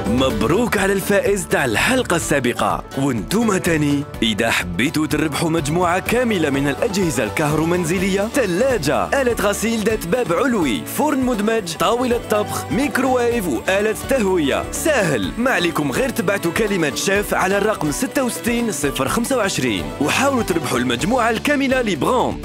مبروك على الفائز تاع الحلقة السابقة. وانتم تاني إذا حبيتوا تربحوا مجموعة كاملة من الأجهزة الكهرومنزلية، ثلاجة، آلة غسيل ذات باب علوي، فرن مدمج، طاولة طبخ، ميكروويف وآلة تهوية، سهل، ما عليكم غير تبعتوا كلمة شيف على الرقم 66 025 وحاولوا تربحوا المجموعة الكاملة لبراند.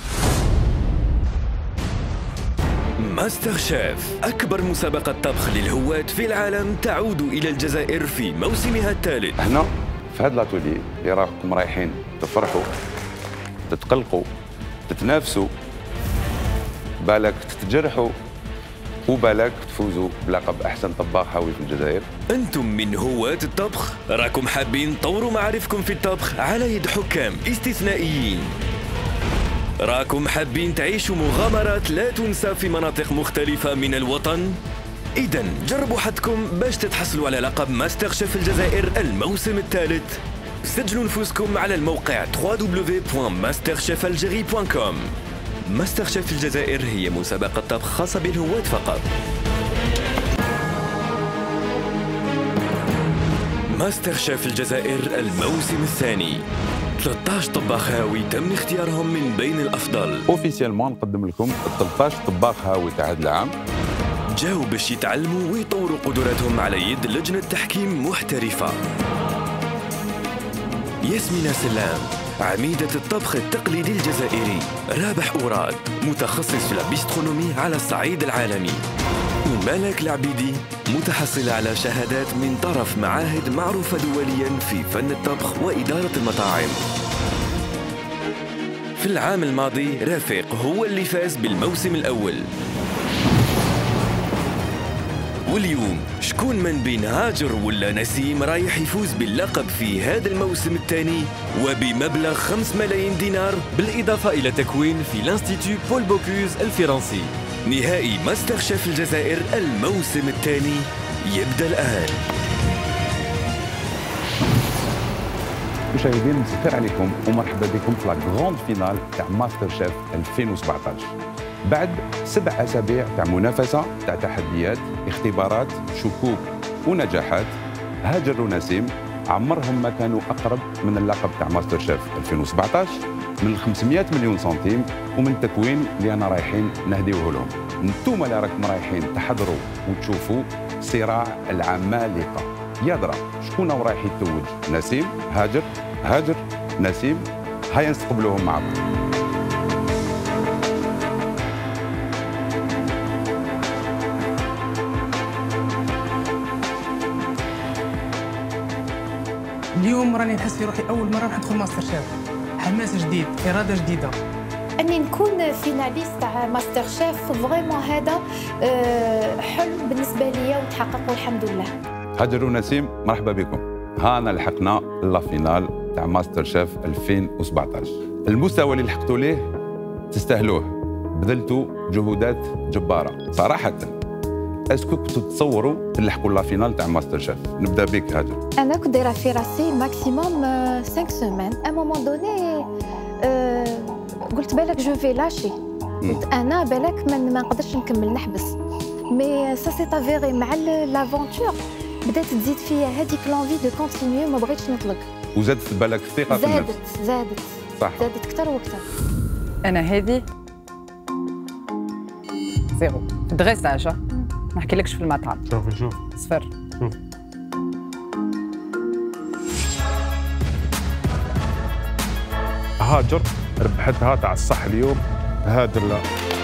ماستر شيف، أكبر مسابقة طبخ للهواة في العالم، تعود إلى الجزائر في موسمها الثالث. هنا في هذا الاتولي اللي راكم رايحين تفرحوا، تتقلقوا، تتنافسوا، بالك تتجرحوا، وبالك تفوزوا بلقب أحسن طباخ هاوي في الجزائر. أنتم من هواة الطبخ، راكم حابين تطوروا معارفكم في الطبخ على يد حكام استثنائيين. راكم حابين تعيشوا مغامرات لا تنسى في مناطق مختلفة من الوطن؟ إذن جربوا حظكم باش تتحصلوا على لقب ماستر شيف الجزائر الموسم الثالث. سجلوا نفوسكم على الموقع www.masterchefalgerie.com. ماستر شيف الجزائر هي مسابقة طبخ خاصة بالهواة فقط. ماستر شيف الجزائر الموسم الثاني، 13 طباخ هاوي تم اختيارهم من بين الأفضل. اوفيسيالمون نقدم لكم 13 طباخ هاوي تاع هذا العام. جاوا باش يتعلموا ويطوروا قدراتهم على يد لجنة تحكيم محترفة. ياسمينة سلام، عميدة الطبخ التقليدي الجزائري. رابح أوراد، متخصص في البيسترونومي على الصعيد العالمي. ومالك العبيدي، متحصلة على شهادات من طرف معاهد معروفة دولياً في فن الطبخ وإدارة المطاعم. في العام الماضي رفيق هو اللي فاز بالموسم الأول. واليوم شكون من بين هاجر ولا نسيم رايح يفوز باللقب في هذا الموسم الثاني وبمبلغ 5 ملايين دينار، بالإضافة إلى تكوين في الانستيتو بول بوكوز الفرنسي. نهائي ماستر شيف الجزائر الموسم الثاني يبدأ الآن. مشاهدين، مسكر عليكم ومرحبا بكم في لا غروند فينال تاع ماستر شيف 2017. بعد 7 أسابيع تاع منافسة، تاع تحديات، اختبارات، شكوك ونجاحات، هاجر ونسيم عمرهم ما كانوا أقرب من اللقب تاع ماستر شيف 2017، من 500 مليون سنتيم، ومن تكوين اللي أنا رايحين نهديوه لهم. انتم اللي راكم رايحين تحضروا وتشوفوا صراع العمالقة. يا درا شكون رايح يتوج؟ نسيم، هاجر، هاجر، نسيم. هيا نستقبلوهم معكم. اليوم راني نحس في روحي اول مره راح ندخل ماستر شيف، حماس جديد، اراده جديده. اني نكون فيناليست تاع ماستر شيف فريمون هذا حلم بالنسبه لي وتحقق والحمد لله. هاجر ونسيم، مرحبا بكم. هانا لحقنا لا فينال تاع ماستر شيف 2017. المستوى اللي لحقتوا ليه تستاهلوه، بذلتوا جهودات جباره صراحه. اسكو كنتوا تتصوروا تلحقوا لا فينال تاع ماستر شيف؟ نبدا بك هاجر. انا كنت دايره في راسي ماكسيموم 5 سيمين، ا مومون دوني قلت بالك جو في لاشي، قلت انا بالك ما نقدرش نكمل نحبس. مي سا سي افيري مع لافونتور بدات تزيد فيا هذيك لونفي دو كونتينيو، ما بغيتش نطلق. وزادت في بالك الثقه في النفس؟ زادت صح، زادت اكثر واكثر. انا هذه زيرو في الدغيساج، ما نحكيلكش في المطعم. شوف صفر. شوف هاجر ربحتها تاع الصح اليوم، هادر لا.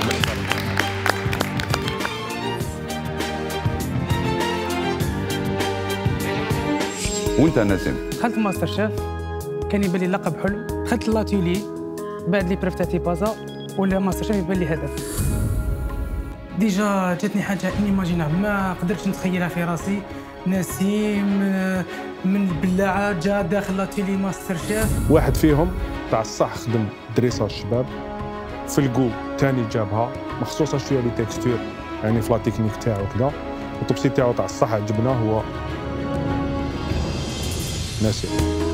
وانت نسيم؟ دخلت ماستر شيف كان يبان لي لقب حلم، دخلت لاتولي بعد لي بريف تاعتي بازا ولا ماستر شيف يبان لي هدف. ديجا جاتني حاجه انيماجينابل ما قدرتش نتخيلها في راسي. نسيم من البلاعه جا داخل لاتولي ماستر شيف. واحد فيهم تاع الصح خدم دريساج الشباب، في الكو ثاني جابها مخصوصه شويه لي تكستور، يعني في لا تكنيك تاعو كذا. الطبسي تاعو تاع الصح عجبنا هو نسيم.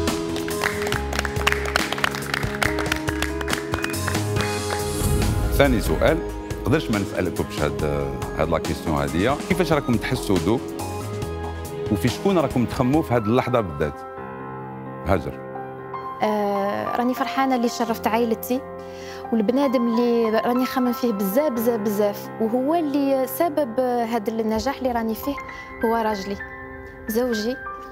ثاني سؤال، نقدرش ما نسالكمش هاد لا كيستيون هذه، كيفاش راكم تحسوا دوك وفي شكون راكم تخموا في هذه اللحظه بالذات؟ هاجر. راني فرحانه اللي شرفت عائلتي، والبنادم اللي راني خمم فيه بزاف بزاف بزاف، وهو اللي سبب هذا النجاح اللي راني فيه هو راجلي زوجي.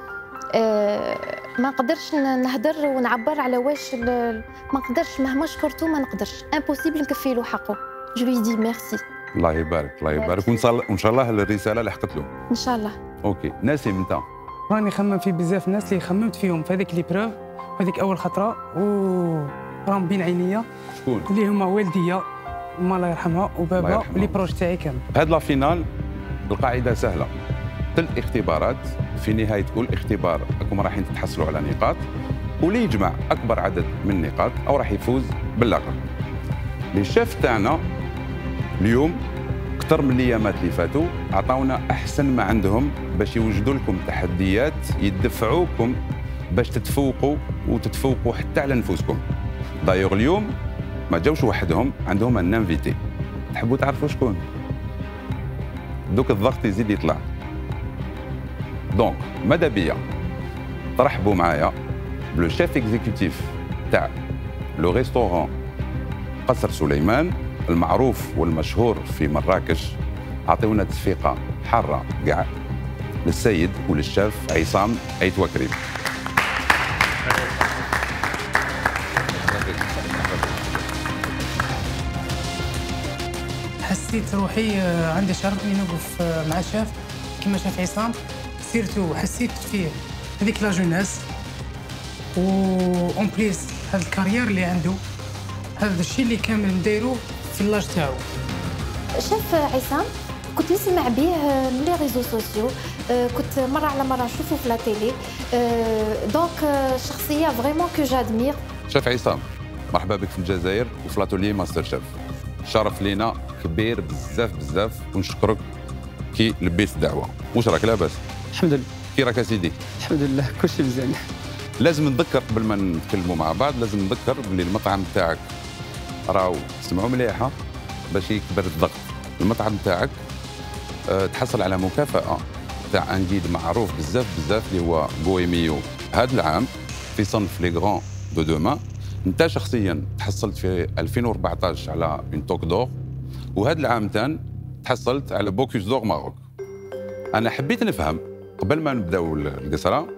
ما نقدرش نهدر ونعبر على واش ما نقدرش، مهما شكرته ما نقدرش، امبوسيبل نكفي له حقه. جو لي دي ميرسي. الله يبارك الله يبارك، وان شاء الله الرساله لحقت له ان شاء الله. اوكي نسيم انت؟ راني خمم في بزاف ناس اللي خممت فيهم في هذيك لي بروف هذيك اول خطره، راهم بين عينيا. شكون؟ اللي هما والديا وما الله يرحمها وبابا ولي بروج تاعي كامل. هاد لا فينال القاعده سهله، 3 اختبارات، في نهايه كل اختبار راكم رايحين تتحصلوا على نقاط، واللي يجمع اكبر عدد من النقاط او راح يفوز باللقب. لي شيف تاعنا اليوم اكثر من الايامات اللي فاتوا عطاونا احسن ما عندهم باش يوجدوا لكم تحديات يدفعوكم باش تتفوقوا وتتفوقوا حتى على نفوسكم. دايوغ اليوم ما جاوش وحدهم، عندهم ان انفيتي. تحبوا تعرفوا شكون؟ دوك الضغط يزيد يطلع. دونك ماذا بيا ترحبوا معايا بلو شيف اكزيكوتيف تاع لو ريستورون قصر سليمان المعروف والمشهور في مراكش. عطيونا تصفيقه حاره كاع للسيد وللشيف عصام أيتوا كريم. حسيت روحي عندي شرف اني نوقف مع شاف كيما شاف عصام، سيرتو حسيت فيه هذيك لا جوناس، و اون بليس هذا الكارير اللي عنده، هذا الشيء اللي كامل نديرو في اللاج تاعو. شاف عصام كنت نسمع به من لي ريزو سوسيو، كنت مره على مره نشوفه في لا تيلي، دونك شخصيه فريمون كو جادمير. شيف عصام مرحبا بك في الجزائر وفي لاتولي ماستر شيف. شرف لينا كبير بزاف بزاف، ونشكرك كي لبيت الدعوه. واش راك لاباس؟ الحمد لله. كي راك اسيدي؟ الحمد لله كلشي مزيان. لازم نذكر قبل ما نتكلموا مع بعض، لازم نذكر باللي المطعم تاعك راهو سمعوا مليحه باش يكبر الضغط. المطعم تاعك تحصل على مكافاه تاع ان جيد معروف بزاف بزاف اللي هو بويميو هذا العام في صنف لي غران دو دومان. انت شخصيا تحصلت في 2014 على اون توك دور، وهذا العام تان تحصلت على بوكيوس دور ماروك. انا حبيت نفهم قبل ما نبداو القصره،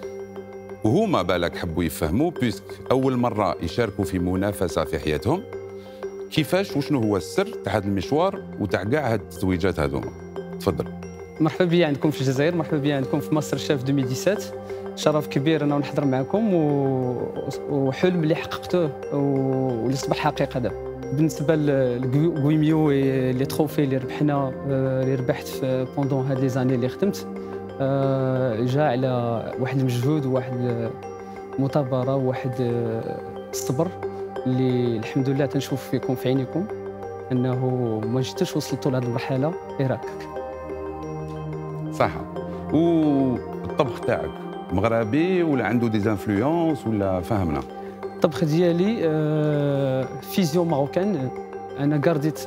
وهما بالك حبوا يفهموا بيسك اول مره يشاركوا في منافسه في حياتهم، كيفاش وشنو هو السر تاع هذا المشوار وتاع كاع هاد التتويجات هذوما. تفضل. مرحبا بيا عندكم في الجزائر، مرحبا بيا عندكم في ماستر شيف 2017. شرف كبير انا نحضر معكم، وحلم اللي حققته واللي صبح حقيقه دابا. بالنسبه للغويميو لي تروفي اللي ربحنا، اللي ربحت في بوندون هاد لي زاني اللي خدمت، جا على واحد المجهود وواحد المثابره وواحد الصبر اللي الحمد لله تنشوف فيكم في عينيكم انه ما جيتوش وصلتوا لهذه المرحله غير هكاك. صح. والطبخ تاعك مغربي ولا عنده ديزانفلونس ولا فهمنا؟ الطبخ ديالي فيزيون ماروكان. انا قرديت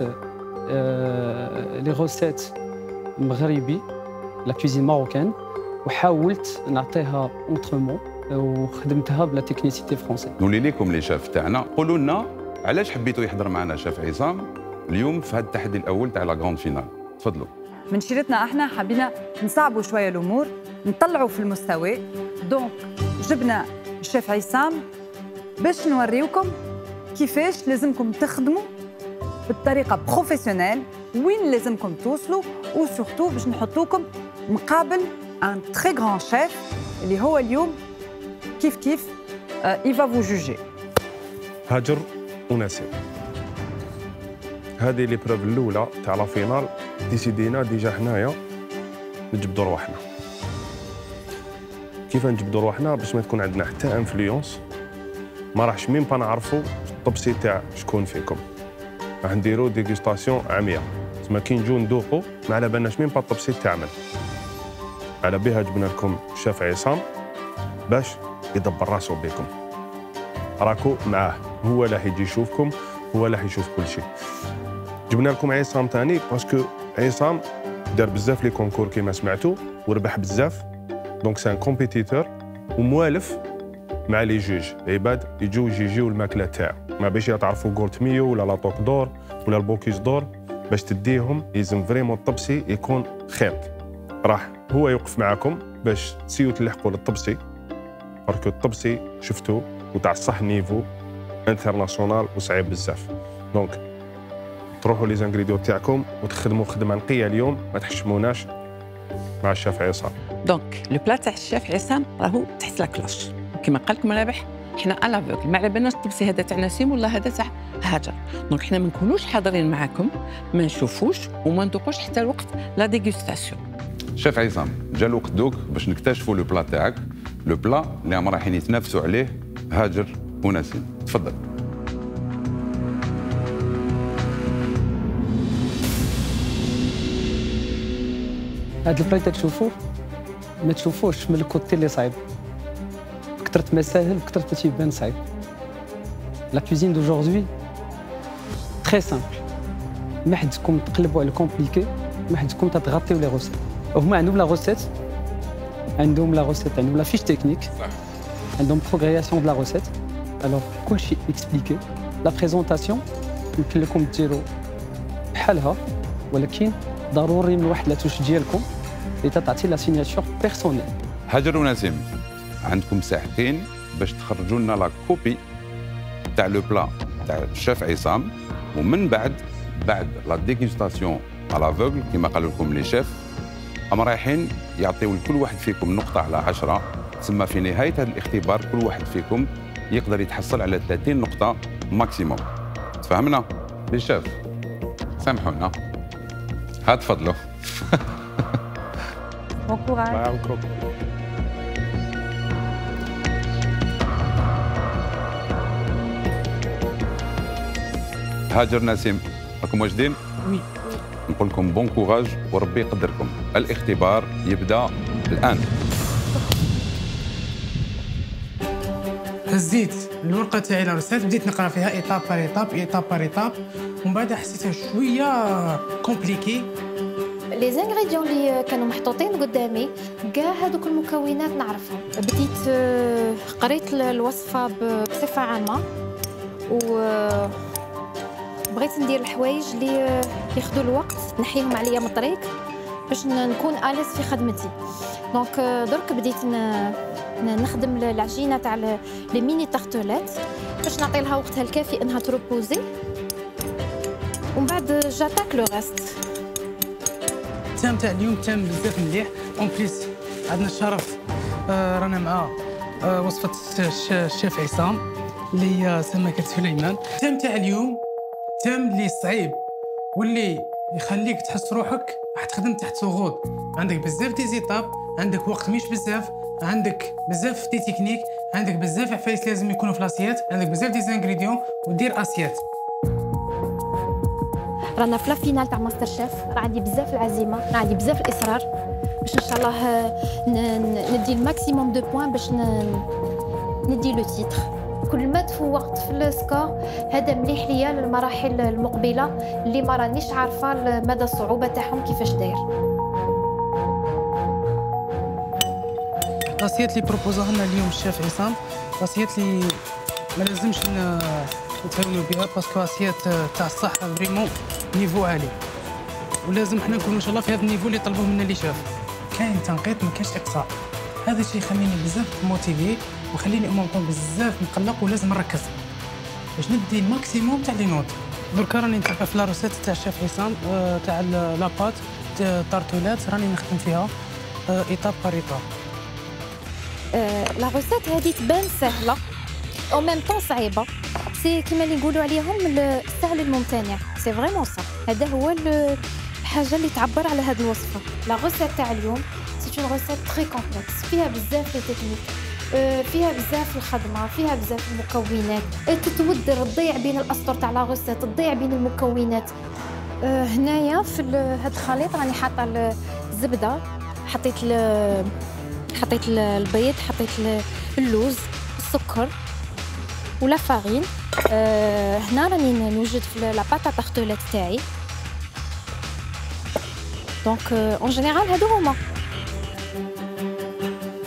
لي غوسيت مغربي لا كوزين ماروكان، وحاولت نعطيها اونترومون وخدمتها بلا تكنيسيتي فرونسي. نولي لكم لي شاف تاعنا، قولوا لنا علاش حبيتوا يحضر معنا شاف عصام اليوم في هذا التحدي الاول تاع لا غراند فينال. تفضلوا. من شيرتنا احنا حبينا نصعبوا شويه الامور، نطلعوا في المستوى، دونك جبنا الشيف عصام باش نوريوكم كيفاش لازمكم تخدموا بالطريقه بروفيسيونيل، وين لازمكم توصلوا، وسورتو باش نحطوكم مقابل ان تري غران شيف اللي هو اليوم كيف il va vous juger. هاجر ونسيم، هذه لي بروف الاولى تاع لا فينال. ديسيدينا ديجا حنايا نجبدوا رواحنا. كيف نجبدوا رواحنا؟ باش ما تكون عندنا حتى انفلونس، ما راحش ميم با نعرفوا الطبسي تاع شكون فيكم. راح نديروا ديغوستاسيون عمياء، تسمى كي نجو ندوقوا ما على بالناش ميم با الطبسي تاع من. على بها جبنا لكم الشيف عصام باش يدبر راسو بكم. راكو معاه، هو اللي حيجي يشوفكم، هو اللي حيشوف كل شيء. جبنا لكم عصام ثاني باسكو عصام دار بزاف لي كونكور كيما سمعتوا وربح بزاف، دونك سي ان كومبيتيتور وموالف مع لي جوج عباد يجيو الماكله تاعو ما باش تعرفوا غولت ميو ولا لا توك دور ولا البوكيس دور باش تديهم لازم فريمون الطبسي يكون خيط راح هو يوقف معاكم باش تسيو تلحقوا للطبسي باسكو الطبسي شفتوه وتاع صح نيفو انترناسيونال وصعيب بزاف دونك تروحوا لي زانغريديون تاعكم وتخدموا خدمه نقيه اليوم ما تحشموناش مع الشيف عصام. دونك لو بلا تاع الشيف عصام راهو تحت لا كلوش كما قال لكم رابح حنا على فوك ما على بالناش الطبسي هذا تاع نسيم ولا هذا تاع هاجر دونك حنا ما نكونوش حاضرين معاكم ما نشوفوش وما ندوقوش حتى الوقت لا ديغوستاسيون. شيف عصام جا الوقت دوك باش نكتشفوا لو بلا تاعك لو بلا اللي راهم رايحين يتنافسوا عليه هاجر ونسيم تفضل. هاد البلا تشوفوه ما تشوفوش من الكوتي اللي صعيب كثرت مساهل كثرت ما تيبان صعيب. لا كوزين دوجوردي تري سامبل ما حدكم تقلبوا على الكومبليكي ما حدكم تغطيو لي روسيت هما عندهم لا روسيت عندهم لا فيش تكنيك عندهم بروغرياسيون دو لا روسيت الوغ كلشي اكسبليكي لا بريزونطاسيون يمكن لكم ديروا بحالها ولكن ضروري من واحد لا توش ديالكم اللي تعطي لا سيناتور بيرسونيل. هاجر ونسيم عندكم ساعتين باش تخرجوا لنا لا كوبي تاع لو بلا تاع الشيف عصام ومن بعد لا ديغوستاسيون على افوغل كما قالوا لكم لي شيف هم رايحين يعطيو لكل واحد فيكم نقطة على 10 تسمى في نهاية هذا الاختبار كل واحد فيكم يقدر يتحصل على 30 نقطة ماكسيموم. تفهمنا؟ لي شيف سامحونا هات تفضلوا. بون كوراج. هاجر نسيم راكم واجدين؟ وي. نقول لكم بون كوراج وربي يقدركم. الاختبار يبدا الان. هزيت الورقه تاعي لا ريسيت بديت نقرا فيها ايطاب بار ايطاب ومن بعد حسيتها شويه كومبليكي. لي زانغريديون اللي كانوا محطوطين قدامي كاع هذوك المكونات نعرفهم. بديت قريت الوصفه بصفه عامه و بغيت ندير الحوايج اللي ياخذوا الوقت نحيهم عليا من الطريق باش نكون اليز في خدمتي. دونك درك بديت نخدم العجينه تاع لي ميني تارتولات باش نعطي لها وقتها الكافي انها تروبوزي ومن بعد جاتاك لو ريست. التام تاع اليوم تام بزاف مليح اون بليس عندنا الشرف رانا مع وصفه الشيف عصام اللي هي سمكه سليمان. التام تاع اليوم تام اللي صعيب واللي يخليك تحس روحك راح تخدم تحت ضغوط. عندك بزاف دي زيتاب عندك وقت مش بزاف عندك بزاف دي تكنيك عندك بزاف عفايس لازم يكونوا في لاسيات عندك بزاف دي زانغريديون ودير اسيات. رانا في لا فينال تاع ماستر شيف راه عندي بزاف العزيمه راه عندي بزاف الاصرار باش ان شاء الله ندي الماكسيموم دو بوين باش ندي لو تيتر. كل ما تفوقت في السكور هذا مليح ليا للمراحل المقبله اللي ما رانيش عارفه مدى الصعوبه تاعهم كيفاش داير. لاسيات اللي بروبوزاها لنا اليوم الشيف عصام لاسيات اللي ما لازمش نتهاونوا بها باسكو اسيات تاع الصحه فريمون نيفو عالي ولازم حنا نكونوا ان شاء الله في هذا النيفو اللي طلبوه منا اللي شاف. كاين تنقيط ما كاينش اقصاء هذا الشيء يخليني بزاف موتيفي وخليني امونطون بزاف مقلق ولازم نركز باش ندي الماكسيموم تاع لي نوت. دركا راني نتابع في لا روسيت تاع الشيف عصام تاع لاباط طارتولات راني نخدم فيها ايطاب بار ايطاب. لا روسيت هذه تبان سهله او ميم طون صعيبه سي كيما اللي نقولوا عليهم السهل الممتنع سي فريمون صح. هذا هو الحاجه اللي تعبر على هذه الوصفه. لا روسيت تاع اليوم سي اون روسيت تري كومبلكس فيها بزاف لي تكنيك فيها بزاف الخدمه فيها بزاف المكونات تتودر تضيع بين الاسطر تاع لا روسيت تضيع بين المكونات. هنايا في هذا الخليط راني حاطه الزبده حطيت البيض حطيت اللوز السكر ولا فارين. هنا راني نوجد في لا باتا تارتولات تاعي دونك اون جينيرال هادو هما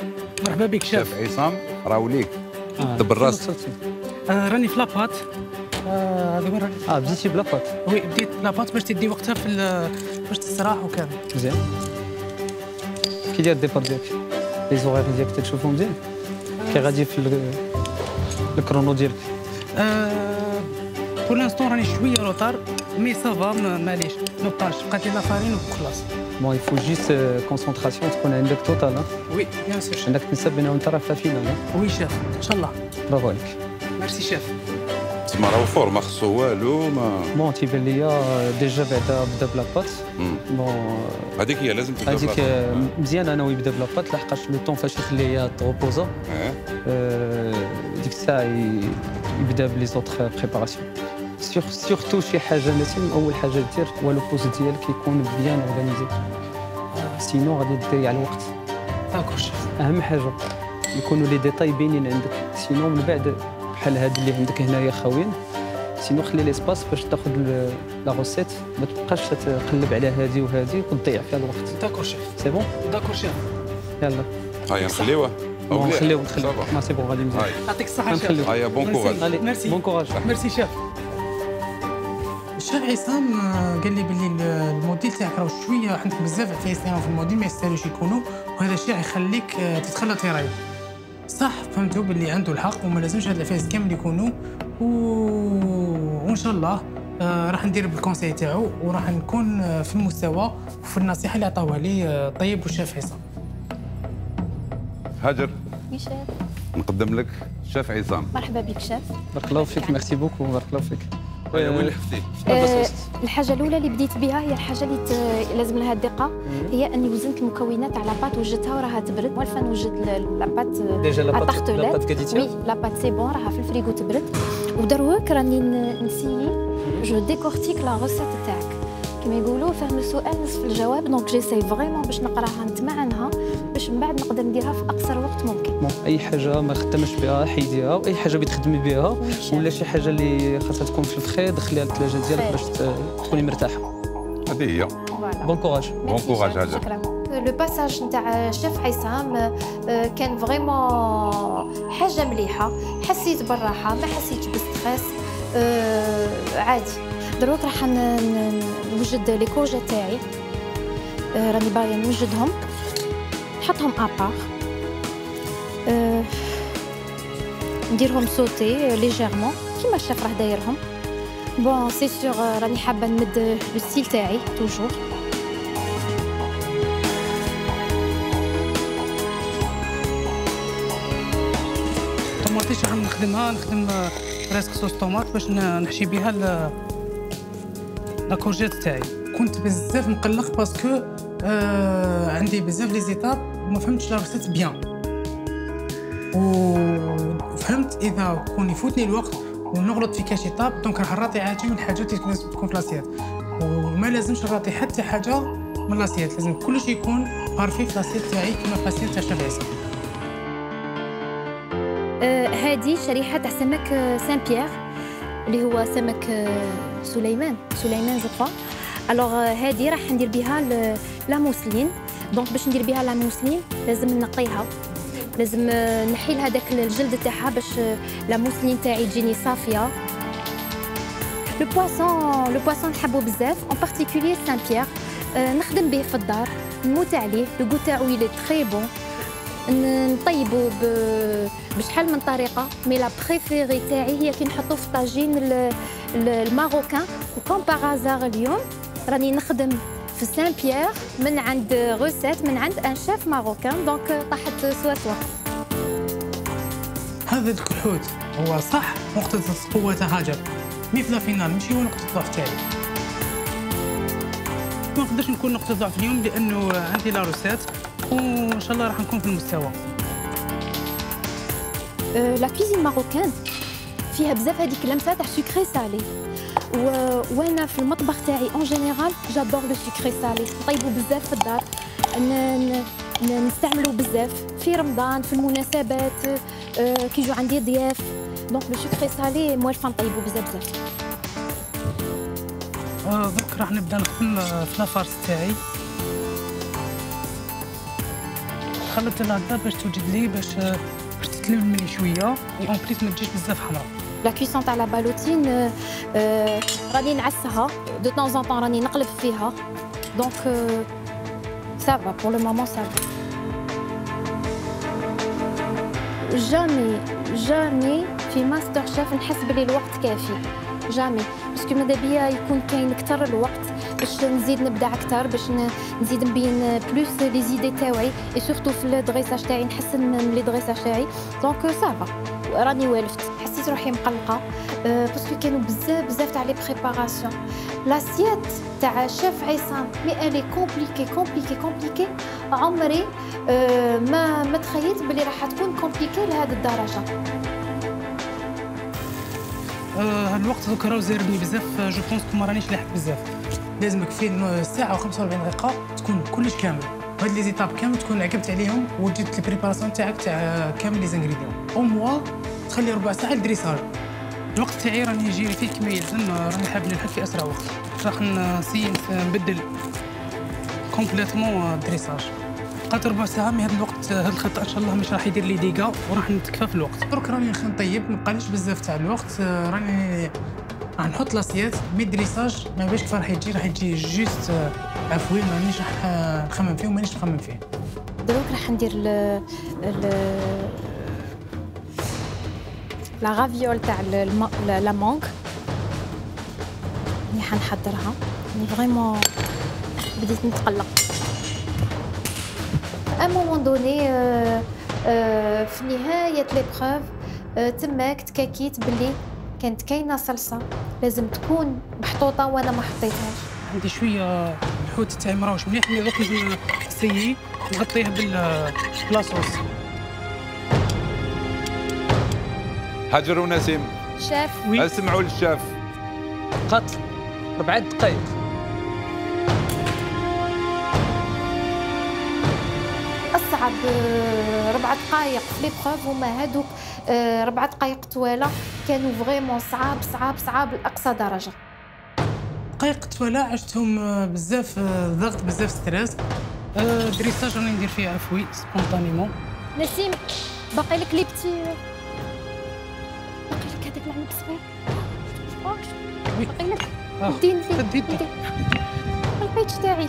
مرحبا بك شيف عصام راهو ليك بالراس. راني في لاباط. هذه وين راني؟ بديتي بلاباط؟ وي بديت لاباط باش تدي وقتها في باش تستراح وكذا. مزيان. كي داير الديبار ديالك؟ لي زوغير ديالك تشوفهم مزيان؟ كي غادي في الكرونو ديالك؟ بور لانستون راني شويه روطار مي سافا معليش نوطاش بقات لي لافارين وخلاص. بون يفو جيست كونسونطراسيون تكون عندك توتال. وي بيان سور. عندك تنسى بان انت راه في الفينال. وي شيف ان شاء الله. برافو عليك. ميرسي شيف. تسمى راهو فور ما خصو والو ما. بون تيبان ليا ديجا بعدا بدا بلاباط. بون هذيك هي لازم تبدا هذيك مزيان انه يبدا بلاباط لحقاش لو طون فاش يخليها تروبوزا ديك الساعه يبدا بلي زوطخ بريباراسيون. سيغتو شي حاجه نسيم اول حاجه دير هو لو بوز ديالك يكون بيان اورغانيزي سينو غادي تضيع الوقت. داكور شيف. اهم حاجه يكونوا لي ديتاي باينين عندك سينو من بعد بحال هاد اللي عندك هنايا خاويين سينو خلي ليسباس باش تاخذ لا روسيت ما تبقاش تقلب على هادي وهادي وتضيع فيها الوقت. داكور شيف. سي بون. داكور شيف. يلا هيا نخليوه. نخليوه ما سي بون غادي مزيان. يعطيك الصحه شيف. هيا بون كوراج. ميرسي. بون كوراج. ميرسي شيف. الشيف عصام قال لي باللي الموديل تاعك راه شويه عندك بزاف عفايسين في الموديل ما يستاهلوش يكونوا وهذا الشيء يخليك تتخلى ترايب. صح فهمتوا باللي عنده الحق وما لازمش هاد العفايس كامل يكونوا وان شاء الله راح ندير بالكونساي تاعو وراح نكون في المستوى وفي النصيحه اللي عطاوها لي طيب والشيف عصام. هاجر شيف. نقدم لك شيف عصام. مرحبا بك شيف. بارك الله فيك. ميرسي بوكو. بارك الله فيك. وين اللي حفتي؟ الحاجه الاولى اللي بديت بها هي الحاجه اللي لازم لها الدقه هي اني وزنت المكونات على لاباط وجدتها وراها تبرد والفا نوجد لاباط ديجا لاباط كديتيها. وي لاباط سي بون راها في الفريغو تبرد ودروك راني نسيي جو ديكورتيك لا روسيت تاعك كما يقولوا فهم السؤال نصف الجواب دونك جيساي فريمون باش نقراها نتمعنها باش من بعد نقدر نديرها في اقصر وقت ممكن. اي حاجه ما خدمش بها حيديها واي حاجه بتخدمي بها ولا شي حاجه اللي خاصها تكون في الفخير دخليها للثلاجه ديالك باش تكوني مرتاحه. هذه هي. بون كوراج. بون كوراج هاجر. شكرا. لو باساج نتاع الشيف عصام كان فريمون حاجه مليحه حسيت بالراحه ما حسيتش بستريس عادي. دروك راح نوجد لي كوجا تاعي راني باغيه نوجدهم نحطهم ابار نديرهم سوتي ليجيرمون كيما الشيف راه دايرهم. بون سي سور راني حابه نمد لو ستيل تاعي توجور. طوماطيش راح نخدم بريسك صوص طوماط باش نحشي بها لا كورجيت تاعي. كنت بزاف مقلق باسكو عندي بزاف لي زيتاب وما فهمتش لا روسيت بيان وفهمت اذا كون يفوتني الوقت ونغلط في كاش ايطاب دونك راح نراطي عادي والحاجات اللي لازم تكون في لاسيات وما لازمش نراطي حتى حاجه من لاسيات لازم كلشي يكون بارفي في لاسيات تاعي كما في لاسيات تاع الشيف عصام. هذه شريحه تاع سمك سان بيير اللي هو سمك سليمان جو كوا. الوغ هذه راح ندير بها لا موسلين دونك باش ندير بها لا موسلين لازم نقيها لازم نحي لها داك الجلد تاعها باش لا موسلين تاعي تجيني صافيه. لو بواسون نحبو بزاف اون بارتيكولير سان بيير نخدم به في الدار نموت عليه لو غو تاعو يلي تري بون نطيبو بشحال من طريقه مي لا بريفيري تاعي هي كي نحطو في طاجين الماروكان وكون باغازار اليوم راني نخدم في سان بيير من عند روسيت من عند ان شيف ماروكان دونك طاحت سوا. هذا الكحوت هو صح نقطة القوة هاجر مي في الفينال ماشي هو نقطة الضعف تاعي. ما نقدرش نكون نقطة ضعف اليوم لأنه عندي لا روسيت وإن شاء الله راح نكون في المستوى. لا كوزين ماروكان فيها بزاف هذيك اللمسة تاع سكري سالي وانا في المطبخ تاعي اون جينيرال جادور لو سكري سالي نطيبو بزاف في الدار نستعملو بزاف في رمضان في المناسبات كي يجوا عندي ضياف دونك لو سكري سالي موالفه نطيبو بزاف. درك راح نبدا نخدم في لافارس تاعي نخلط الهكذا باش توجد لي باش تتلم لي شويه اون بليس ما تجيش بزاف حمراء. لا كويسون تاع لا بالوتين راني نعسها دو طون ان طون، راني نقلب فيها دونك سافا بور لو مومون سافا. جامي في ماستر شيف نحس بلي الوقت كافي، جامي باسكو ماذا بيا يكون كاين اكثر الوقت باش نزيد نبدع اكثر، باش نزيد نبين بلوس لي زيدي تاعي اي سورتو في الدريساج تاعي نحسن من لي دريساج تاعي دونك سافا. راني والفت، حسيت روحي مقلقه باسكو كانوا بزاف تاع لي بريباراسيون. لاسيات تاع شيف عصام مي الي كومبليكي عمري ما تخيلت بلي راح تكون كومبليكي لهذه الدرجه. الوقت دوك راهو زاربني بزاف، جو بونس كو ما رانيش لاحق بزاف، لازمك في ساعه و45 دقيقه تكون كلش كامل، وهاد لي زيتاب كامل تكون عقبت عليهم وجدت البريباراسيون تاعك تاع كامل لي زانغريديون او موا تخلي ربع ساعه الدريساج. الوقت تاعي راني نجري فيه كما يلزم، راني حاب نلحق في اسرع وقت، راح نسيي نبدل كومبليتمون الدريساج. بقات ربع ساعه من هذا الوقت، هذا الخطا ان شاء الله مش راح يدير لي ديكا وراح نتكفى في الوقت. درك راني نطيب ما بقاليش بزاف تاع الوقت، راني راح نحط لاسيات مي الدريساج ما باش كيف راح يجي جوست عفوي، مانيش راح نخمم فيه ومانيش نخمم فيه. دروك راح ندير لا غافيول تاع لا مونغ اللي حنحضرها. يعني فريمون بديت نتقلق ا مومون دوني في نهايه ليبروف تماك تكاكيت باللي كانت كاينه صلصه لازم تكون محطوطه وانا ما حطيتهاش. عندي شويه الحوت تاعي مراوش مليح، مي دوك لازم نسيي نغطيه باللاصوص. هاجر ونسيم شاف اسمعوا للشاف. قتل 4 دقائق. أصعب 4 دقائق في لي بروف هما هادوك 4 دقائق طوالة، كانوا فريمون صعاب لأقصى درجة. دقائق طوالة عشتهم بزاف ضغط، بزاف ستريس. دريساج راني ندير فيه عفوي سبونطانيمون. نسيم باقي لك لي بتي، باقي لك هذاك العنب الصغير، باقي لك ندي البيتش تاعي.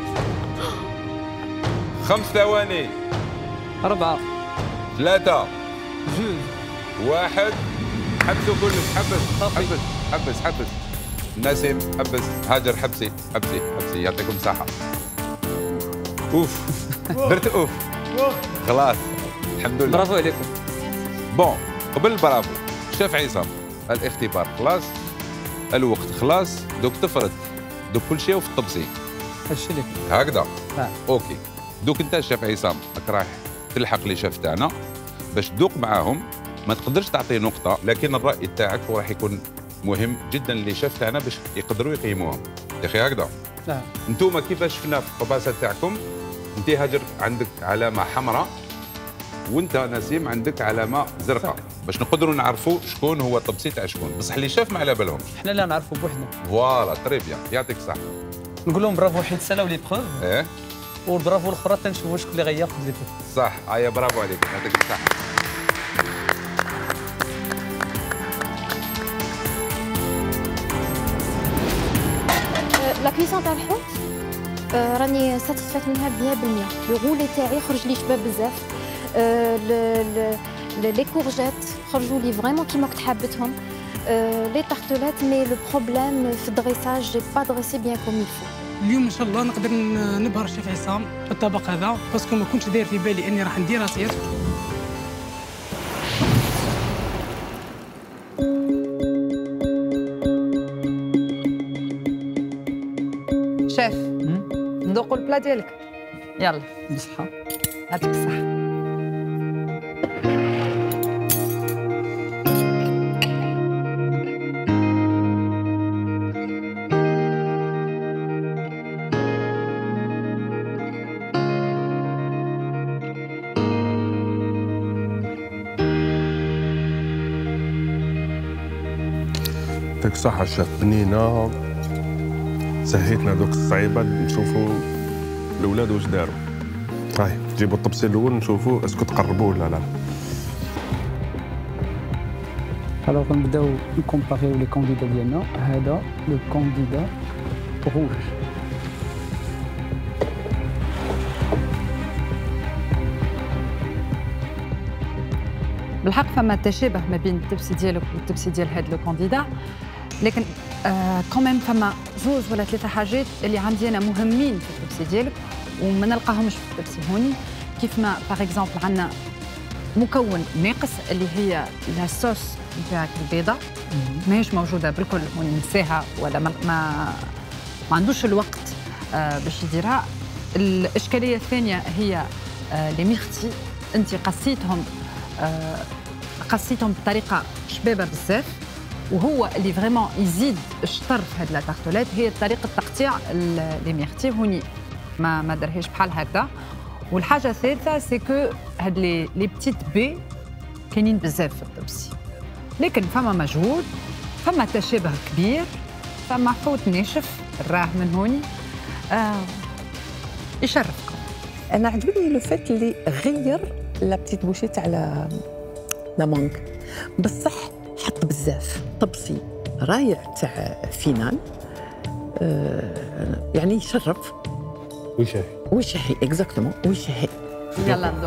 5 ثواني. 4 3 2 1. حبسوا كلش، حبس. نسيم حبس، هاجر حبسي يعطيكم صحة. اوف درت اوف خلاص الحمد لله. برافو عليكم. بون قبل برافو شاف عصام، الاختبار خلاص، الوقت خلاص، دوك تفرد دوك كل شيء وفي الطبسي هادشي اللي هكذا. نعم اوكي دوك انت الشاف عصام راح تلحق لي شاف تاعنا باش تذوق معاهم، ما تقدرش تعطي نقطة، لكن الرأي تاعك راح يكون مهم جدا لشاف تاعنا باش يقدروا يقيموهم يا اخي هكذا. نعم انتوما كيفاش شفنا في الطباسة تاعكم، انت هاجر عندك علامة حمراء وانت نسيم عندك علامة زرقاء، باش نقدروا نعرفوا شكون هو الطبسي تاع شكون، بصح اللي شاف ما على بالهمش. حنا لا نعرفوا بوحدنا. فوالا تري بيان، يعطيك الصحة. نقول لهم برافو حيت سالاو لي بروف، ايه والبرافو الاخرى تنشوفوا شكون اللي غياخذ لي بروف. صح، برافو عليك، يعطيك الصحة. لا كويسون تاع الحوت راني ساتيسفات منها 100%. لو غولي تاعي خرج لي شباب بزاف، لي كورجيت خرجوا لي فريمون كيما كنت حابتهم، لي تارتولات مي لو بروبليم في الدريساج جي با دريسي بيان كوم يلفو. اليوم ان شاء الله نقدر نبهر الشيف عصام في الطبق هذا، باسكو ما كنتش داير في بالي اني راح ندير اسيت. شيف ندوقوا البلا ديالك. يلا بصحة. يعطيك الصحة. يعطيك الصحة الشيف، بنينة سهيتنا دوك الصعيبات، نشوفوا الأولاد واش داروا. هاي جيبوا الطبسي الاول نشوفوا اسكو تقربوا ولا لا. الوغ نبداو نكومباريو لي كونديدا ديالنا. هذا لو كونديدا روج. بالحق فما تشابه ما بين التبسي ديالك والتبسي ديال هذا لو كونديدا، لكن كوميم فما زوج ولا ثلاثه حاجات اللي عندي انا مهمين في التبسي ديالك وما نلقاهمش في التبسي هوني. كيف ما باغ اكزومبل عندنا مكون ناقص اللي هي لا صوص نتاعك البيضاء، ماهيش موجوده بالكل وننساها ولا ما عندوش الوقت باش يديرها. الاشكاليه الثانيه هي لي ميرتي، انت قصيتهم بطريقه شبابه بزاف، وهو اللي فريمون يزيد الشطر في هاد لا تارتولات هي طريقه تقطيع لي ميرتي هوني ما درهاش بحال هكذا. والحاجه الثالثه سي كو هاد لي بتيت بي كاينين بزاف في الطبسي، لكن فما مجهود، فما تشابه كبير، فما حوت ناشف راه من هوني يشرفكم. انا عجبني لو فات اللي غير لا بتيت بوشي تاع لا مونك، بصح حط بزاف طبسي رايع تاع فينال، يعني يشرف ويشهي اكزاكتومون ويشهي. يلا ندوق.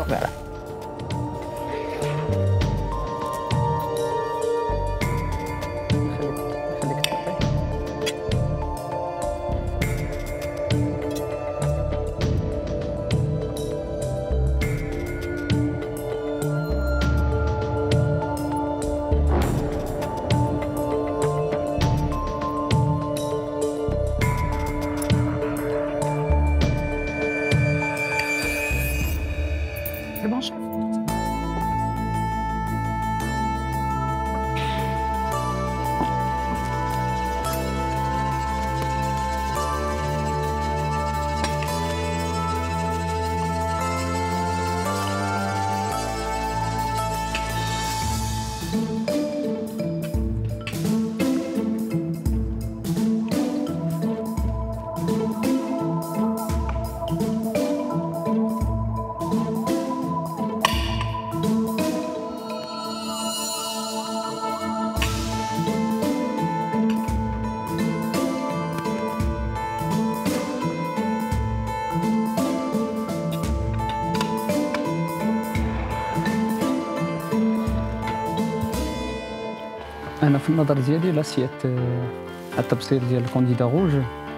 انا في النظر ديالي لاسيت التبصير ديال الكونديدا روج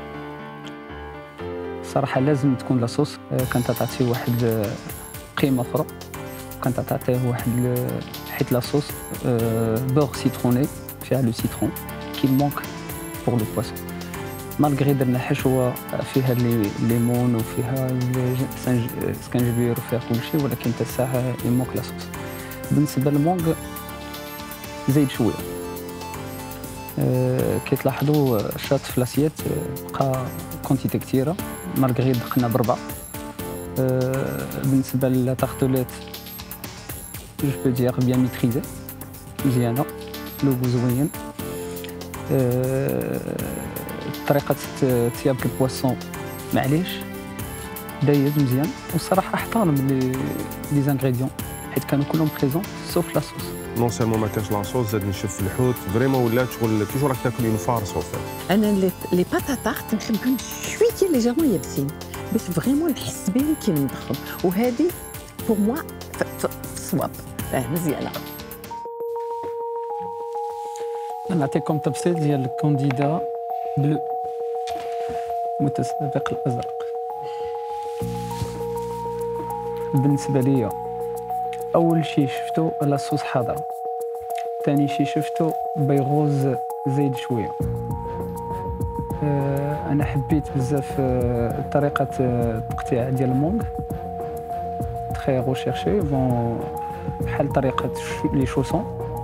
صراحه لازم تكون لاصوص كانت تعطي واحد قيمه اخرى، كانت تعطيه واحد حيت لاصوص بور سيتروني فيها لو سيترون كي مونك بور لو بواسون، مالغري درنا حشوه فيها الليمون وفيها السكنجبير وفيها كل شيء، ولكن حتى الساعه يمونك لاصوص. بالنسبه للمونغ زايد شويه، كي تلاحظوا الشاط في لاسيات بقى كونتيتي كثيره مالغري دقنا بربع. بالنسبه للتارتولات جو بو دير بيان ميتريزي مزيانه، لوغو زوين، طريقه طياب البواسون معليش دايز مزيان، والصراحه احترم لي زانغريديون حيت كانوا كلهم بريزون سوف لاصوص. نون سيرمون ما كانش لاصوص، زاد نشف الحوت فريمون ولات شغل كي راك تاكل اون فارس او فات. انا لي باتاتارت نحبهم شويه ليجيرمون يابسين باش فريمون نحس بهم كي نطبخهم، وهذه بور موا صواب مزيانه. نعطيكم تفصيل ديال الكونديدا بلو متسابق الازرق. بالنسبه ليا اول شيء شفتو لاصوص حاضره، ثاني شيء شفتو بيغوز زايد شويه. انا حبيت بزاف طريقه التقطيع ديال المونغ تري ريشيرشي بون بحال طريقه لي شوسون.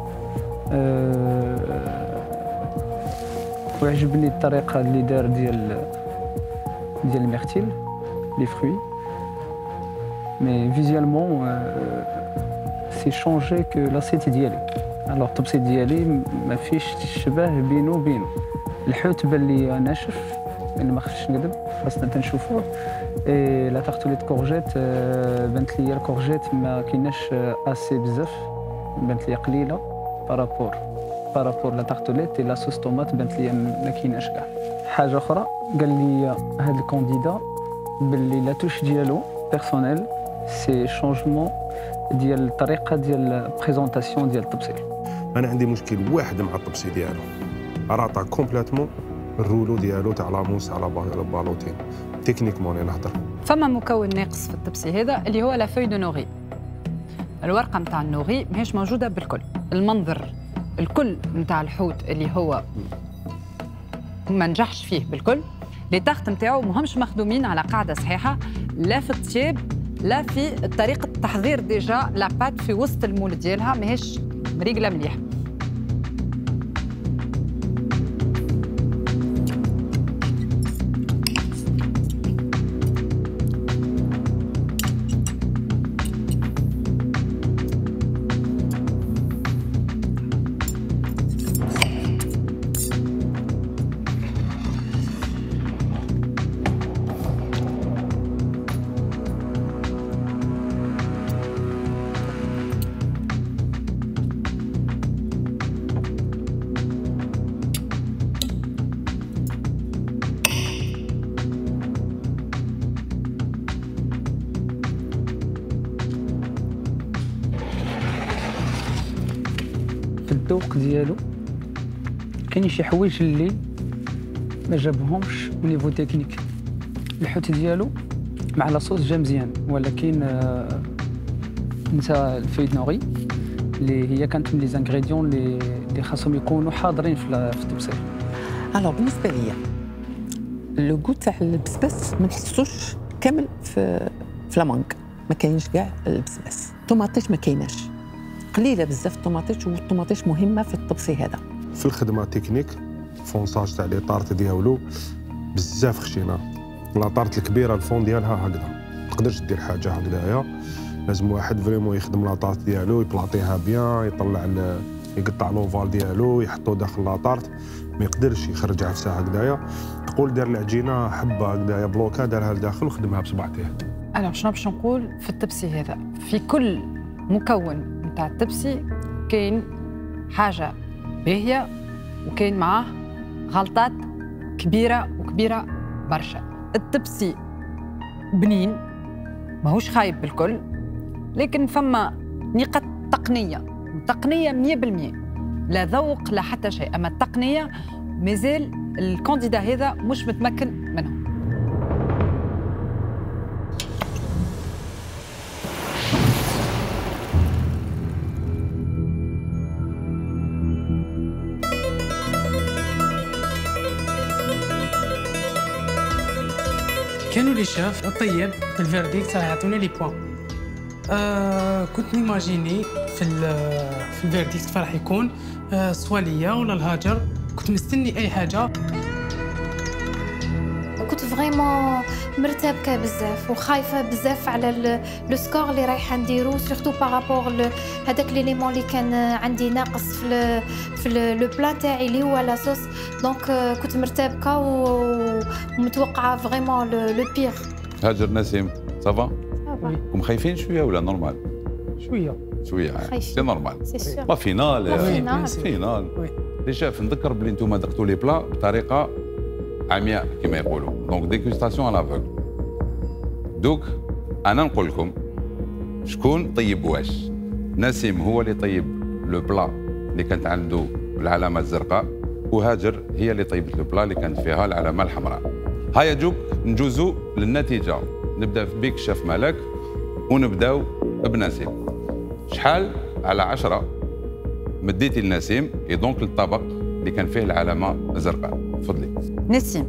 وعجبني الطريقه اللي دار ديال الميرتيل لي فروي، مي فيزيالمون سي شونجي كو لاسيت ديالي. الوغ الطبسي ديالي ما فيش شبه بينو وبينو. الحوت بان لي ناشف، انا ما خفتش نكذب خاصنا تنشوفوه، اي لا تارتوليت كورجيت بانت لي الكورجيت ما كايناش اسي بزاف، بانت لي قليله بارابور لا تارتوليت. لا صوص طوماط بانت لي ما كايناش كاع. حاجه اخرى قال لي هذا الكانديدا باللي لا توش ديالو بيرسونيل سي شونجمون ديال الطريقه ديال بريزونطاسيون ديال التبصير. انا عندي مشكل واحد مع الطبسي ديالو، راطع كومبليتمون الرولو ديالو تاع لاموس على بالوتين تكنيكمون نهضر. فما مكون ناقص في الطبسي هذا اللي هو لا فوي دو نوغي. الورقه نتاع النوغي ماهيش موجوده بالكل. المنظر الكل نتاع الحوت اللي هو ما نجحش فيه بالكل، لي تاخت نتاعو ماهمش مخدومين على قاعده صحيحه، لا في الطياب لا في طريقه التحضير. ديجا لا بات في وسط المول ديالها ماهيش مريقله مليح. في الذوق ديالو كاين شي حوايج اللي ما جابهمش او نيفو تكنيك. الحوت ديالو مع لاصوص جا مزيان، ولكن نسى الفيد نوغي اللي هي كانت من لي زانغريديون اللي خاصهم يكونوا حاضرين في التبصير. الوغ بالنسبه ليا لو غو تاع البسباس ما نحسوش كامل في لامانغ، ما كاينش كاع البسباس. طوماطيش ما كايناش، قليله بزاف الطوماطيش، والطوماطيش مهمه في الطبسي هذا. في الخدمه تكنيك فونساج تاع لي طارت ديالو بزاف خشينه. لا طارت الكبيره الفون ديالها هكذا، ما تقدرش دير حاجه هكذايا. لازم واحد فريمون يخدم لا طارت ديالو، يبلاطيها بيان، يقطع لوفال ديالو، يحطو داخل لا طارت، ما يقدرش يخرج عفسه هكذايا. تقول دار العجينه حبه هكذايا بلوكا، دارها لداخل وخدمها بصبعتيه. انا شنو باش نقول في التبسي هذا؟ في كل مكون نتاع التبسي كاين حاجه باهيه وكاين معاه غلطات كبيره برشا. التبسي بنين ماهوش خايب بالكل، لكن فما نقاط تقنيه 100%، لا ذوق لا حتى شيء. اما التقنيه مازال الكانديدا هذا مش متمكن منها. كانوا لي شاف الطيب في الفيرديكت راح يعطوني لي بوان. كنت نيماجيني في الفيرديكت فرح يكون سوا ليا ولا الهاجر. كنت مستني اي حاجه. كنت فريمون مرتبكه بزاف وخايفه بزاف على لو اللي رايحه نديرو، سورتو بارابور هذاك ليليمون اللي كان عندي ناقص في لو بلان تاعي اللي هو لاصوص. دونك كنت مرتبكه ومتوقعه فريمون لو بيغ. هاجر نسيم صافا؟ كم خايفين شويه ولا نورمال؟ شويه سي نورمال. ما فينال ديجا نذكر بلي نتوما دقتوا لي بلا بطريقه عمياء كما يقولوا، دونك ديغوستاسيون على فوغ. دوك انا نقول لكم شكون طيب واش. نسيم هو اللي طيب لو بلا اللي كانت عنده العلامه الزرقاء، وهاجر هي اللي طيبت لو بلا اللي كانت فيها العلامه الحمراء. هيا جوك نجوزو للنتيجه. نبدا بك شاف مالك ونبداو بنسيم. شحال على 10 مديتي لنسيم دونك الطبق اللي كان فيه العلامه الزرقاء؟ تفضلي نسيم.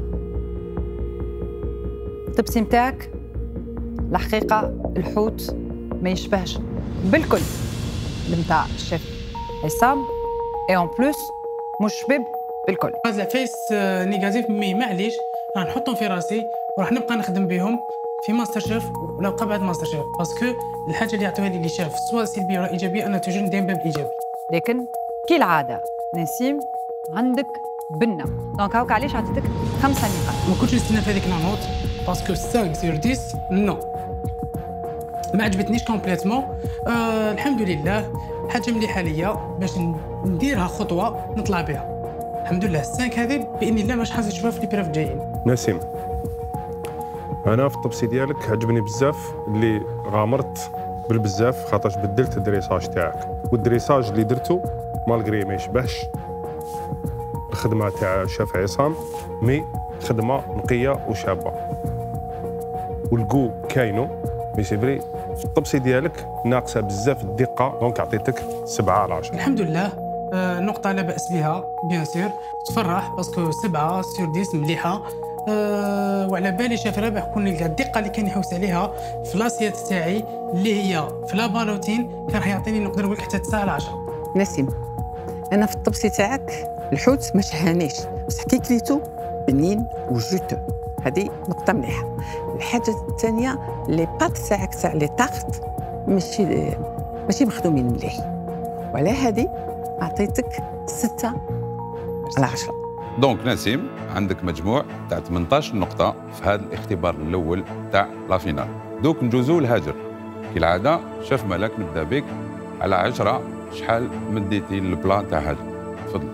التبسي نتاعك الحقيقه الحوت ما يشبهش بالكل نتاع الشيف عصام، اي اون بلوس مش شباب بالكل. هذا فيس نيجاتيف مي معليش راح نحطهم في راسي وراح نبقى نخدم بهم في ماستر شيف ولا بقى بعد ماستر شيف، باسكو الحاجه اللي يعطوها لي شاف سواء سلبيه ولا ايجابيه انا توجور ندير باب ايجابي. لكن كالعاده نسيم عندك بنه، دونك هاوك علاش عطيتك 5 نقاط. ما كنتش نستنى في هذيك النوت باسكو 5 sur 10 نو ما عجبتنيش كومبليتمون. الحمد لله حاجه مليحه ليا باش نديرها خطوه نطلع بها. الحمد لله 5 هذه باذن الله مش حاسس نشوفها في لي بيروف جايين. نسيم، انا في الطبسي ديالك عجبني بزاف اللي غامرت بالبزاف خاطرش بدلت الدريساج تاعك، والدريساج اللي درته مالغري ما يشبهش الخدمه تاع الشيف عصام، مي خدمه نقيه وشابه والكو كاينو. مي سي فري في الطبسي ديالك ناقصه بزاف الدقه، دونك عطيتك 7 على 10. الحمد لله نقطه لا باس بها بيان سور، تفرح باسكو 7 sur 10 مليحه. وعلى بالي شاف رابح كون نلقى الدقه اللي كان يحوس عليها في لاسيات تاعي اللي هي في لابالوتين كان راح يعطيني نقدر نقول حتى 9 على 10. نسيم، انا في الطبسي تاعك الحوت ما شهانيش، بصح كي كليتو بنين وجوتو، هذه نقطه مليحه. الحاجه الثانيه لي بات تاعك تاع لي طاخت ماشي مخدومين مليح، وعلى هذه عطيتك 6 على 10. دونك نسيم عندك مجموع تاع 18 نقطة في هذا الاختبار الأول تاع لا فينال. دوك نجوزو لهاجر كالعادة. شاف مالك نبدا بك على 10، شحال مديتي البلان تاع هاجر؟ تفضل.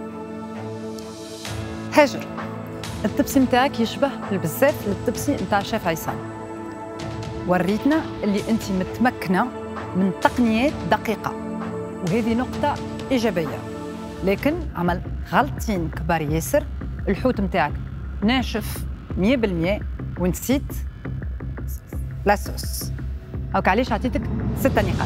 هاجر، الطبسي نتاعك يشبه بزاف للطبسي نتاع الشيف عصام. وريتنا اللي انت متمكنه من تقنيات دقيقه، وهذه نقطه ايجابيه. لكن عمل غلطين كبار ياسر. الحوت نتاعك ناشف 100% ونسيت لاصوص. هاك علاش عطيتك 6 نقاط.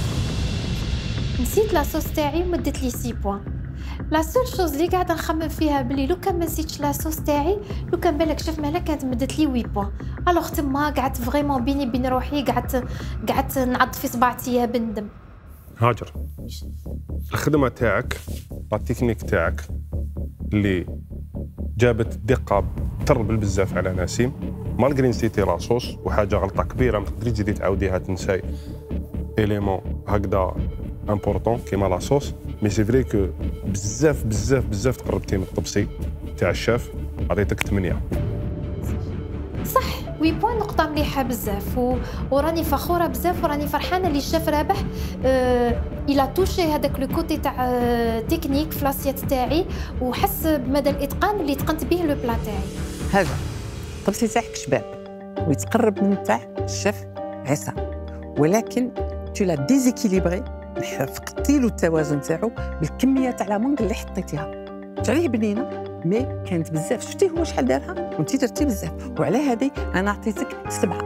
نسيت لاصوص تاعي ومدت لي 6 بوان. لا سول شوز اللي قاعده نخمم فيها بلي لو كان ما نسيتش لاصوص تاعي، لو كان بالك شاف مالك كانت مدت لي 8 بوان. الوغ تما قعدت فريمون بيني بين روحي، قعدت نعض في صباعتي بندم. هاجر، الخدمه تاعك التكنيك تاعك اللي جابت الدقه تربل بزاف على نسيم، مالغري نسيتي لاصوص وحاجه غلطه كبيره ما تقدريش تزيدي تعاوديها تنساي اليمون هكذا امبورطون كيما لاصوص. مي سي فري كو بزاف بزاف بزاف تقربتي من الطبسي تاع الشاف، عطيتك 8. صح 8 بوان نقطة مليحة بزاف وراني فخورة بزاف وراني فرحانة اللي الشاف رابح إلا توشي هذاك لو كوتي تاع تكنيك في لاسيات تاعي وحس بمدى الإتقان اللي تقنت به لو بلا تاعي. هذا الطبسي تاعك شباب ويتقرب من تاع الشيف عصام، ولكن تو لا ديزيكيليبري، فقدتي له التوازن تاعو بالكمية تاع لامونغ اللي حطيتيها. تعريه بنينة مي كانت بزاف، شفتي هو شحال دارها وانتي درتي بزاف، وعلى هذه انا عطيتك 7.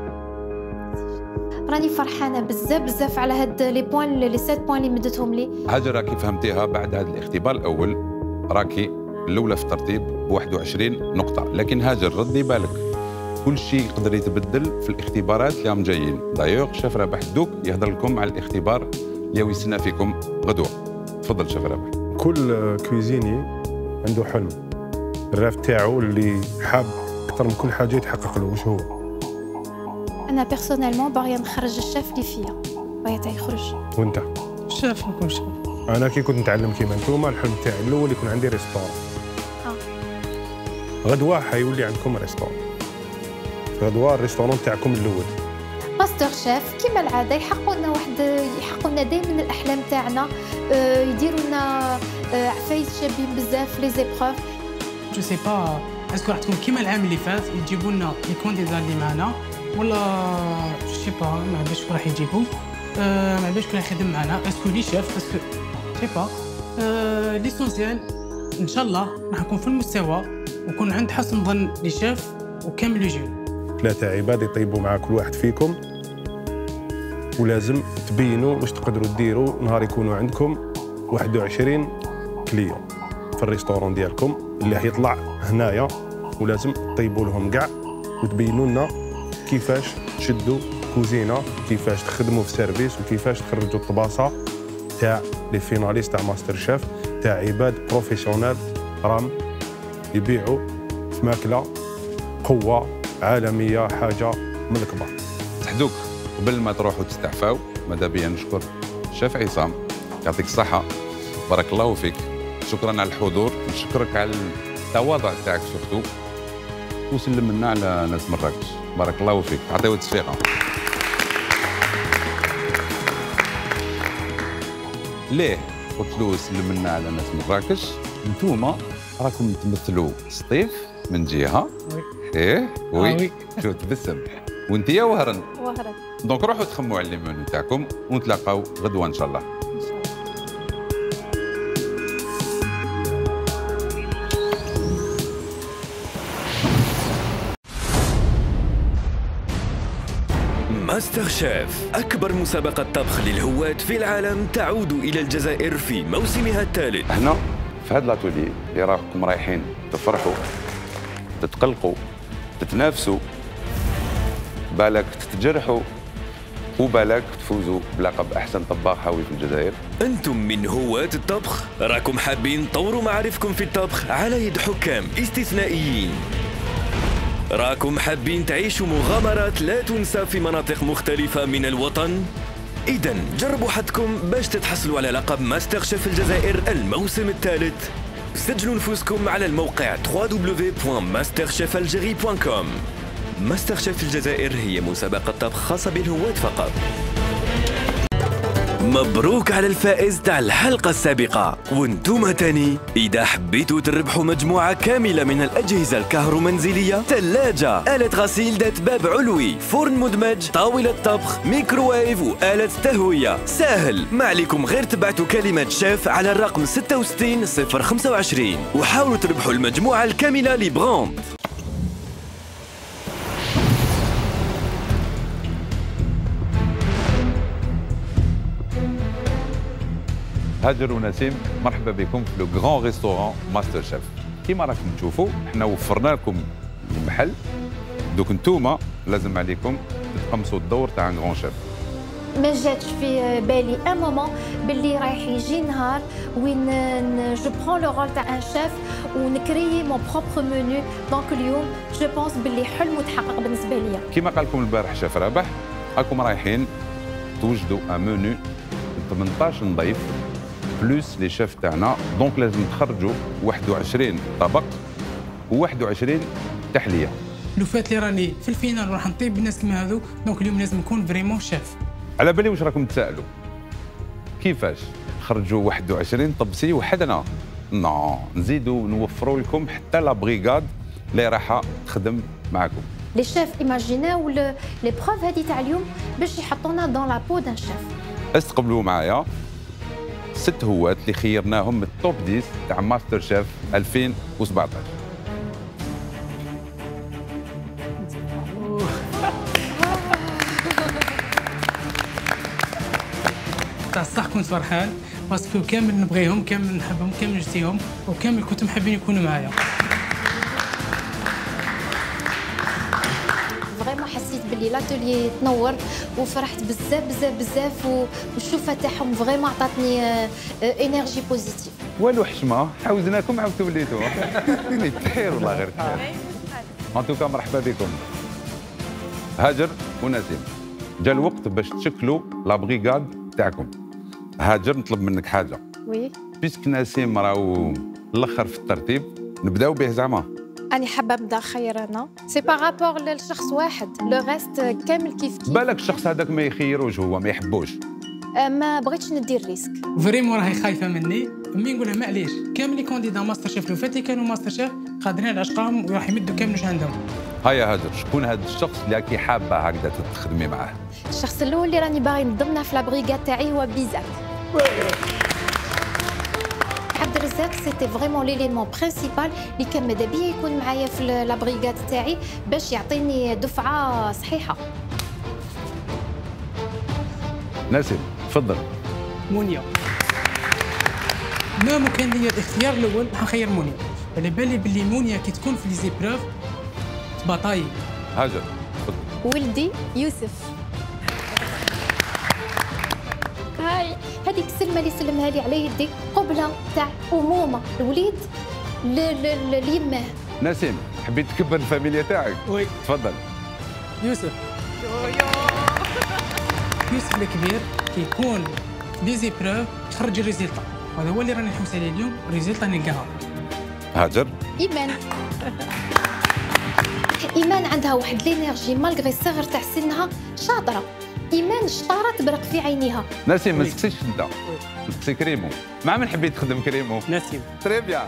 راني فرحانه بزاف بزاف على هاد لي بوين لي 7 بوين اللي مدتهم لي. هاجر راكي فهمتيها بعد هذا الاختبار الاول راكي الاولى في الترتيب ب 21 نقطه، لكن هاجر ردي بالك كل شيء يقدر يتبدل في الاختبارات اللي راهم جايين. دايوغ شاف رابح دوك يهضر لكم على الاختبار اللي يستنى فيكم غدوه. تفضل شاف رابح. كل كويزيني عنده حلم، الراف تاعو اللي حاب اكثر من كل حاجه يتحقق له. واش هو؟ انا بيرسونيلمون باغيه نخرج الشيف اللي فيا، باغيه يخرج. وانت؟ الشيف نكون شيف. انا كي كنت نتعلم كيما نتوما الحلم تاعي الاول يكون عندي ريستورون. غدوه حيولي عندكم ريستورون. غدوه الريستورون تاعكم الاول. ماستر شيف كيما العاده يحققوا لنا دائما الاحلام تاعنا، يديروا لنا عفايس شابين بزاف لي زيبروف. جو سي با اسكو راح تكون كيما العام اللي فات يجيبوا لنا لي كونديدا اللي معنا، ولا جو سي با ما عرفتش شكون راح يجيبوا، ما عرفتش شكون راح يخدم معنا، اسكو لي شيف اسكو سي با ليسونسيال. ان شاء الله راح نكون في المستوى ونكون عند حسن ظن لي شيف وكامل يجيو. 3 عباد يطيبوا مع كل واحد فيكم، ولازم تبينوا واش تقدروا ديروا نهار يكونوا عندكم 21 كليون في الريستورون ديالكم اللي حيطلع هنايا، ولازم تطيبوا لهم كاع وتبينوا لنا كيفاش تشدوا كوزينه، كيفاش تخدموا في سيرفيس، وكيفاش تخرجوا الطباسه تاع لي فيناليست تاع ماستر شيف، تاع عباد بروفيسيونيل راهم يبيعوا في ماكله قوه عالميه، حاجه من الكبار. تحدوك قبل ما تروحوا تستعفاو، ماذا بيا نشكر الشيف عصام، يعطيك الصحه، بارك الله فيك، شكرا على الحضور، نشكرك على التواضع تاعك سورتو، وسلمنا على ناس مراكش. بارك الله فيك، عطيو تصفيقه. ليه قلت له سلمنا على ناس مراكش؟ انتوما راكم تمثلوا سطيف من جهه. ايه وي شو تبسم. وانت يا وهران. دونك روحوا تخموا على المنيو تاعكم ونتلاقاو غدوه ان شاء الله. ماستر شيف، أكبر مسابقة طبخ للهواة في العالم، تعود إلى الجزائر في موسمها الثالث. هنا في هذا الاتولي اللي راكم رايحين تفرحوا، تتقلقوا، تتنافسوا، بالك تتجرحوا، وبالك تفوزوا بلقب أحسن طباخ حاوي في الجزائر. أنتم من هواة الطبخ، راكم حابين تطوروا معارفكم في الطبخ على يد حكام استثنائيين. راكم حابين تعيشوا مغامرات لا تنسى في مناطق مختلفة من الوطن؟ إذن جربوا حظكم باش تتحصلوا على لقب ماستر شيف الجزائر الموسم الثالث. سجلوا نفوسكم على الموقع www.masterchefalgerie.com. ماستر شيف الجزائر هي مسابقة طبخ خاصة بالهواة فقط. مبروك على الفائز تاع الحلقة السابقة، وانتم تاني إذا حبيتوا تربحوا مجموعة كاملة من الأجهزة الكهرومنزلية: ثلاجة، آلة غسيل ذات باب علوي، فرن مدمج، طاولة طبخ، ميكروويف وآلة تهوية. سهل، ما عليكم غير تبعتوا كلمة شيف على الرقم 66025 وحاولوا تربحوا المجموعة الكاملة لبراند. هاجر ونسيم، مرحبا بكم في لو غران ريستورون ماستر شيف. كيما راكم تشوفوا احنا وفرنا لكم المحل، دوك انتوما لازم عليكم تتقمصوا الدور تاع ان غران شيف. ما جاتش في بالي ان مومون باللي رايح يجي نهار وين جو برون لو رول تاع ان شيف ونكريي مون بروبر منيو. دونك اليوم جو بونس باللي حلم متحقق بالنسبه ليا. كيما قال لكم البارح شيف رابح، راكم رايحين توجدوا ان منيو 18 نضيف بلوس لي شيف تاعنا. دونك لازم تخرجوا 21 طبق و21 تحليه. لو فات اللي راني في الفينال راح نطيب بالناس كيما هذو، دونك اليوم لازم نكون فريمون شيف. على بالي واش راكم تسالوا كيفاش خرجوا 21 طبسي وحدنا؟ نو، نزيدوا نوفروا لكم حتى لا بريغاد اللي راح تخدم معكم. لي شيف ايماجيناو لي بروف هذه تاع اليوم باش يحطونا دون لا بو دان شيف. استقبلوا معايا 6 هواة اللي خيرناهم من التوب 10 تاع ماستر شيف 2017. تاع الصح كنت فرحان باسكو كامل نبغيهم، كامل نحبهم، كامل نشتيهم، وكامل كنتم حابين يكونوا معايا. فريمون حسيت باللي لاتولي تنور وفرحت بزاف بزاف بزاف، والشوفه تاعهم فريمون عطاتني انرجي بوزيتيف. والو حشمه، حوزناكم عاودتوا وليتوا. فيني التحير والله غير التحير. ان توكا مرحبا بكم هاجر ونسيم. جا الوقت باش تشكلوا لا بريغاد تاعكم. هاجر نطلب منك حاجه. وي بيسك نسيم راهو الاخر في الترتيب، نبداو به زعما. أنا حابة نبدا خير أنا، سي بارابور للشخص واحد، لو ريست كامل كيف كيف. بالك الشخص هذاك ما يخيروش، هو ما يحبوش. ما بغيتش ندير ريسك. فريمون راهي خايفه مني، مي نقولها معليش، كامل لي كونديدا ماستر شيف لو فات اللي كانوا ماستر شيف قادرين على عشقهم وراح يمدوا كامل واش عندهم. هيا هاجر، شكون هذا الشخص اللي راكي حابه هكذا تخدمي معاه؟ الشخص الاول اللي راني باغي نضمنه في لابريغاد تاعي هو بيزاك. عبد الرزاق سيتي فريمون ليليمون برينسيبال اللي كان ماذا بيا يكون معايا في لابريغاد تاعي باش يعطيني دفعه صحيحه. نسيم تفضل. مونيا. ما كان لي الاختيار الاول نخير مونيا، على بالي باللي مونيا كي تكون في لي زيبروف تبطاي. هاجر تفضل. ولدي يوسف. هاي هذيك السلمه اللي سلمها لي على يدي قبله تاع امومه الوليد ليماه. نسيم حبيت تكبر الفاميليا تاعك؟ وي تفضل. يوسف. يوسف الكبير كيكون دي زيبروف يخرج الريزلتا، وهذا هو اللي راني نحوس عليه اليوم، الريزلتا نلقاها. هاجر. ايمان. ايمان عندها واحد لينيرجي مالغري الصغر تاع سنها، شاطره. ايمان شطاره تبرق في عينيها. نسيم ما تسقسيش انت، تسقسي كريمو. مع من حبيت تخدم كريمو؟ نسيم. تري بيان.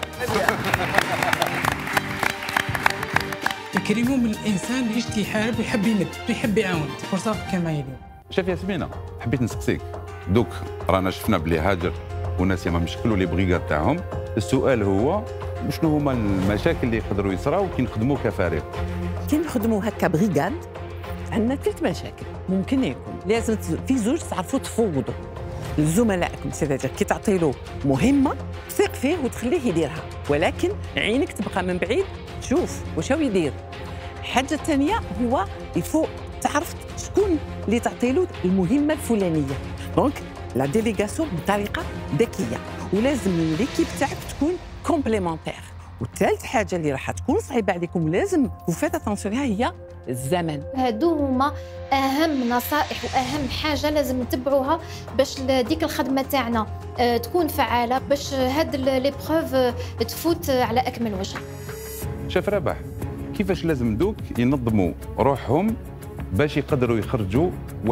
كريمو من الانسان اللي يشتي يحارب ويحب يمد ويحب يعاون، فرصه كان معايا اليوم. شوف ياسمينة، حبيت نسقسيك دوك رانا شفنا بلي هاجر ونسيم مشكلوا لي بريغاد تاعهم. السؤال هو شنو هما المشاكل اللي يقدروا يصراو كي نخدموا كفريق؟ كي نخدموا هكا بريغاد عندنا 3 مشاكل ممكن يكون. لازم في زوج تعرفوا تفوضوا لزملائكم، سيداتير كي تعطي له مهمه تثق فيه وتخليه يديرها، ولكن عينك تبقى من بعيد تشوف واش هو يدير. الحاجه الثانيه هو يفوق تعرف شكون اللي تعطي له المهمه الفلانيه، دونك لا ديليغاسيون بطريقه ذكيه، ولازم ليكيب تاعك تكون كومبليمونتير. والثالث حاجه اللي راح تكون صعيبه عليكم لازم وفات اتونسيون هي الزمن. هادو هما اهم نصائح واهم حاجه لازم نتبعوها باش ديك الخدمه تاعنا تكون فعاله، باش هاد لي بروف تفوت على اكمل وجه. شاف رباح كيفاش لازم دوك ينظموا روحهم باش يقدروا يخرجوا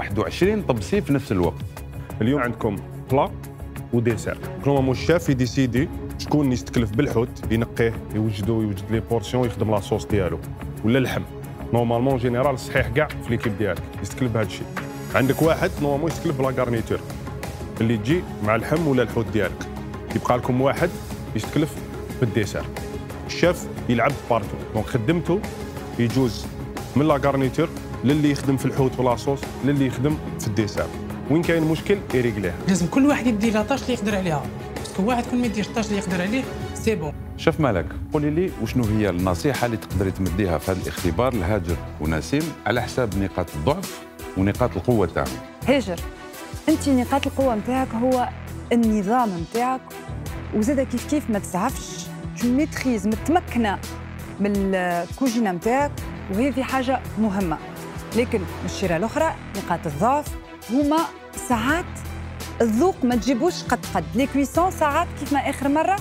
21 طبسي في نفس الوقت؟ اليوم عندكم بلا وديسير، نورمالمون الشاف يديسيدي شكون يستكلف بالحوت، ينقيه يوجد لي بورسيون يخدم لا صوص ديالو، ولا اللحم. نورمالمون جينيرال صحيح كاع في ليكيب ديالك يستكلف بهذا الشيء. عندك واحد نورمالمون يستكلف بلا غارنيتور اللي تجي مع اللحم ولا الحوت ديالك. يبقى لكم واحد يستكلف بالديسير. الشاف يلعب بارتو، دونك خدمته يجوز من لا غارنيتور للي يخدم في الحوت ولا صوص للي يخدم في الديسير. وين كاين مشكل يريقليه. لازم كل واحد يدي لاطاش اللي يقدر عليها، باسكو واحد كل ما يدير لاطاش اللي يقدر عليه سي بون. شاف مالك، قولي لي وشنو هي النصيحه اللي تقدري تمديها في هذا الاختبار لهاجر ونسيم على حساب نقاط الضعف ونقاط القوه تاعهم؟ هاجر، انت نقاط القوه نتاعك هو النظام نتاعك، وزاده كيف ما تسعفش ميتريز متمكنه من الكوجينه نتاعك، وهذه حاجه مهمه. لكن الشيره الاخرى نقاط الضعف هما ساعات الذوق ما تجيبوش قد لي كويسون، ساعات كيف ما اخر مره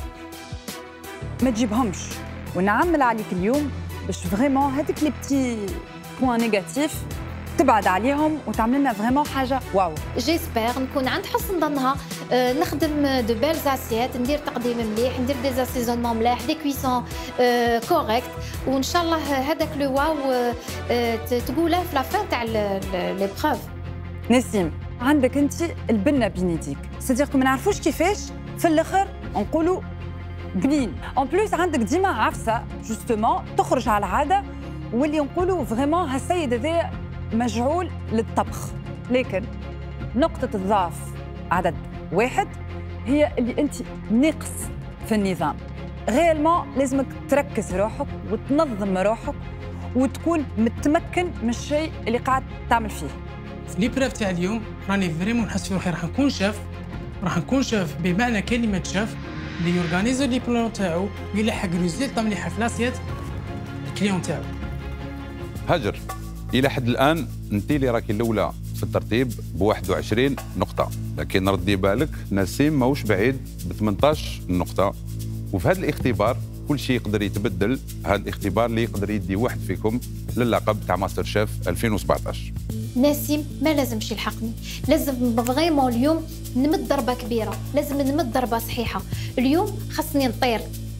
ما تجيبهمش. ونعمل عليك اليوم باش فريمون هذيك لي بتي بوان نيجاتيف تبعد عليهم وتعمل لنا فريمون حاجه واو. جيسبر نكون عند حسن ظنها، نخدم دو بيل زاسيات، ندير تقديم مليح، ندير دي زاسيزونمون مليح، دي كويسون كوريكت، وان شاء الله هذاك لو واو تقوله في لافان تاع لي بروف. نسيم، عندك انت البنه بين يديك، صديقكم ما نعرفوش كيفاش في الاخر نقولوا بنين. اون بلوس عندك ديما عفسه جوستومون تخرج على العاده، واللي نقولوا فريمون هالسيد هذا مجعول للطبخ. لكن نقطه الضعف عدد 1 هي اللي انت ناقص في النظام. غيالمون لازمك تركز روحك وتنظم روحك وتكون متمكن من الشيء اللي قاعد تعمل فيه. في لي بروف تاع اليوم راني فريمون نحس في روحي راح نكون شاف بمعنى كلمه شاف اللي يورغانيزو لي بلان تاعو ويلحق ريزلت مليحه في لاسيات الكليون تاعو. هاجر، الى حد الان انت اللي راكي الاولى في الترتيب ب 21 نقطه، لكن ردي بالك نسيم ماهوش بعيد ب 18 نقطه. وفي هذا الاختبار كل شيء يقدر يتبدل. هذا الاختبار اللي يقدر يدي واحد فيكم للقب تاع ماستر شيف 2017. نسيم ما لازمش يلحقني، لازم فريمون اليوم نمد ضربه كبيره، لازم نمد ضربه صحيحه. اليوم خصني نطير.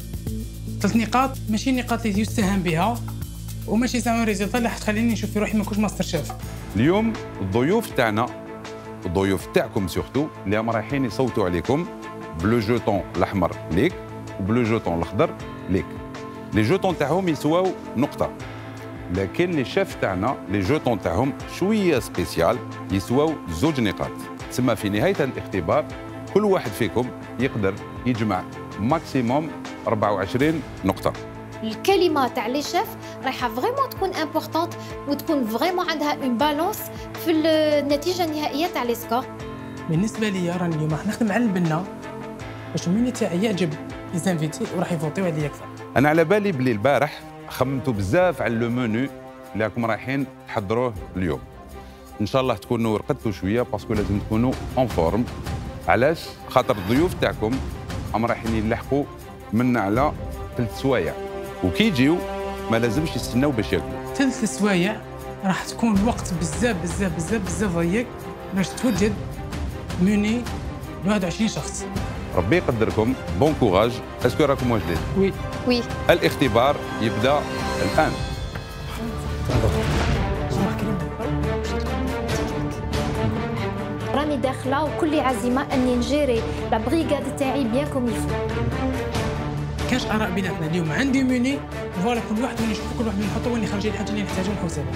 3 نقاط ماشي النقاط اللي يستهان بها، وماشي زعما ريزلت اللي حتخليني نشوف في روحي ما كنتش ماستر شيف. اليوم الضيوف تاعنا الضيوف تاعكم سورتو اللي هم رايحين يصوتوا عليكم بلو جوتون الاحمر ليك وبلو جوتون الاخضر ليك. لي جوتون تاعهم يسواو نقطه، لكن لي شيف تاعنا لي جوتون تاعهم شويه سبيسيال يسواو 2 نقاط. تسمى في نهايه الاختبار كل واحد فيكم يقدر يجمع ماكسيموم 24 نقطه. الكلمه تاع لي شيف رايحه فريمون تكون امبورطونت وتكون فريمون عندها اون بالونس في النتيجه النهائيه تاع لي سكور. بالنسبه لي راني اليوم راح نخدم على البنه باش الميني تاعي يعجب لي زانفيتي وراح يفوتيو عليا اكثر. انا على بالي بلي البارح خممتوا بزاف على لو منيو اللي راكم رايحين تحضروه اليوم. ان شاء الله تكونوا رقدتوا شويه باسكو لازم تكونوا اون فورم. علاش؟ خاطر الضيوف تاعكم هم رايحين يلحقوا منا على 3 سوايع، وكي يجيو ما لازمش يستناو باش ياكلوا. 3 سوايع راح تكون الوقت بزاف ضيق باش توجد موني ل 21 شخص. ربي يقدركم، بون كوراج. اسكو راكم واجدين؟ وي. الاختبار يبدا الان. راني داخله وكل عزيمه اني نجيري لا بريغاد تاعي بيان كوم يفو. كاش اراء بيناتنا اليوم. عندي موني فوالا كل واحد وين نشوف كل واحد وين نحطو وين يخرج الحاجه اللي نحتاجها نحوسها.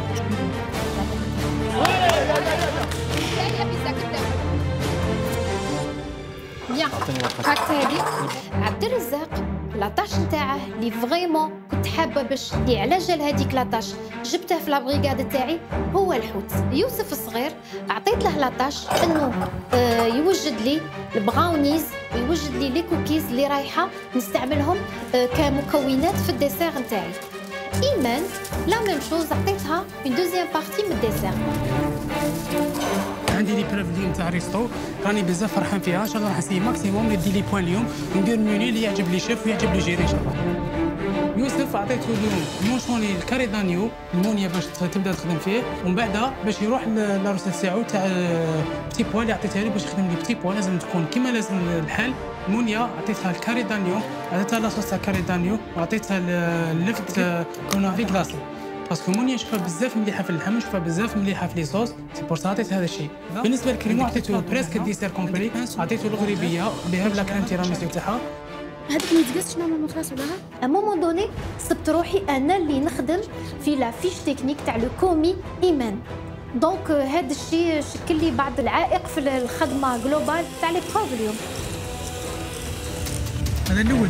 بيان هاكا هادي عبد الرزاق لاطاش نتاعه اللي فريمون كنت حابه باش اللي على جال هذيك لاطاش جبته في لابريغاد تاعي هو الحوت. يوسف الصغير عطيت له لاطاش انه يوجد لي البراونيز ويوجد لي لي كوكيز اللي رايحه نستعملهم كمكونات في الديسير نتاعي. ايمان لا ميم شوز عطيتها اون دوزيام بارتي من الديسير. عندي لي بروف اليوم تاع ريستو راني بزاف فرحان فيها. ان شاء الله راح نسيي ماكسيموم ندي لي بوان اليوم وندير موني اللي يعجب لي شيف ويعجب لي جيري ان شاء الله. يوسف عطيته اليوم مونشوني الكاري دانيو المونيا باش تبدا تخدم فيه ومن بعد باش يروح لاروسيت تاعو تاع بتي بوا اللي عطيتها لي باش يخدم لي بتي بوا لازم تكون كيما لازم الحال. مونيا عطيتها الكاري دانيو، عطيتها لاصوص تاع كاري دانيو وعطيتها اللفت كونافي كلاسي باسكو مونيا نشوفها بزاف مليحه في اللحم نشوفها بزاف مليحه في لي صوص سي بور سا عطيت هذا الشيء. بالنسبه للكريمو عطيته بريسك ديسير كومبلي عطيته الغريبيه بها بلا كريم تيراميسو تاعها. هذيك اللي تقصت نورمالمون كلاس ولا ا مومون دوني صبت روحي انا اللي نخدم في لا فيش تكنيك تاع لو كومي ايمان. دونك هذا الشيء شكل لي بعض العائق في الخدمه جلوبال تاع لي بروف اليوم. هذا الاول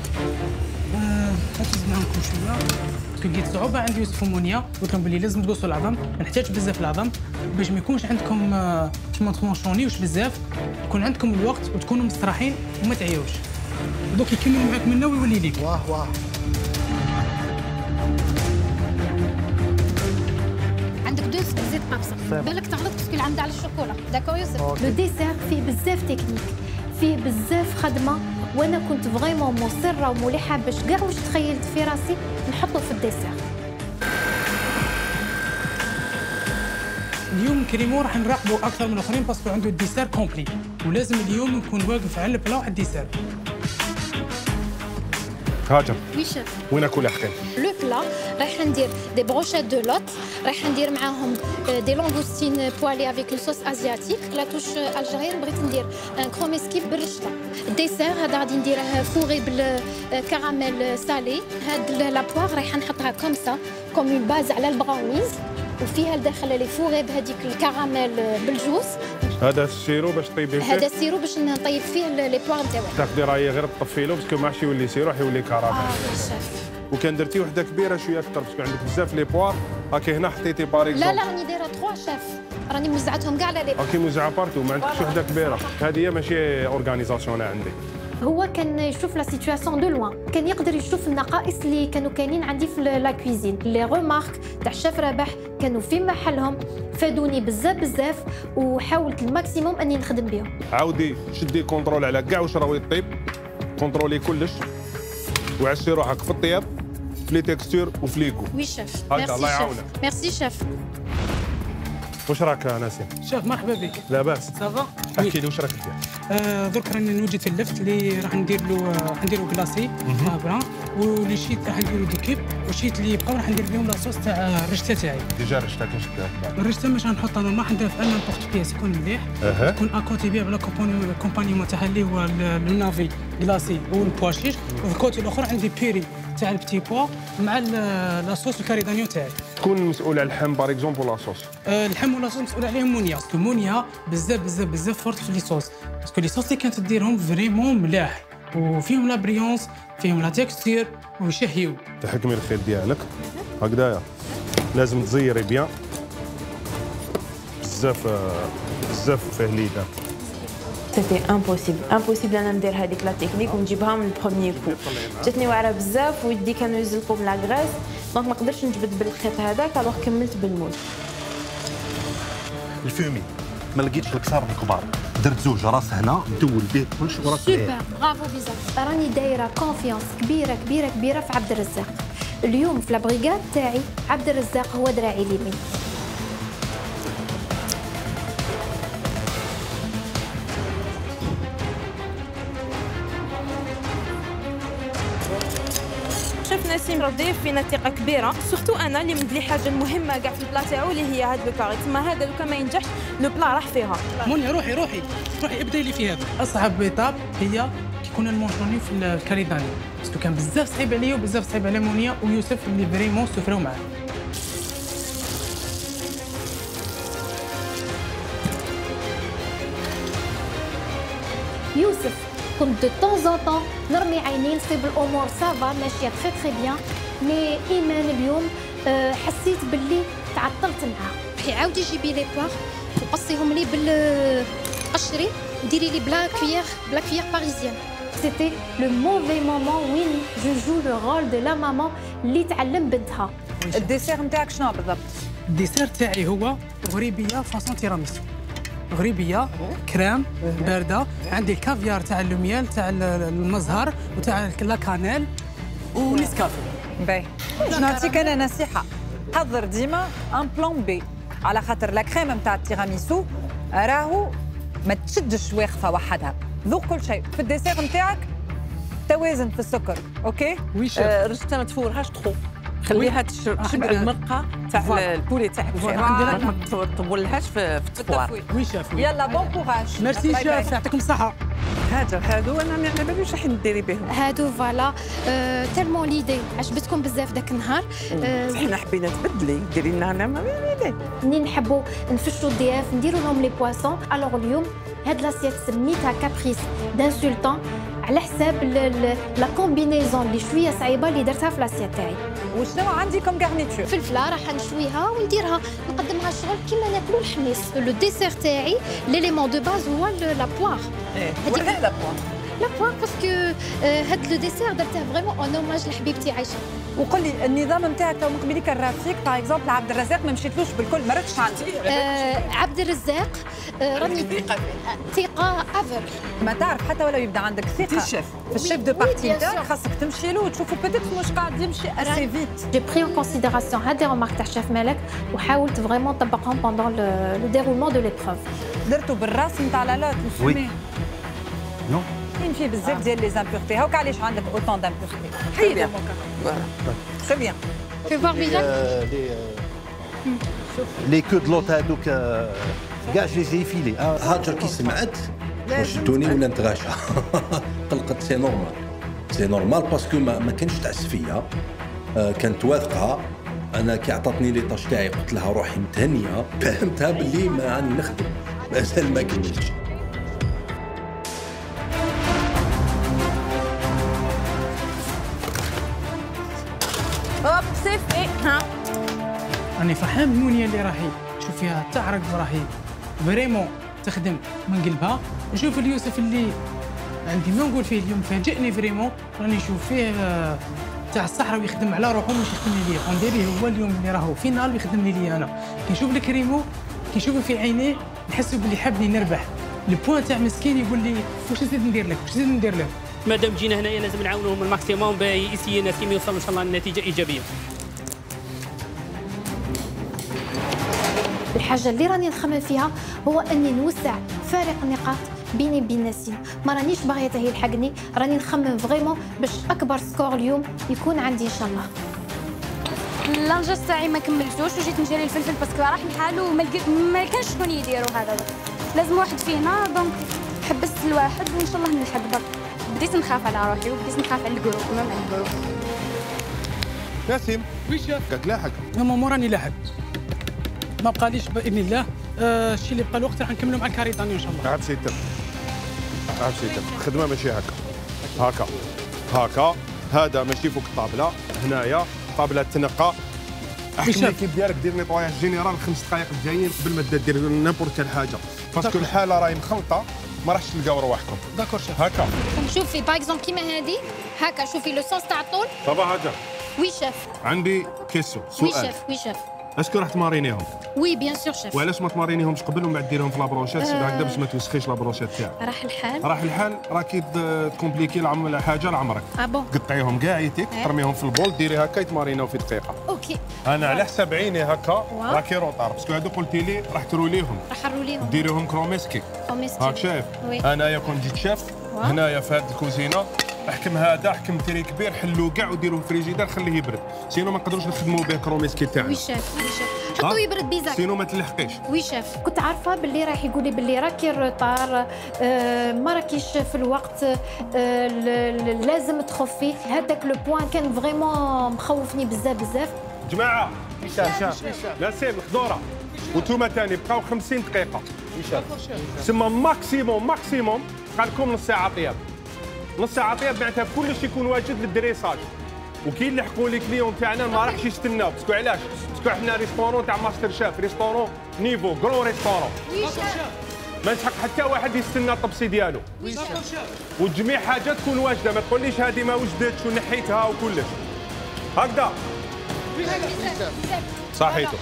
ركز معاكم شويه باسكو لقيت صعوبه عندي يوسف ومونيا. قلت لهم بلي لازم تقصوا العظم ما نحتاجش بزاف العظم باش ما يكونش عندكم ما تمونشونيوش بزاف يكون عندكم الوقت وتكونوا مستراحين وما تعيوش. دوك يكمل معاك منا ويولي ليك. واه عندك دوز زيت قابصه بالك تغلط باسكو العمد على الشوكولا. داكور يوسف. لو ديسير فيه بزاف تكنيك فيه بزاف خدمه وانا كنت فريمون مصره وملحه باش كاع واش تخيلت في راسي نحطه في الديسير. اليوم كريمو راح نراقبوا اكثر من الاخرين باسكو عنده الديسير كومبلي ولازم اليوم نكون واقف على البلا وعلى الديسير. هاجر وي شيف. وين اكل حكايه؟ لو بلا رايحه ندير دي بروشيت دو لوت رايحه ندير معاهم دي لونغوستين بوالي افيك لو صوص ازياتيك لا توش الجيريان بغيت ندير ان كروميسكيف بالرشطه. الديسير هذا غادي نديره فوري بالكراميل سالي. هاد لا بواغ رايحه نحطها كوم سا كوم اون باز على البراونيز وفيها الداخل لي فوري بهذيك الكراميل بالجوز. هذا السيرو باش طيبي فيه؟ هذا السيرو باش نطيب فيه لي بواغ نتاعو. تاخدي راهي غير تطفيلو باسكو ما عادش يولي سيرو حيولي كراميل. شيف. وكان درتي وحده كبيره شويه اكثر باسكو عندك بزاف لي بوار. هاكي هنا حطيتي باريكزون. لا راني دايره 3 شيف راني موزعتهم كاع على لي. هاكي موزعه بارتو ما عندكش وحده كبيره. هذه هي ماشي اورغانيزاسيون عندي. هو كان يشوف لا سيتوياسيون دو لوان كان يقدر يشوف النقائص اللي كانوا كاينين عندي في لا كويزين. لي رومارك تاع الشيف رابح كانوا في محلهم فادوني بزاف وحاولت الماكسيموم اني نخدم بهم. عاودي شدي كونترول على كاع واش راهو يطيب كونترولي كلش وعسي روحك في الطياب في لي تكستور وفي ليكو. وي شيف. هكا الله يعاونك. ميرسي شيف. واش راك ناسين؟ شيف مرحبا بك. لاباس؟ صافا. احكي لي واش راك دير؟ درك راني نوجد في اللفت اللي راح ندير له كلاسي بران واللي شيت راح نديرو ديكيب وشيت اللي يبقاو راح ندير بهم لاصوص تاع الرشته تاعي. ديجا الرشته كاش دير؟ الرشته مش غنحطها ما حندير في نيمبورت بيس يكون مليح تكون اكوتي بها بلا كومبانيمون تاعها اللي هو النافي كلاسي والبواشيش وفي الكوتي الاخر عندي بيري تاع البتي بوا مع لاصوص الكاري دانيو تاعي. تكون مسؤول على اللحم باغ اكزومبل لاصوص؟ اللحم ولاصوص مسؤول عليهم مونيا باسكو مونيا بزاف فورت في لي صوص باسكو لي صوص اللي كانت تديرهم فريمون ملاح وفيهم لا بريونس فيهم لا تكستير ويشهيو. تحكمي الخيط ديالك هكذايا لازم تزيري بيان بزاف فيه ليدان. سيتي امبوسيبل انا ندير هذيك لا تكنيك ونجيبها من البروميير كو. جاتني واعره بزاف ويدي كانوا يزلقوا من لا غريس دونك ما قدرتش نجبد بالخيط هذاك الوغ كملت بالمول. الفومي ما لقيتش الكسار الكبار درت زوج راس هنا ندول به كلشي وراس سوبر برافو بيزا. راني دايره كونفيونس كبيره في عبد الرزاق اليوم في لابريغاد تاعي عبد الرزاق هو دراعي اليمين. شيف نسيم راه ضيف فينا ثقه كبيره، سورتو انا اللي مدلي حاجه مهمه كاع في البلا تاعو اللي هي هذا لو كاري، تما هذا لو كان ما ينجحش لو بلا راح فيها. مونيا روحي ابداي لي في هذا. اصعب ايطاب هي كي كنا نمونجوني في الكاريداني، باسكو كان بزاف صعيب عليا وبزاف صعيب على مونيا ويوسف اللي فريمون سوفريو معاه. يوسف كنت دو طون زون طون نرمي عينين نصيب الامور سافا ماشيه تري تري بيان، مي ايمان اليوم حسيت باللي تعطلت معاه. عاودي جيبي لي بواغ وقصيهم لي بالقشري وديري لي بلا كويير باريزيان. سيتي لو موفي مومون وين جو جو لو رول دو لا مامون اللي تعلم بنتها. الديسير نتاعك شنو بالضبط؟ الديسير تاعي هو غريبيه فاصون تيراميسو، غريبيه كريم بارده، عندي الكافيار تاع اللوميال تاع المزهر وتاع لا كانيل ونسكافي. باهي نعطيك انا نصيحه، حضر ديما ان بلان بي، على خاطر لا كريم نتاع التيراميسو راهو ما تشدش واقفه وحدها، ذوق كل شيء في الديسير نتاعك توازن في السكر. اوكي وي شيف. رشته ما تفورهاش تخو، خليها تشبع المرقه تاع البولي تاعك، ما تطولهاش في التفوار. وي شيف. يلا بون كوراج. ميرسي شيف، يعطيكم الصحه. هادو انا ما على باليش راح نديري بهم. هادو فوالا تالمون ليدي عجبتكم بزاف داك النهار. حنا حبينا تبدلي ديري لنا انا منين نحبوا نفشوا الضياف نديروا لهم لي بواسون. الوغ اليوم هاد لاسيت سميتها كابريس دانسولتون على حساب لا كومبينيزون اللي شويه صعيبه اللي درتها في لاسيت تاعي. وشنو عندي كوم غارنيتور؟ فلفله راح نشويها ونديرها نقدمها شغل كيما ناكلوا الحميص. لو ديسير تاعي ليليمون دو باز هو لا بوار. هذيك لا بوار. لا بوار باسكو هاد لو ديسير درته فريمون اون اوماج لحبيبتي عايشه. وقل لي النظام نتاعك تو مقبلي كان رافيق باغ اكزومبل عبد الرزاق ما مشيتلوش بالكل، ما ردش عندي. عبد الرزاق راني ثقه افل. ما تعرف حتى ولو يبدا عندك ثقه في الشيف دو بارتي نتاعك خاصك تمشي له وتشوفوا بيتيت مش قاعد يمشي اسي فيت. جي بري اون كونسيديراسيون هاد لي رومارك تاع الشيف مالك وحاولت فريمون نطبقهم بوندون لو ديرولمون دو ليبروف. درتو بالراس نتاع لا لوت وسميه نو كاين فيه بزاف ديال لي زامبورتي. هاوك علاش عندك اوتون دامبورتي. حي بيان تري بيان. في فوار فيجاك لي كو دو لوط هذوك كاع جو لي فيلي. هاجر كي سمعت شدوني ولا نتغاشى قلقت. سي نورمال باسكو ما كانش تعس فيا، كانت واثقه. انا كي عطاتني لي طاش تاعي قلت لها روحي متهنيه، فهمتها باللي ما راني نخدم مازال ما كملتش. هوب صيفي ها راني فرحان بمونيا اللي راهي شوف فيها تعرق وراهي فريمون تخدم من قلبها. نشوف اليوسف اللي عندي ما نقول فيه اليوم فاجئني فريمون، راني نشوف فيه تاع الصحراء ويخدم على روحه مش يخدم لي. ونديريه هو اليوم اللي راهو فينال ويخدم لي انا. كي نشوف الكريمو كي نشوفه في عينيه نحس باللي حابني نربح. البوان تاع مسكين يقول لي واش نزيد ندير لك، واش نزيد ندير لك. مادام جينا هنايا لازم نعاونوهم الماكسيموم باش يسيي نسيم يوصل ان شاء الله لنتيجه ايجابيه. الحاجه اللي راني نخمم فيها هو اني نوسع فارق النقاط بيني وبين نسيم. ما رانيش باغيه هي يلحقني، راني نخمم فريمون باش اكبر سكور اليوم يكون عندي ان شاء الله. اللانجاج تاعي ما كملتوش وجيت نشري الفلفل باسكو راح نحالو ما كانش شكون يديروا هذا، لازم واحد فينا. دونك حبست الواحد وان شاء الله نلحق برك. بديت نخاف على روحي وبديت نخاف على الجروب وما مع الجروب. نسيم وي شاف قالت لاحق. ماما راني لاحق، ما بقاليش باذن الله. الشيء اللي بقى الوقت راح نكملوا مع الكاريطاني ان شاء الله. عاد سيتم الخدمه ماشي هكا هذا ماشي فوق الطابله، هنايا طابله تنقى. احسن ليكيب ديالك دير نيطواياج جينيرال 5 دقائق الجايين قبل ما دير نيمبورت كال حاجه، باسكو الحاله راهي مخلطه ما راحش تلقاو رواحكم. داكور شيف. هكا شوفي باغ اكزومبل كيما هذه هكا، شوفي لو سونس تاع الطول. صباح هاجر. وي شيف. عندي كيسو سؤال. وي شيف. اسكو راح تمارينيهم؟ وي بيان سور شيف. وعلاش ما تمارينيهمش قبل ومن بعد ديرهم في لابروشيت هكذا باش ما توسخيش لابروشيت تاعك؟ راح الحال. راح الحال راكي تكومبليكي حاجه لعمرك. بون. قطعيهم كاع يتيك ترميهم في البول ديري هكا يتماريناو في دقيقه. اوكي. انا على حساب عيني هكا راكي روطار باسكو هادو قلتي لي راح تروليهم. راح نروليهم. ديريهم كروميسكي. كروميسكي. هاك شايف؟ انايا كون جيت شيف هنايا في هاد الكوزينه احكم هذا احكم تري كبير حلو كاع وديروه في الفريجيدار خليه يبرد سينو ما نقدروش نخدموا به كروميسكي تاعنا. وي شيف وي شيف حطوا يبرد بيزاك سينو ما تلحقيش. وي شيف. كنت عارفه باللي راح يقول لي باللي راكي الروطار ما راكيش في الوقت لازم تخفي هذاك لو بوين كان فريمون مخوفني بزاف. جماعه نسيم الخضوره وانتوما ثاني بقاو 50 دقيقه تسمى ماكسيموم بقى لكم نص ساعه طياب. نص ساعه طياب معناتها كلش يكون واجد للدريساج وكي نلحقوا لي كليون تاعنا ما راحش يستناو باسكو علاش؟ باسكو حنا ريستورون تاع ماستر شيف ريستورون نيفو كرون ريستورون ما نسحق حتى واحد يستنى الطبسي ديالو وجميع حاجه تكون واجده ما تقوليش هذه ما وجدتش ونحيتها وكلش هكذا صحيتو.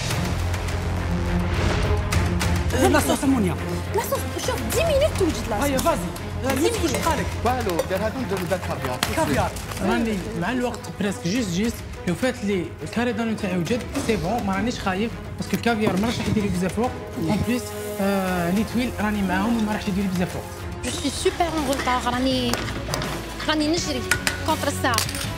لا صوص مونيا لا صوص شوف 10 مينوت توجد لا هيا فازي واش بقالك والو دار هذو نديرو داك كافيار راني مع الوقت بريسك جيست لو فات لي الكاري دانو تاعي وجد سي بون ما رانيش خايف باسكو الكافيار ما راحش يدير لي بزاف وقت اون بليس لي تويل راني معاهم وما راحش يدير لي بزاف وقت. جو سوي سوبر اون روطار راني نجري كونتر الساعه.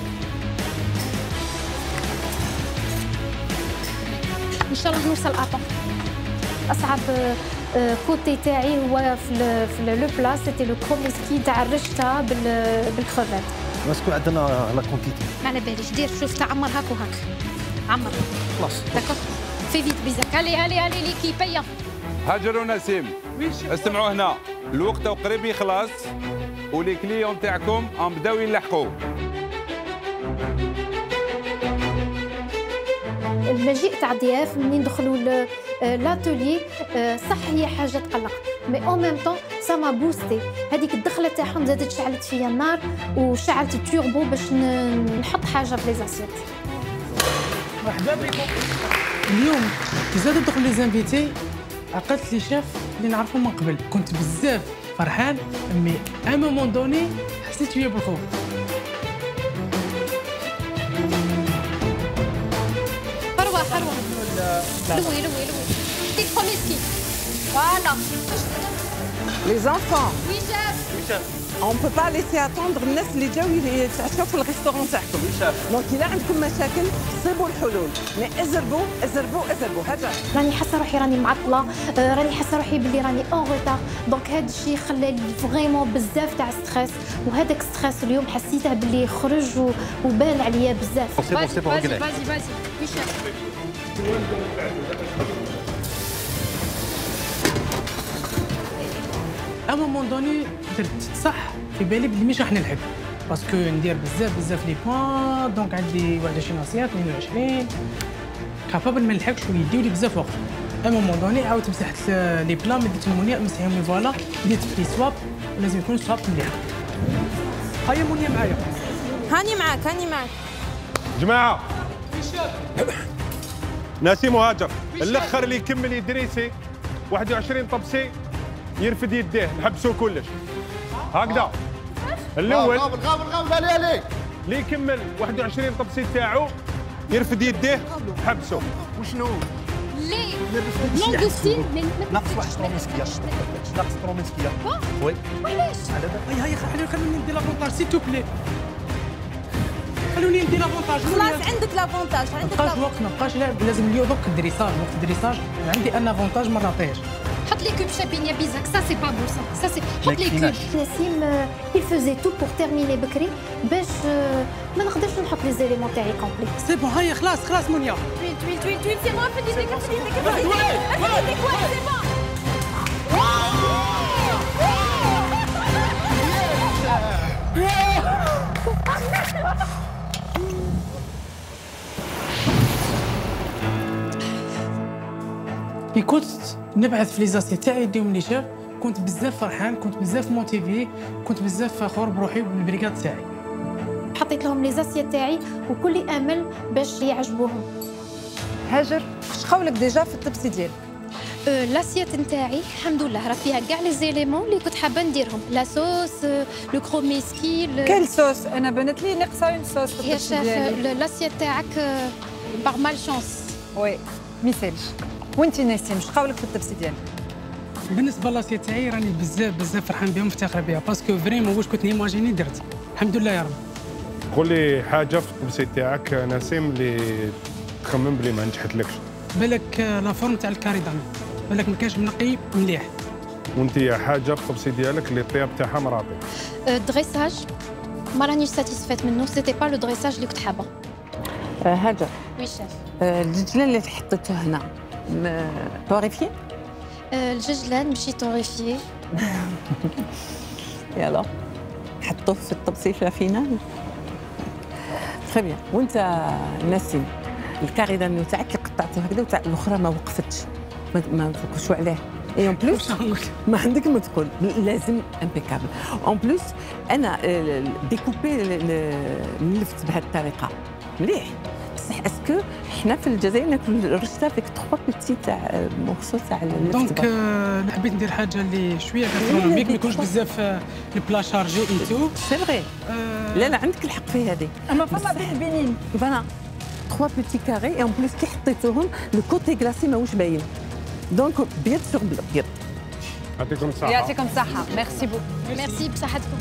ان شاء الله نوصل ابا. اصعب كوتي تاعي هو في لو بلا سيتي لو كروميسكي تاع الرشته بالكروفات. باسكو عندنا لا كونتيتي ما على باليش دير شوف تعمر هاك وهاك عمر خلاص داكور في فيت بيزاك علي ليكيب هيا. هاجر ونسيم استمعوا هنا الوقت قريب يخلص ولي كليون تاعكم بداو يلحقوا. المجيء تاع الضياف منين دخلوا لاتولي صح هي حاجه تقلق مي اون ميم طون سا ما بوستي هذيك الدخله تاعهم زادت شعلت فيا النار وشعلت التوربو باش نحط حاجه في لي زاسيت. مرحبا بكم. اليوم كي زادوا دخلوا لي زانفيتي عقلت لي شيف اللي نعرفهم من قبل كنت بزاف فرحان مي ا مومون دوني حسيت شويه بالخوف. لوي ديك كروميسكي فوالا. Les enfants, وي شيف on ne peut pas laisser attendre الناس اللي جاو يتعشاو في الريستورون تاعكم. دونك إلا عندكم مشاكل صيبوا الحلول، مي ازربوا هذا. راني حاسه روحي راني معطله راني حاسه روحي باللي راني اون روتار دونك هذا الشيء خلى لي فريمون بزاف تاع ستريس وهذاك ستريس اليوم حسيته باللي خرج وبان عليا بزاف. سي بون فازي وي شيف. ا مومون دوني درت صح في بالي بلي مش راح نلحق باسكو ندير بزاف لي بوان دونك عندي 21 ناصيات 22 كابابل ما نلحقش ويديو لي بزاف وقت. ا مومون دوني عاودت مسحت لي بلا مديت المونيا مسحهم لي فوالا ديت في سواب لازم يكون سواب مليح. هيا مونيا معايا. هاني معاك. جماعه نسيم وهاجر الاخر اللي يكمل يدريسي 21 طبسي يرفد يديه نحبسوا كلش هكذا. الاول غابر علي اللي يكمل 21 طبسي تاعو يرفد يديه حبسوا. وشنو؟ ليه؟ لونغوستين ناقص واحد كروميسكيه ناقص كروميسكيه وي علاش؟ هيا خلوني ندير لافونتاج سي تو بلي خلوني ندير لافونتاج. خلاص عندك لافونتاج مابقاش وقت مابقاش لازم اليوم وقت الدريساج وقت الدريساج عندي ان افونتاج ما نعطيهش. حط لي كوب شابينيا بيزاك سا سي با بون سا سي حط لي كوب. نسيم il faisait tout pour terminer بكري باش ما نقدرش نحط لي زيليمون تاعي كومبلي. سي بون هيا خلاص مونيا. تويل سي بون فدي ديك سي بون. كي كنت نبعث في لي زاسي تاعي يديهم لي شيف كنت بزاف فرحان كنت بزاف موتيفي كنت بزاف فخور بروحي بالبريكاد تاعي. حطيت لهم لي زاسيات تاعي وكل امل باش يعجبوهم. هاجر شخولك ديجا في الطبسي ديالك؟ لاسيت نتاعي الحمد لله راه فيها كاع لي زيليمون اللي كنت حابه نديرهم، لا صوص لو كروميسكي. كيل صوص؟ انا بنت لي ناقصه اون صوص في يا الطبسي ديالي. شيف لاسيت تاعك باغ مال شونس. وي ما يسالش. وانت نسيم شخولك في الطبسي ديالك؟ بالنسبه لاسيت تاعي راني بزاف فرحان بهم مفتخر بها باسكو فريمون واش كنت نيماجيني درت. الحمد لله يا رب. قول لي حاجه في الطبسي تاعك نسيم اللي تخمم بلي ما نجحتلكش. بالك لا فورم تاع الكاريدان، بالك ما كانش منقي مليح. وانت حاجه في الطبسي ديالك اللي الطياب تاعها مراطي. دريساج ما رانيش ساتيسفيت منه، سيتي با لو دريساج اللي كنت حابه. هاجر وي شيف. الدجاج اللي حطيته هنا طوريفي؟ الججلان ماشي طوريفيي. يلا حطوه في الطبسي في الفينال. تري بيان. وانت نسيم الكاريدانيو تاعك اللي قطعته هكذا وتاع الاخرى ما وقفتش، ما فوقش عليه. اي اون بلوس ما عندك ما تقول، لازم امبيكابل. اون بلوس انا ديكوبي اللفت بهذه الطريقه مليح، بصح اسكو حنا في الجزائر ناكل الرشته فيك 3 بيتي تاع مورسو تاع اللفت. دونك حبيت ندير حاجه اللي شويه غاسترونوميك ما يكونش بزاف البلا شارجي ايتو. سي فري. لا عندك الحق في هذه. اما فما بين فوالا 3 بيتي كاري اي اون بليس كي حطيتوهم لو كوتي كلاسي ماهوش باين، دونك بيض سور بيض. يعطيكم الصحه. يعطيكم الصحه. ميرسي بو. ميرسي بصحتكم.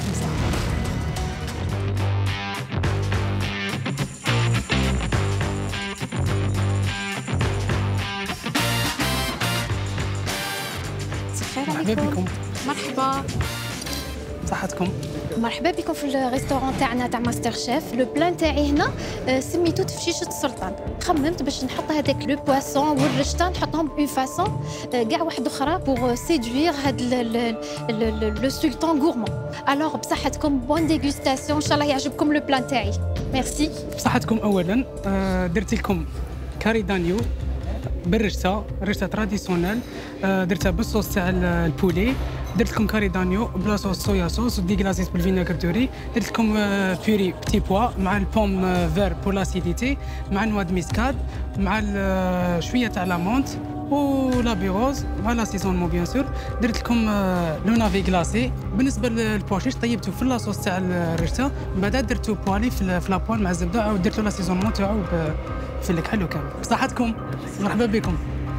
مرحبا بكم. مرحبا. صحتكم. مرحبا بكم في الريستورون تاعنا تاع ماستر شيف. لو بلان تاعي هنا سميتو تفشيشه السلطان. خممت باش نحط هذاك لو بواسون والرشته نحطهم بون فاسون كاع واحده اخرى بوغ سيدوير هاد لو سلطان غورمون. الوغ بصحتكم بون ديغوستاسيون، ان شاء الله يعجبكم لو بلان تاعي. ميرسي. بصحتكم اولا. درت لكم كاريدانيو بالرشته، رشته تراديسيونيل، درتها بالصوص تاع البولي. درت لكم كاريدانيو بلا صوص صويا صوص ودي غلاسيس بالفينيغر دوري. درت لكم بيوري بتي بوا مع البوم فير بور لاسيديتي مع نوا دو ميسكاد مع شويه تاع لامونت ولا بيروز مع لا سيزونمون بيان سور. درت لكم لو نافي غلاسي. بالنسبه للبوشيش طيبته في لاصوص تاع الرشته، من بعد درتو بوالي في لابوال مع الزبده، عاود درتو لا سيزونمون تاعو في الكحل وكامل. بصحتكم. مرحبا بكم.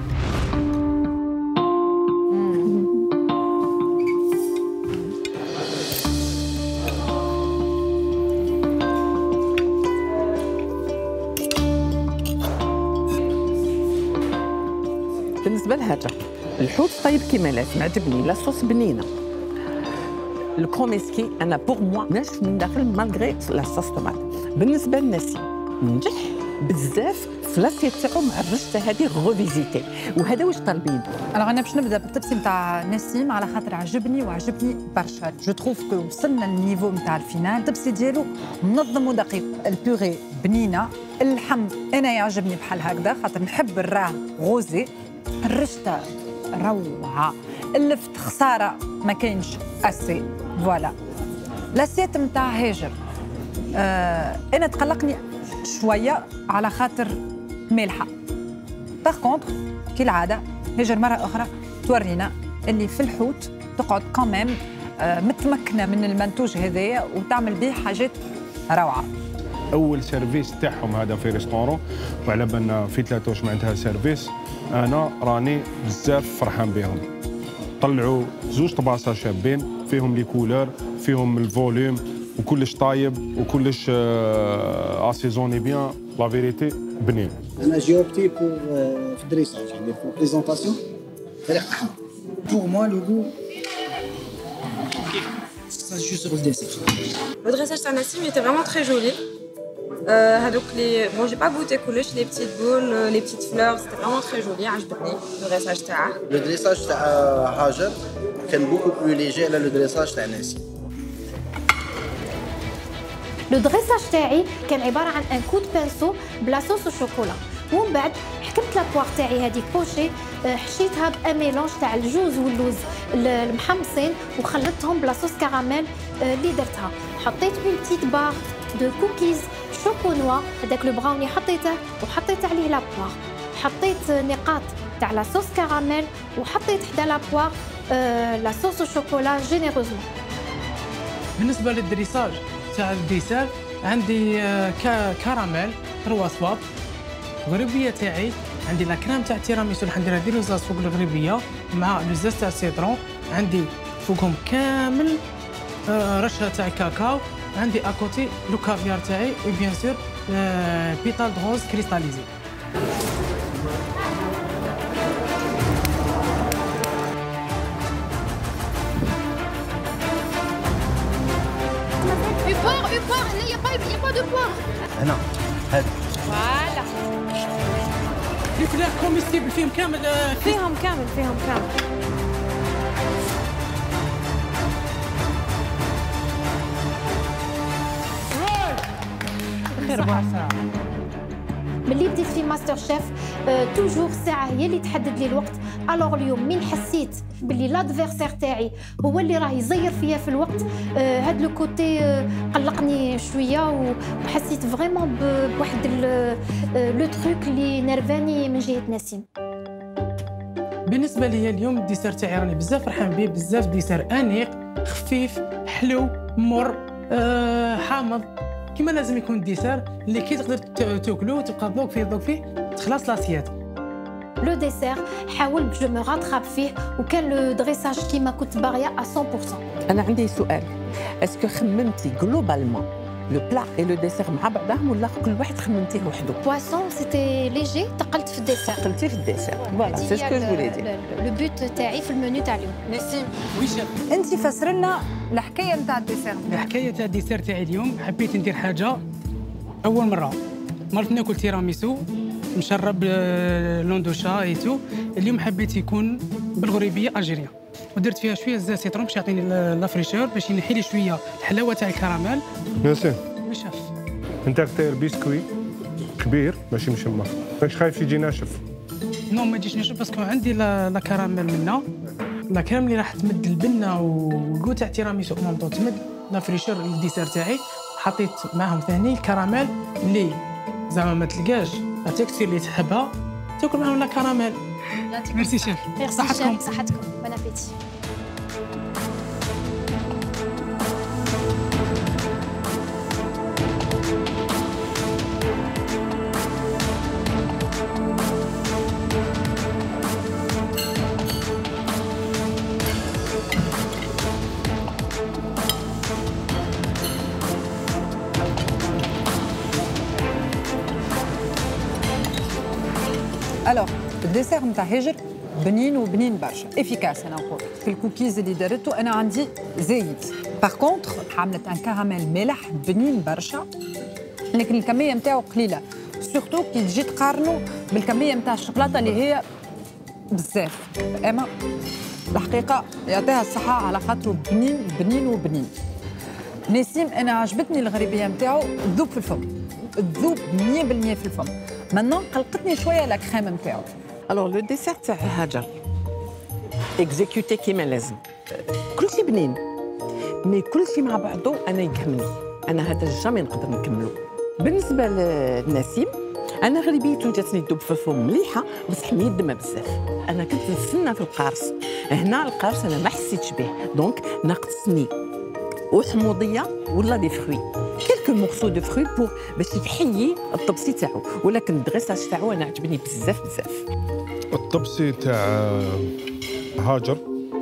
بالنسبه لهذا الحوت طيب كيما لازم، عجبني لا صوص بنينه. الكروميسكي انا بوغ موا ناشف من داخل مالغري لا صوص طوماط. بالنسبه للناس نجح بزاف في لاسيت تاعو مع الرشته هذه غوفيزيتي، وهذا واش طالبين. انا باش نبدا بالطبسي نتاع نسيم على خاطر عجبني برشا. جو تروف كو وصلنا للنيفو نتاع الفينال. الطبسي ديالو منظم ودقيق، البيوري بنينه، اللحم انا يعجبني بحال هكذا خاطر نحب الراه غوزي، الرشته روعه، اللفت خساره ما كاينش اسي. فوالا لاسيت نتاع هاجر انا تقلقني شويه على خاطر مالحه. باغ كونتر كالعاده هاجر مره اخرى تورينا اللي في الحوت تقعد كوميم متمكنه من المنتوج هذايا وتعمل به حاجات روعه. اول سيرفيس تاعهم هذا في ريستورون، وعلى بالنا في 3 واش معناتها سيرفيس، انا راني بزاف فرحان بهم. طلعوا 2 طباسه شابين فيهم لي كولور، فيهم الفوليوم وكلش طايب وكلش اسيزوني بيان. لا فيريتي بنين. انا جاوبتي في الدريساج يعني في البريزونطاسيون فريق احمر. بور موا لو غو ça juste sur le dessert. Le dressage تاع نسيم était vraiment très joli. هذوك لي بون جي با غوتي كلش لي بتيت بول لي بتيت فلور سيتي فريمون تري جولي. عجبتني الدريساج تاعه. لو دريساج تاع هاجر كان بوكو بلو ليجي على لو دريساج تاع نسيم. لو دريساج تاعي كان عباره عن ان كود بانسو بلا صوص وشوكولا، ومن بعد حكمت لابواغ تاعي هذيك بوشي حشيتها بان ميلونج تاع الجوز واللوز المحمصين وخلطتهم بلا صوص كراميل اللي درتها. حطيت اون بتيت بار دو كوكيز الشوكو نوا هذاك لو براوني حطيته وحطيت عليه لا بوار، حطيت نقاط تاع لا صوص كراميل وحطيت حدا لا بوار لا صوص الشوكولا جينيروزمون. بالنسبه للدريساج تاع الديسير عندي كراميل 3 صواب. الغريبيه تاعي عندي لا كريم تاع التيراميسو اللي حنديرها ديروزاز فوق الغريبيه مع لو زيت تاع السيترون، عندي فوقهم كامل رشه تاع كاكاو، عندي اكوتي لو كافيار تاعي وبيان سور بيتال روز كريستاليزي. هنا هذا فوالا لي فلاح كوميستيبل فيهم كامل فيهم كامل. ملي بديت في ماستر شيف توجور ساعه هي اللي تحدد لي الوقت. الوغ اليوم من حسيت باللي لادفيرسير تاعي هو اللي راه يزير فيا في الوقت، هاد لو كوتي قلقني شويه وحسيت فريمون بواحد لو تروك اللي نرفاني من جهه نسيم. بالنسبه لي اليوم الديسير تاعي راني بزاف فرحان به، بزاف ديسير انيق خفيف حلو مر حامض كيما لازم يكون الديسير اللي كي تقدر تاكلو وتبقى ذوق فيه تخلص لاسيات. لو ديسير حاولت جو مو راتراب فيه وكان لو دريساج كيما كنت باغيه 100%. انا عندي سؤال، اسكو خممتي جلوبالمون لو بلا اي لو ديسير مع بعضهم ولا كل واحد خممتيه وحده؟ بواسون سيتي ليجي تقلت في الديسير. تقلتي في الديسير فوالا سي سكو جو فولي دي. لو بوت تاعي في المنيو تاع اليوم. نسيم وي شيف، انت فسر لنا الحكايه نتاع الديسير. الحكايه تاع الديسير تاعي اليوم حبيت ندير حاجه اول مره ناكل تيراميسو مشرب لوندوشا ايتو. اليوم حبيت يكون بالغريبيه الجيريا ودرت فيها شويه زيت سيترون باش يعطيني لا فريشور باش ينحي لي شويه الحلاوه تاع الكراميل. نسيم وشاف انت داير بسكوي كبير ماشي مشمر، ماكش خايف يجي ناشف؟ نو ما يجيش ناشف باسكو عندي لا كراميل منا، لا كريم اللي راح تمد البنه والكو تاع تيراميسو مامطو تمد لا فريشور الديسير تاعي. حطيت معاهم ثاني الكراميل اللي زعما ما تلقاش لا تكستير اللي تحبها تاكل معاهم لا كراميل. ميرسي شيف. صحتكم بون ابيتي. الوغ الديسير نتاع هاجر بنين برشا افيكاس. انا نقول في الكوكيز اللي دارته انا عندي زايد. باغ كونتر عملت ان كراميل مالح بنين برشا لكن الكميه نتاعو قليله، سورتو كي تجي تقارنوا بالكميه نتاع الشوكولاته اللي هي بزاف. اما الحقيقه يعطيها الصحه على خاطره بنين. نسيم انا عجبتني الغريبيه نتاعو تذوب في الفم، تذوب 100% في الفم. maintenant قلقتني شويه لا كريم نتاعو. الوغ لو ديسير تاع هاجر اكزيكوتي كيما لازم، كلشي بنين مي كلشي مع بعضو انا يقهمني، انا هذا جامي نقدر نكملو. بالنسبه لنسيم انا غريبيته جاتني تذوب في الفم مليحه بصح ميدمه بزاف. انا كنت نستنى في القارص، هنا القارص انا ما حسيتش به دونك ناقصني وحموضيه ولا دي فروي كيلكو مورسو دو فروي بور باش يحيي الطبسي تاعو، ولكن الدغيساج تاعو انا عجبني بزاف. الطبسي تاع هاجر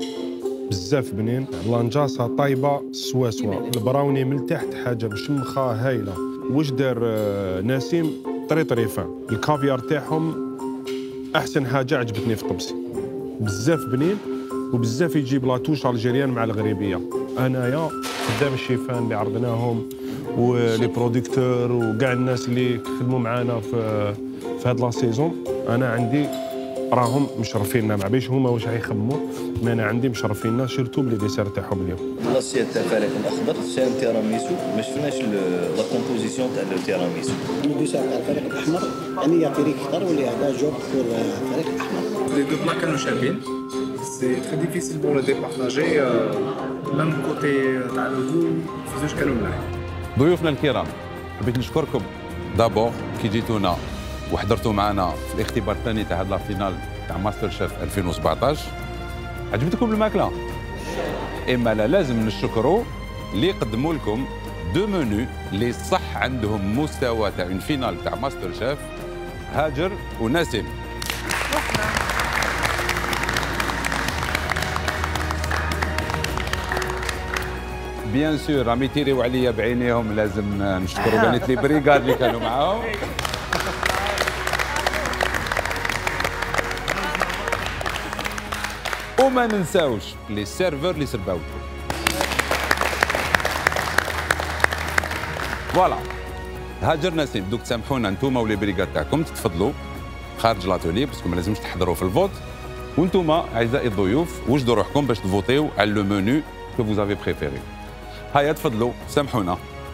بزاف بنين، لانجاسه طايبه سوا البراوني من تحت حاجه مشمخه هايله. واش دار نسيم طريفان الكافيار تاعهم احسن حاجه عجبتني في الطبسي، بزاف بنين وبزاف يجيب لاتوش الجيريان مع الغريبيه. انايا قدام الشيفان اللي عرضناهم ولي بروديكتور وكاع الناس اللي خدموا معنا في هاد لا سيزون، انا عندي راهم مشرفيننا مع بيش هما واش غيخمموا، ما انا عندي مشرفيننا سيرتو بلي ديسير تاعهم اليوم. لاسيات تاع الفريق الاخضر سام تيراميسو، ما شفناش لا كومبوزيسيون تاع التيراميسو. الديسير تاع الفريق الاحمر يعني يعطي ليك اختار واللي هذا جوب بور الفريق الاحمر. لي دو بلا كانوا شابين، سي تري ديفيسيل بور لو ديبارطاجي، ميم كوتي تاع الغو فيزوش كانوا ملاح. ضيوفنا الكرام حبيت نشكركم دابور كي جيتونا وحضرتوا معنا في الاختبار الثاني تاع هاد لا فينال تاع ماستر شيف 2017. عجبتكم الماكله؟ اما لا لازم نشكروا اللي قدموا لكم دو منو اللي صح عندهم مستوى تاع اون فينال تاع ماستر شيف، هاجر ونسيم. بيان سور راهم يتيريو عليا بعينيهم، لازم نشكروا بنات لي بريغاد اللي كانوا معاهم. وما ننساوش لي سيرفور اللي سرباو لكم. فوالا هاجر نسيم دوك تسامحونا انتوما ولي بريغاد تاعكم تتفضلوا خارج لاتولي باسكو ما لازمش تحضروا في الفوت، وانتوما اعزائي الضيوف وجدوا روحكم باش تفوتيو على لو منو كو فوز افي بريفيري. هيا تفضلوا سامحونا.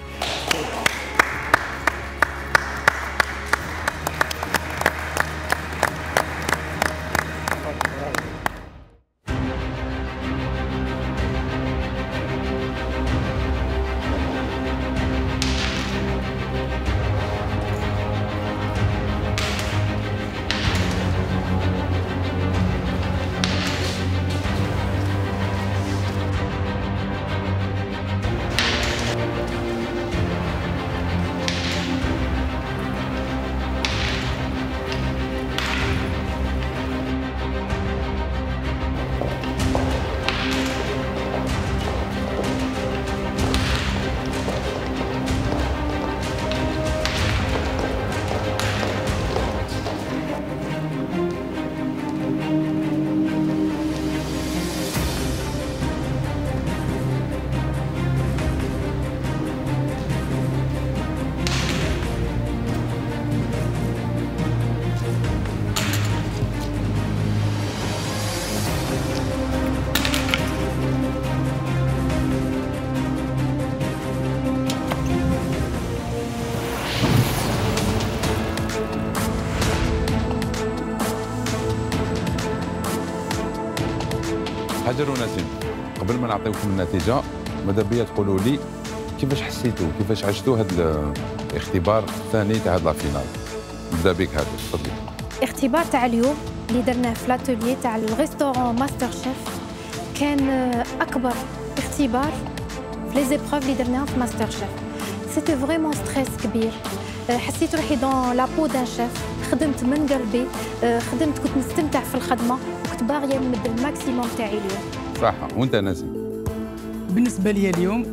هاجر ونسيم، قبل ما نعطيكم النتيجه ماذا بيا تقولوا لي كيفاش حسيتوا كيفاش عشتوا هذا الاختبار الثاني تاع هذا الفينال. نبدا بك هاجر، تفضلي. الاختبار تاع اليوم اللي درناه في لاتوليي تاع الريستورون ماستر شيف كان اكبر اختبار في لي زيبروف اللي درناهم في ماستر شيف. سيتي فريمون ستريس كبير، حسيت روحي دون لابو دان شيف، خدمت من قلبي، خدمت كنت نستمتع في الخدمه وكنت باغيه نمد الماكسيموم تاعي اليوم. صح. وانت نسيم؟ بالنسبه لي اليوم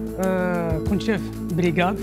كنت شيف بريغاد.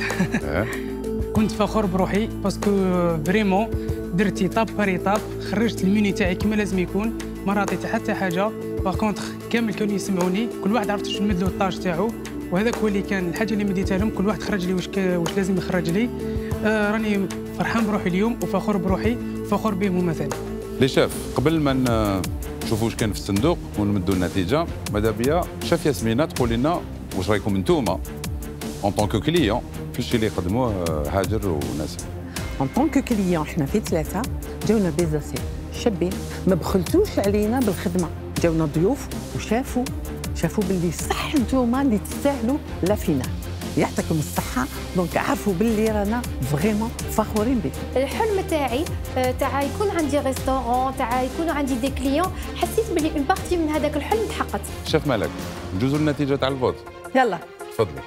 كنت فخور بروحي باسكو فريمون درت ايطاب بار ايطاب، خرجت الميني تاعي كما لازم يكون، ما راضيت حتى حاجه. باغ كونطخ كامل كانوا يسمعوني، كل واحد عرفت شنو نمد له الطاج تاعو، وهذاك هو اللي كان الحاجه اللي مديتها لهم، كل واحد خرج لي واش لازم يخرج لي. راني فرحان بروحي اليوم وفخور بروحي، فخور بهم هما ثاني. لي شاف قبل ما نشوفوا واش كان في الصندوق ونمدوا النتيجه، ماذا بيا شاف ياسمينه تقول لنا واش رايكم انتوما اون طونك كليون في الشيء اللي قدموه هاجر ونسيم. اون طونك كليون حنا في ثلاثه جاونا بيزاسي شابين، ما بخلتوش علينا بالخدمه، جاونا ضيوف وشافوا باللي صح انتوما اللي تستاهلوا لا فينال. يعطيكم الصحة، دونك عرفوا باللي رانا فريمون فخورين بكم. الحلم تاعي تاع يكون عندي ريستورون، تاع يكون عندي دي كليون، حسيت باللي اون بارتي من هذاك الحلم تحققت. شاف مالك ندوزوا النتيجة تاع الفوت. يلا تفضلي.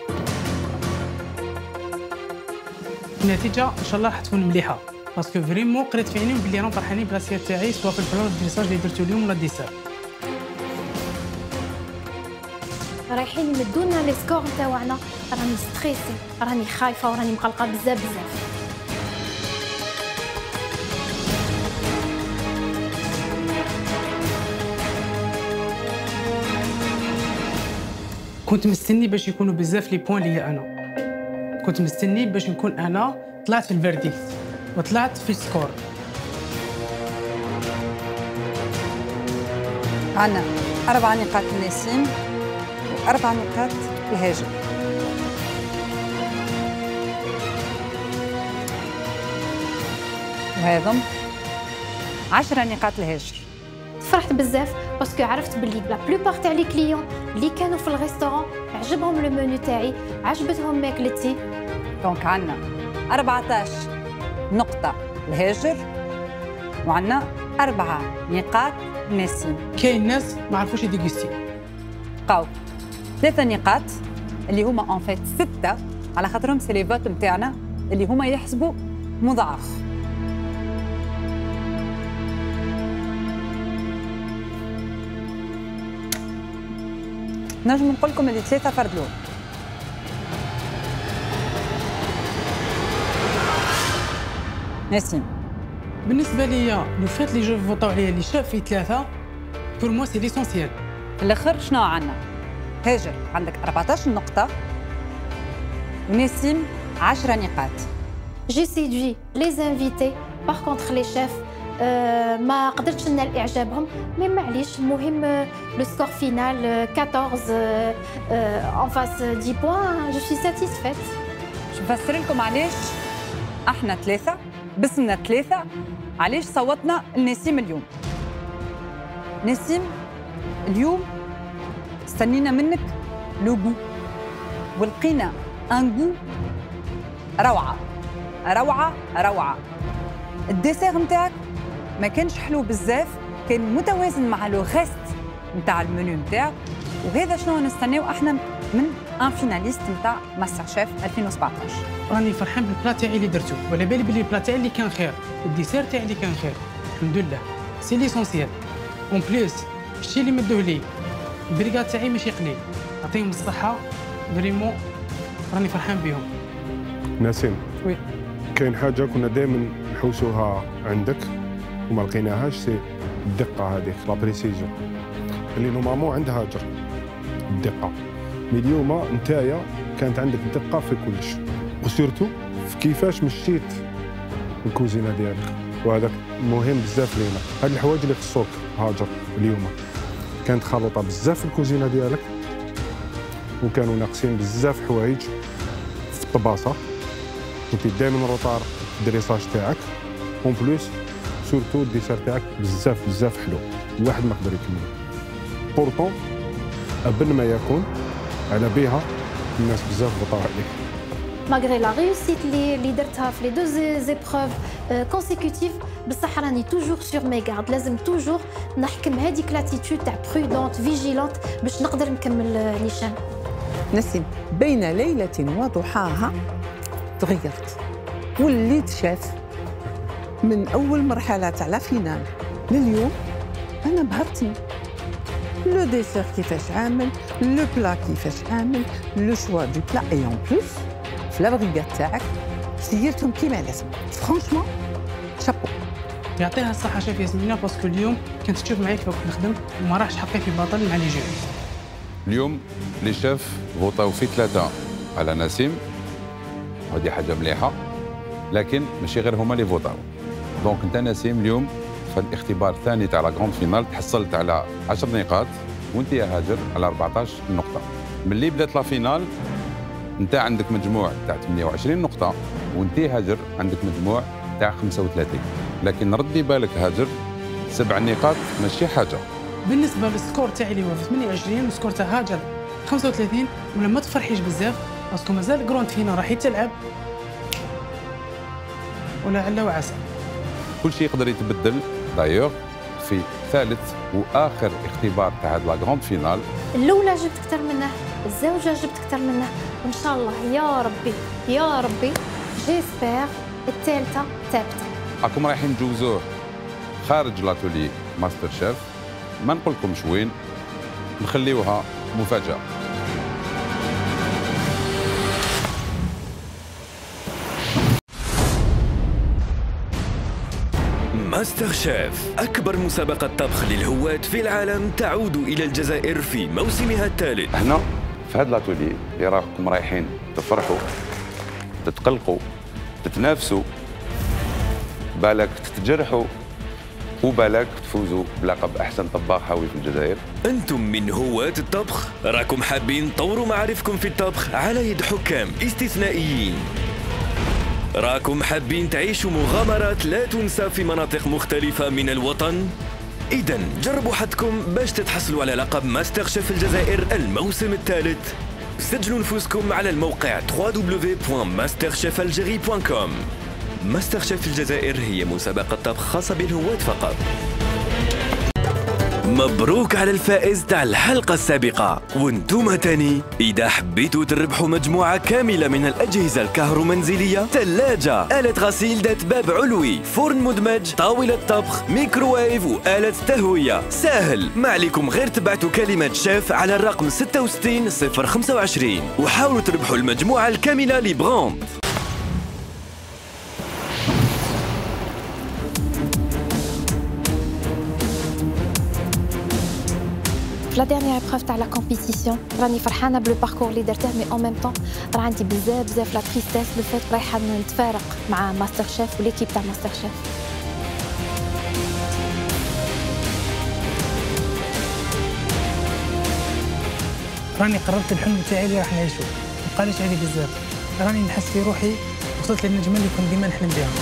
النتيجة ان شاء الله حتكون مليحة، باسكو فريمون قريت في عينيهم باللي راهم فرحانين بالاسيات تاعي، سواء في الفلور الدريساج اللي درتو اليوم ولا الديسير. رايحين يمدونا لي سكور تاعنا، راني ستريسي، راني خايفه وراني مقلقه بزاف. كنت مستني باش يكونوا بزاف لي بوين ليا انا، كنت مستني باش نكون انا طلعت في الفيرديكت وطلعت في السكور. عندنا 4 نقاط لنسيم و4 نقاط لهاجر. وهذم 10 نقاط لهاجر. فرحت بزاف باسكو عرفت باللي لا بلوبار تاع لي كليون اللي كانوا في الريستورون عجبهم لو منيو تاعي، عجبتهم ماكلتي. دونك عندنا 14 نقطة لهاجر، وعندنا 4 نقاط نسيم. كاين ناس ما عرفوش يديغوستي. بقاو 3 نقاط اللي هما اون فيت 6 على خاطرهم سي لي فوت نتاعنا اللي هما يحسبوا مضاعف. نجم نقول لكم اللي 3 فردلوهم. نسيم. بالنسبه ليا لو فات لي جو فوطاو عليا اللي شاف في 3 بور موا سي ليسونسيال. في الاخر شنو عندنا؟ هاجر عندك 14 نقطة ونسيم 10 نقاط. جي سيدوي لي انفيتي باغ كونتر لي شيف ما قدرتش ننال اعجابهم، مي معليش المهم لو سكور فينال 14 ان فاس 10 بوان جو سوي ساتيسفيت. باش نفسر لكم علاش احنا 3 بسمنا 3 علاش صوتنا لنسيم اليوم. نسيم اليوم استنينا منك لو غو ولقينا ان غو روعه روعه روعه. الديسير نتاعك ما كانش حلو بزاف، كان متوازن مع لو غيست نتاع المنيو نتاعك، وهذا شنو نستناو احنا من ان فيناليست نتاع ماستر شيف 2017. راني فرحان بالبلا تاعي اللي درتو، وعلى بالي بلي البلا تاعي اللي كان خير، الديسير تاعي اللي كان خير، الحمد لله سي ليسونسيال. اون بليس الشيء اللي مدوه لي البريغاد تاعي ماشي قليل، يعطيهم الصحه فريمون راني فرحان بهم. نسيم، وي كاين حاجه كنا دائما نحوسوها عندك وما لقيناهاش، سي الدقه هذيك لا بريسيزيون اللي نورمالمون عندها هاجر الدقه، مي اليوم نتايا كانت عندك الدقه في كلش، وسورتو في كيفاش مشيت الكوزينه ديالك، وهذاك مهم بزاف لينا. هاد الحوايج اللي خصوك هاجر اليوم، كانت خلطه بزاف في الكوزينه ديالك، وكانوا ناقصين بزاف حوايج في الطباسه، كنتي دائما روطار في الدريساج تاعك، اون بلوس سورتو الديسير تاعك بزاف حلو، الواحد ما يقدر يكمل. بورطون ابن ما يكون على بها الناس بزاف بطاو عليك. ماغري لا ريوسيت اللي درتها في لي دو زيبروف كونسيكوتيف، بصح راني توجور سور مي غارد، لازم توجور نحكم هذيك لاتيتود تاع برودونت فيجيلونت باش نقدر نكمل نيشان. نسيم، بين ليلة وضحاها تغيرت وليت شاف. من أول مرحلة تاع لا فينال لليوم أنا بهرتني. لو ديسير كيفاش عامل، لو بلا كيفاش عامل، لو شوا دو بلا، اي اون بلوس في لا بريغاد تاعك سيرتهم كيما لازم. فرانشمون شابو. يعطيها الصحه شيف ياسمينه، باسكو اليوم كنت تشوف معايا كيف كنت نخدم وما راحش حقي في باطل مع لي جوري. اليوم لي شيف فوطاو في 3 على نسيم، وهذه حاجه مليحه، لكن ماشي غير هما اللي فوطاو. دونك انت نسيم اليوم في الاختبار الثاني تاع لا غروند فينال تحصلت على 10 نقاط، وانت يا هاجر على 14 نقطه. ملي بدات لا فينال انت عندك مجموع تاع 28 نقطه، وانت هاجر عندك مجموع تاع 35، لكن ردي بالك هاجر 7 نقاط ماشي حاجه. بالنسبه للسكور تاعي اللي هو في 28 والسكور تاع هاجر 35، ولا ما تفرحيش بزاف باسكو مازال الجروند فينال راح يتلعب، ولا علا وعسى. كل شيء يقدر يتبدل. دايوغ في ثالث واخر اختبار تاع هاد لا غروند فينال، الاولى جبت اكثر منه، الزوجه جبت اكثر منه، وان شاء الله يا ربي يا ربي جيسبر الثالثه ثابته. راكم رايحين تجوزوه خارج لاتولي ماستر شيف، ما نقولكمش وين، نخليوها مفاجاه. ماستر شيف، أكبر مسابقة طبخ للهواة في العالم، تعود إلى الجزائر في موسمها الثالث. احنا في هذا لاتولي اللي راكم رايحين تفرحوا، تتقلقوا، تتنافسوا، بالك تتجرحوا، وبالك تفوزوا بلقب أحسن طباخ هاوي في الجزائر. أنتم من هواة الطبخ، راكم حابين تطوروا معارفكم في الطبخ على يد حكام استثنائيين، راكم حابين تعيشوا مغامرات لا تنسى في مناطق مختلفة من الوطن. إذن جربوا حظكم باش تتحصلوا على لقب ماستر شيف الجزائر الموسم الثالث سجلوا نفوسكم على الموقع www.masterchefalgerie.com. ماستر شيف الجزائر هي مسابقة طبخ خاصة بالهواة فقط. مبروك على الفائز تاع الحلقة السابقة، وانتم تاني إذا حبيتوا تربحوا مجموعة كاملة من الأجهزة الكهرومنزلية: ثلاجة، آلة غسيل ذات باب علوي، فرن مدمج، طاولة طبخ، ميكروويف وآلة تهوية. سهل، ما عليكم غير تبعتوا كلمة شيف على الرقم 66025 وحاولوا تربحوا المجموعة الكاملة لبراند. في لا ديرنيير ايبروف تاع لا كومبيتيسيون راني فرحانه بلو باركور اللي درته، مي اون ميم طون راه عندي بزاف لا تريستيس لو فات رايحه نتفارق مع ماستر شيف وليكيب تاع ماستر شيف. راني قررت الحلم تاعي اللي راح نعيشو، مابقاليش عليه بزاف، راني نحس في روحي وصلت للنجمه اللي كنت ديما نحلم بها.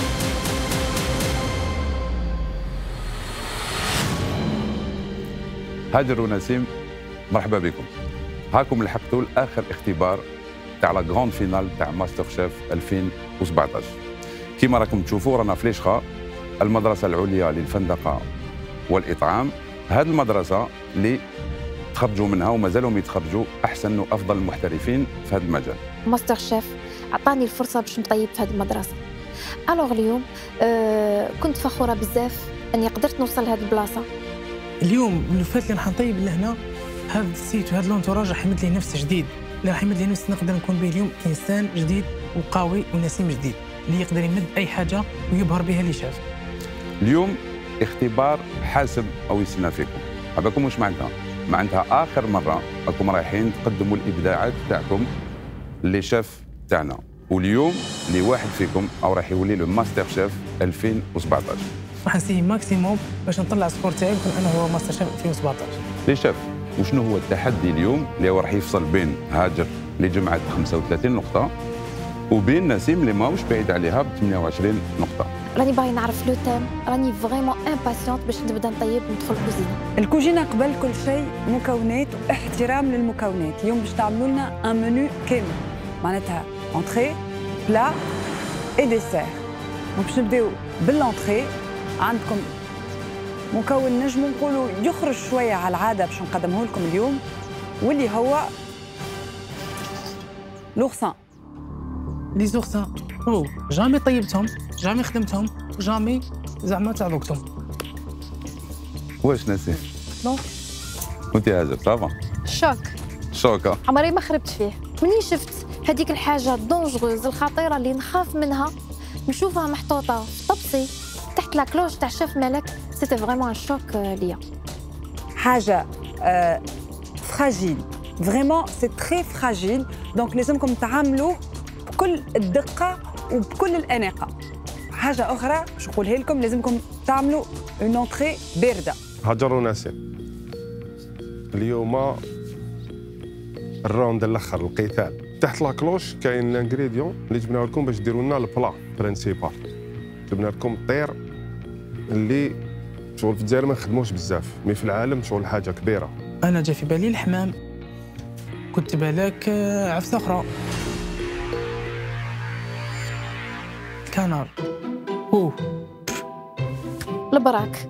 هاجر ونسيم، مرحبا بكم. هاكم لحقتوا لاخر اختبار تاع لا غراند فينال تاع ماستر شيف 2017. كيما راكم تشوفوا رانا في ليشخا، المدرسه العليا للفندقه والاطعام. هذه المدرسه اللي تخرجوا منها ومازالهم يتخرجوا احسن وافضل المحترفين في هذا المجال. ماستر شيف عطاني الفرصه باش نطيب في هذه المدرسه. الوغ اليوم كنت فخوره بزاف اني قدرت نوصل لهذه البلاصه. اليوم اللي فات اللي راح نطيب لهنا هذا السيت وهذا لونتوراج راح يمد لي نفس جديد، اللي راح يمد لي نفس نقدر نكون به اليوم انسان جديد وقوي ونسيم جديد اللي يقدر يمد اي حاجه ويبهر بها اللي شاف. اليوم اختبار حاسم او يستنى فيكم. عباكم واش معناتها اخر مره راكم رايحين تقدموا الابداعات تاعكم اللي شاف تاعنا، واليوم اللي واحد فيكم او راح يولي له ماستر شيف 2017. راح نسيي ماكسيموم باش نطلع السكور تاعي ويكون انا هو ماستر شيف 2017. لي شاف، وشنو هو التحدي اليوم اللي هو راح يفصل بين هاجر اللي جمعت 35 نقطة وبين نسيم اللي ماهوش بعيد عليها ب 28 نقطة؟ راني باغي نعرف لو تيم، راني فريمون امباسيونت باش نبدا نطيب وندخل الكوزينه. الكوزينه قبل كل شيء مكونات واحترام للمكونات. اليوم باش تعملوا لنا ان منيو كامل، معناتها انتري بلا اي ديسير. باش نبداو بالانتري. عندكم مكون نجم نقولوا يخرج شويه على العاده باش نقدمه لكم اليوم، واللي هو لوغسان. لي زوغسان جامي طيبتهم، جامي خدمتهم، جامي زعما تعبقتهم. واش نسيم؟ نو. وانت هاجر صافا؟ شوكه عمري ما خربت فيه. منين شفت هذيك الحاجه دونجروز الخطيره اللي نخاف منها نشوفها محطوطه في طبسي تحت لا كلوش تاع الشيف مالك، سيتي فريمون ان شوك ليا. حاجه فراجيل، فريمون سي تري فراجيل، دونك لازمكم تعاملوه بكل الدقه وبكل الاناقه. حاجه اخرى باش نقولها لكم، لازمكم تعملوا اون اونتري بارده. هاجر ونسيم، اليوم الراوند الاخر القتال تحت لا كلوش كاين الانغريديون اللي جبناه لكم باش ديروا لنا البلا برينسيبال. جبنا لكم الطير اللي شغل في الجزائر ما نخدموش بزاف، مي في العالم شغل حاجه كبيره. انا جا في بالي الحمام، كنت بالك عفسه اخرى، الكنار، البراك،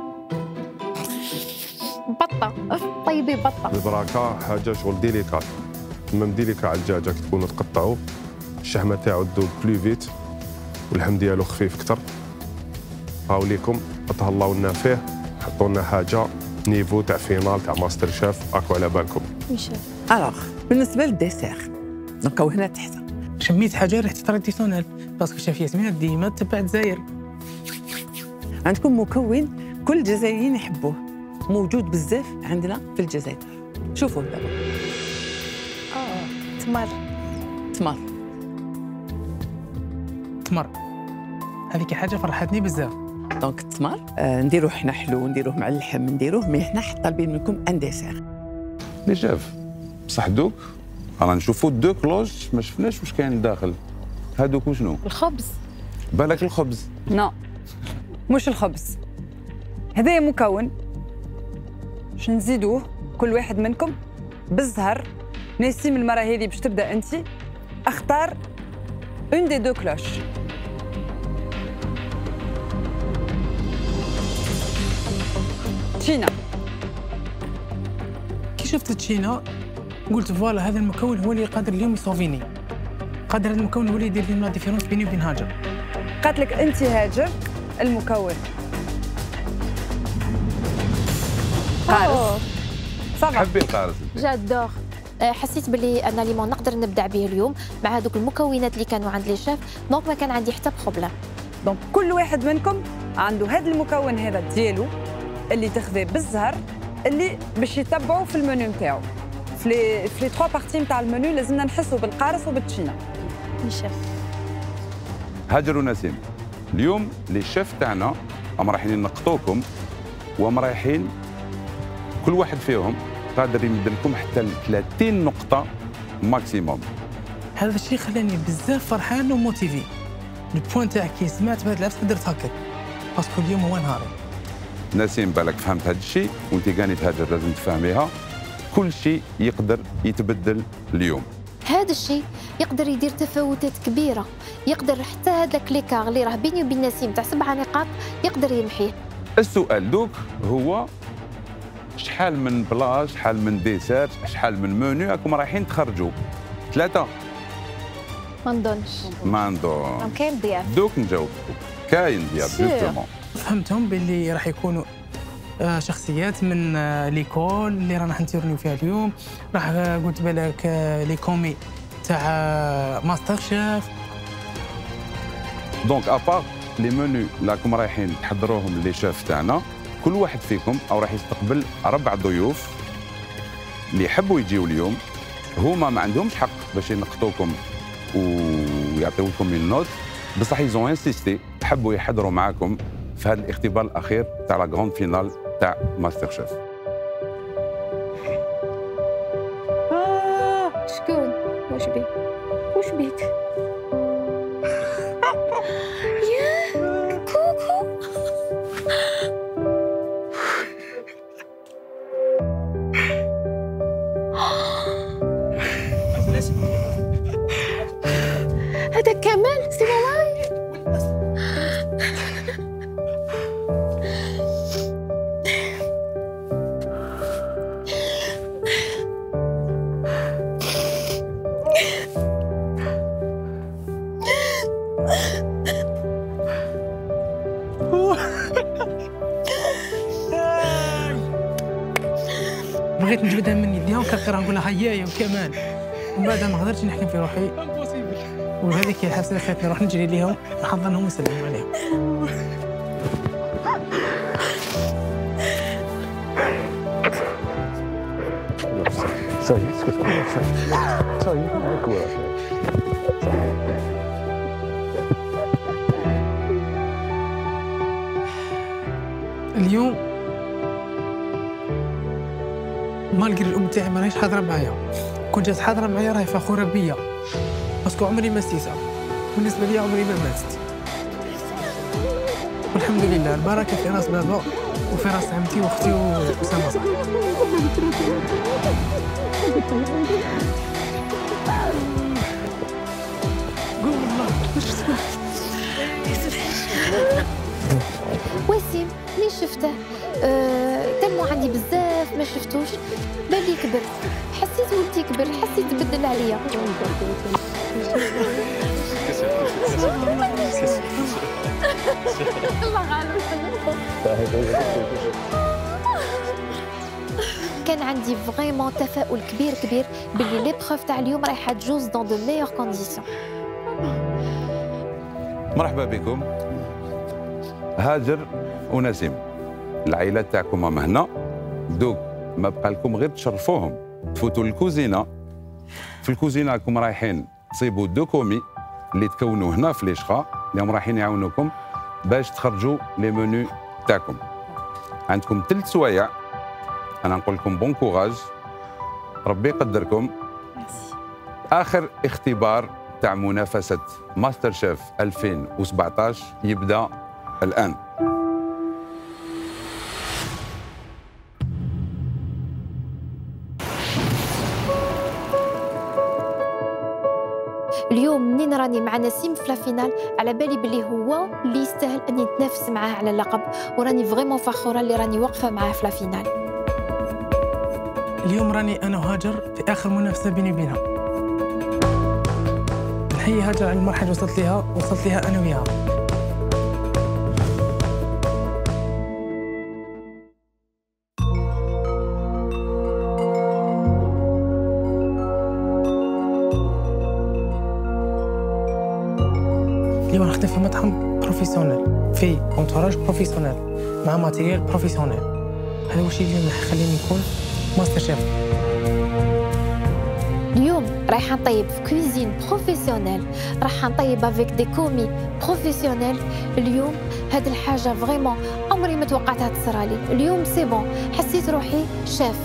بطه، طيبي بطه. البراكه حاجه شغل ديليكات، تمام ديليكا على الدجاجه كي تكونوا تقطعوا الشحمه تاعو تذوب بلو فيت واللحم ديالو خفيف اكثر. هاو ليكم تهلاو لنا فيه، حطوا لنا حاجه نيفو تاع فينال تاع ماستر شيف، اكو على بالكم. الوغ بالنسبه للديسير نلقاو هنا تحت. شميت حاجه ريحه تراديسيونيل باسكو شاف ياسمين ديما تبع الجزائر. عندكم مكون كل الجزائريين يحبوه، موجود بزاف عندنا في الجزائر. شوفوا دابا تمر هذيك حاجه فرحتني بزاف. دونك التمر نديروه حنا حلو، نديروه مع اللحم، نديروه مي حنا حط طالبين منكم ان ديسير. لي شاف بصح دوك رانا نشوفوا دو كلوج ما شفناش واش كاين داخل. هادوك وشنو؟ الخبز. بالك الخبز؟ نو مش الخبز، هذايا مكون باش نزيدوه كل واحد منكم بالزهر، نسيم المره هذه باش تبدا انت. اختار اون دي دو كلوش. تشينا. كي شفت تشينا قلت فوالا هذا المكون هو اللي قادر اليوم يصوفيني، قادر هذا المكون هو اللي يدير لي لا ديفيرونس بيني وبين هاجر. قالت لك انت هاجر المكون قارص. صافا حبي القارص جادور. حسيت باللي انا ليمون نقدر نبدع به اليوم مع هذوك المكونات اللي كانوا عند لي شيف، دونك ما كان عندي حتى بروبليم. دونك كل واحد منكم عنده هذا المكون هذا ديالو اللي تاخذيه بالزهر، اللي باش يتبعوا في المنيو نتاعو. في لي 3 بارتي نتاع المنيو لازمنا نحسوا بالقارص وبالتشينا. شيف هاجر ونسيم، اليوم لي شيف تاعنا هم رايحين ينقطوكم، وهم رايحين كل واحد فيهم قادر يمد لكم حتى 30 نقطة ماكسيموم. هذا الشيء خلاني بزاف فرحان وموتيفي. البوان تاعك كي سمعت بهذا العفس درت هكا باسكو اليوم هو نهاري. نسيم بالك فهمت هذا الشيء وانت كاني تهاجر لازم تفهميها. كل شيء يقدر يتبدل اليوم. هذا الشيء يقدر يدير تفاوتات كبيرة، يقدر حتى هذاك ليكار اللي راه بيني وبين نسيم تاع 7 نقاط يقدر يمحيه. السؤال دوك هو شحال من بلاص، شحال من ديسير، شحال من منيو راكم رايحين تخرجوا؟ 3؟ ما نظنش. ما نظن. كاين ضياف. دوك نجاوبكم. كاين ضياف جوستومون. فهمتهم باللي راح يكونوا شخصيات من ليكول اللي رانا حنتيرنيو فيها اليوم. راح قلت بالك لي كومي تاع ماستر شيف. دونك ابار لي منيو اللي راكم رايحين تحضروهم لي شيف تاعنا، كل واحد فيكم او راح يستقبل 4 ضيوف اللي يحبوا يجيو اليوم. هما ما عندهمش حق باش ينقطوكم ويعطيو لكم النوت، بصح يزون انسيستي حبوا يحضروا معاكم في هذا الاختبار الاخير تاع لا غروند فينال تاع ماستر شيف. شكون؟ واش بيك؟ واش بيك؟ يا كوكو. هذا كمال سي والله. بغيت نجبدها من يديها وكنقرا نقول لها هيايا وكمال، ومن بعد ما قدرتش نحكم في روحي، وهذيك هي الحبسه اللي خلتني نروح نجري ليهم نحضنهم ونسلم عليهم. اليوم مالقري الام تاعي ما راهيش حاضره معايا، كون جات حاضره معايا راهي فخوره بيا باسكو عمري ما نسيتها، بالنسبه لي عمري ما ماتت. والحمد لله البركه في راس بابا وفي راس عمتي واختي وسما صاحبي. قول والله واش سمعت. وسيم مين شفته؟ تلمو عندي بزاف ما شفتوش، بالي كبر، حسيت ولدي كبر، حسيت تبدل عليا. الله غالب. كان عندي فريمون تفاؤل كبير كبير باللي لي بروف تاع اليوم رايحه تجوز دون دو ميور كونديسيون. مرحبا بكم هاجر ونسيم، العائلات تاعكم راهم هنا، دوك ما بقى لكم غير تشرفوهم، تفوتوا للكوزينه. في الكوزينه راكم رايحين تصيبوا 2 كومي اللي تكونوا هنا في ليشخا اللي هم رايحين يعاونوكم باش تخرجوا لي منيو تاعكم. عندكم 3 سوايع، انا نقول لكم بون كوراج، ربي يقدركم. اخر اختبار تاع منافسه ماستر شيف 2017 يبدا الان. اليوم منين راني مع نسيم في لافينال على بالي بلي هو اللي يستاهل اني نتنافس معاه على اللقب، وراني فريمون فخوره اللي راني واقفه معاه في لافينال. اليوم راني انا وهاجر في اخر منافسه بيني وبينها. نحيي هاجر على المرحله اللي وصلت ليها انا وياها. اليوم نخدم في مطعم بروفيسيونيل، في اونتوراج بروفيسيونيل، مع ماتيريال بروفيسيونيل. هذا هو الشيء اللي يخليني نكون ماستر شيف. اليوم رايحه نطيب في كوزين بروفيسيونيل، رايحه نطيب افيك دي كومي بروفيسيونيل. اليوم هاد الحاجه فريمون عمري ما توقعتها تصرالي. اليوم سي بون، حسيت روحي شيف.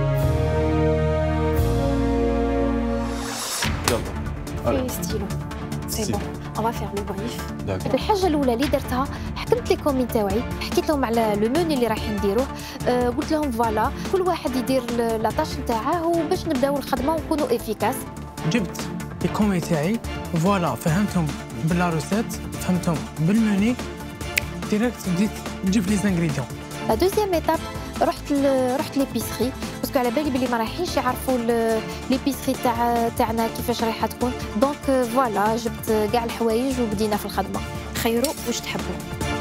يلا في ستيلو سي بون on va faire le brief. الحاجه الاولى اللي درتها حكمت لي كومي تاوعي، حكيت لهم على لو موني اللي رايحين نديروه، قلت لهم فوالا كل واحد يدير لاطاش نتاعه وباش نبداو الخدمه ونكونوا افيكاس. جبت الكومي تاعي فوالا، فهمتهم بلا روسيت، فهمتهم بالموني ديريكت، بديت نجيب لي زانغريديون. لا دوزيام ايتاب رحت ليبيسري باسكو على بالي بلي ما رايحينش يعرفوا ليبيسري تاعنا كيفاش رايحه تكون، دونك فوالا جبت كاع الحوايج وبدينا في الخدمه. خيروا واش تحبوا.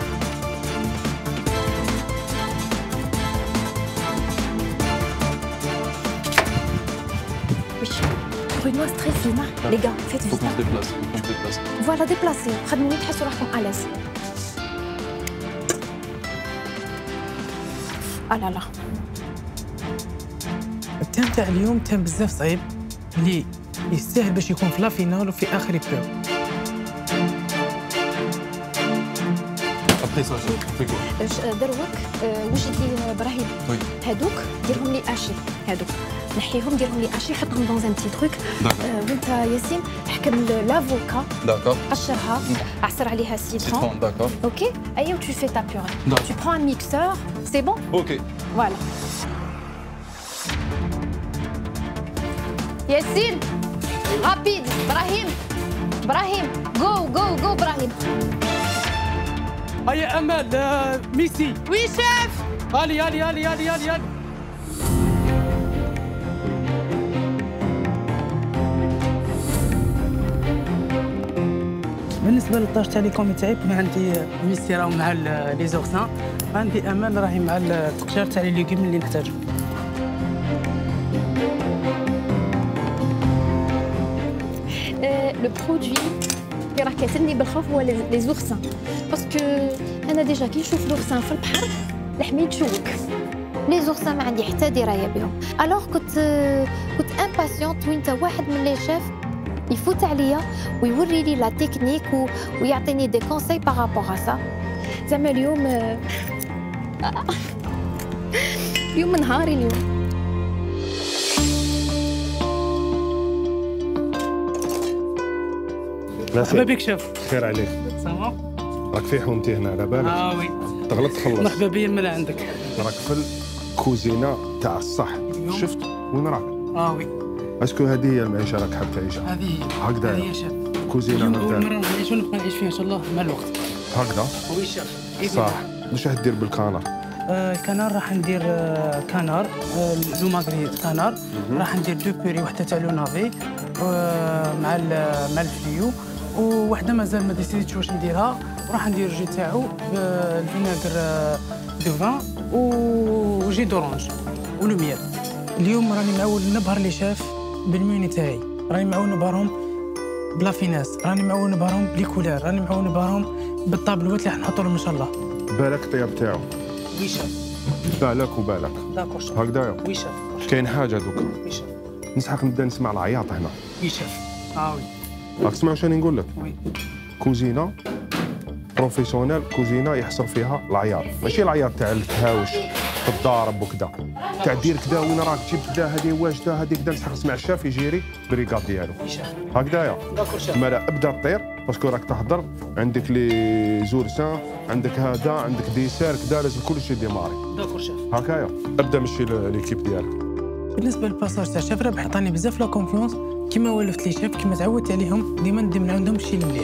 Bruno stressé, les gars, faites vite. On se déplace. Voilà, déplacez. خدموا تحسوا راحكم à l'aise. Ah là là. التيم تاع اليوم تيم بزاف صعيب اللي يستاهل باش يكون في لا فينال وفي اخر بيو. دروك وجدي ابراهيم هادوك ديرهم لي اشي، هادوك نحيهم ديرهم لي اشي، حطهم دون ان بتي تروك. وانت ياسين حكم لافوكا، داكور، قشرها، عصر عليها سيترون، داكور، اوكي. ايوا tu fais ta purée. Tu prends un mixeur, c'est bon? Ok. Voilà. ياسين رابيد. ابراهيم جو ابراهيم. هيا امل ميسي. وي شيف. يالي. بالنسبه للطاج تاع لي كومي تاعي، كون عندي ميسي راهو مع لي زورسان، عندي امل راهي مع التقشير تاع لي ليغوم اللي نحتاجو. لو برودوي اللي راه كيتني بالخوف هو لي زورسان، باسكو انا ديجا كي نشوف لورسان في البحر لحمي يتشوك. لي زورسان ما عندي حتى درايه بهم. الوغ كنت امباسيونت وين تا واحد من لي شيف يفوت عليا ويوري لي لا تكنيك ويعطيني دي كونساي بارابور ا سا. زعما اليوم نهاري اليوم. مرحبا بك شيف. خير عليك. سامع؟ راك في حومتي هنا على بالك؟ وي. تغلط تخلص. مرحبا بيا من عندك. راك في الكوزينه تاع الصح. شفت وين راك؟ وي. اسكو هذه هي المعيشه راك حاب تعيشها؟ هذه هي. هكذا هذه هي شيف. كوزينه نتاعك. أول مرة نعيش ونبقى نعيش فيها إن شاء الله مع الوقت. هكذا؟ وي شيف. صح. واش راح دير بالكانار؟ الكنار راح ندير كنار لو ماغريت كنار، راح ندير دو بوري، وحده تاع لو نافي مع الفليو، وحده مازال ما ديسيديتش واش نديرها، وراح ندير الجي تاعو بالفيناغر دو فان وجي دورانج ولو ميل. اليوم راني معول نبهر لي شاف بالميني تاعي، راني معول نبهرهم بلا فيناس، راني معول نبهرهم بلي كولار، راني معول نبهرهم بالطابلوات اللي راح نحط لهم ان شاء الله. بالك الطياب تاعو؟ وي شاف. بالك وبالك. داكور شاف. هكذايا؟ وي شاف. كاين حاجه دوكا. وي شاف. نسحق نبدا نسمع العياط هنا. وي شاف. وي. راك تسمع واش راني نقول لك؟ وي. كوزينه بروفيسيونيل، كوزينه يحصر فيها العياط، ماشي العياط تاع التهاوش تضارب وكذا، تاع دير كذا وين راك تجيب كذا، هذه واجده هذه كذا، نسحق نسمع الشاف يجيري بريكاد ديالو. هكذايا. مالا ابدا طير باسكو راك تهضر، عندك لي زورسان، عندك هذا، عندك ديسير كذا، لازم كل شيء ديماري. داكور شاف. هكايا ابدا مشي ليكيب ديالك. بالنسبه للباساج تاع الشيف رابح عطاني بزاف لا كونفيونس كيما ولفت لي شيف كيما تعودت عليهم ديما ندي من عندهم الشيء المليح.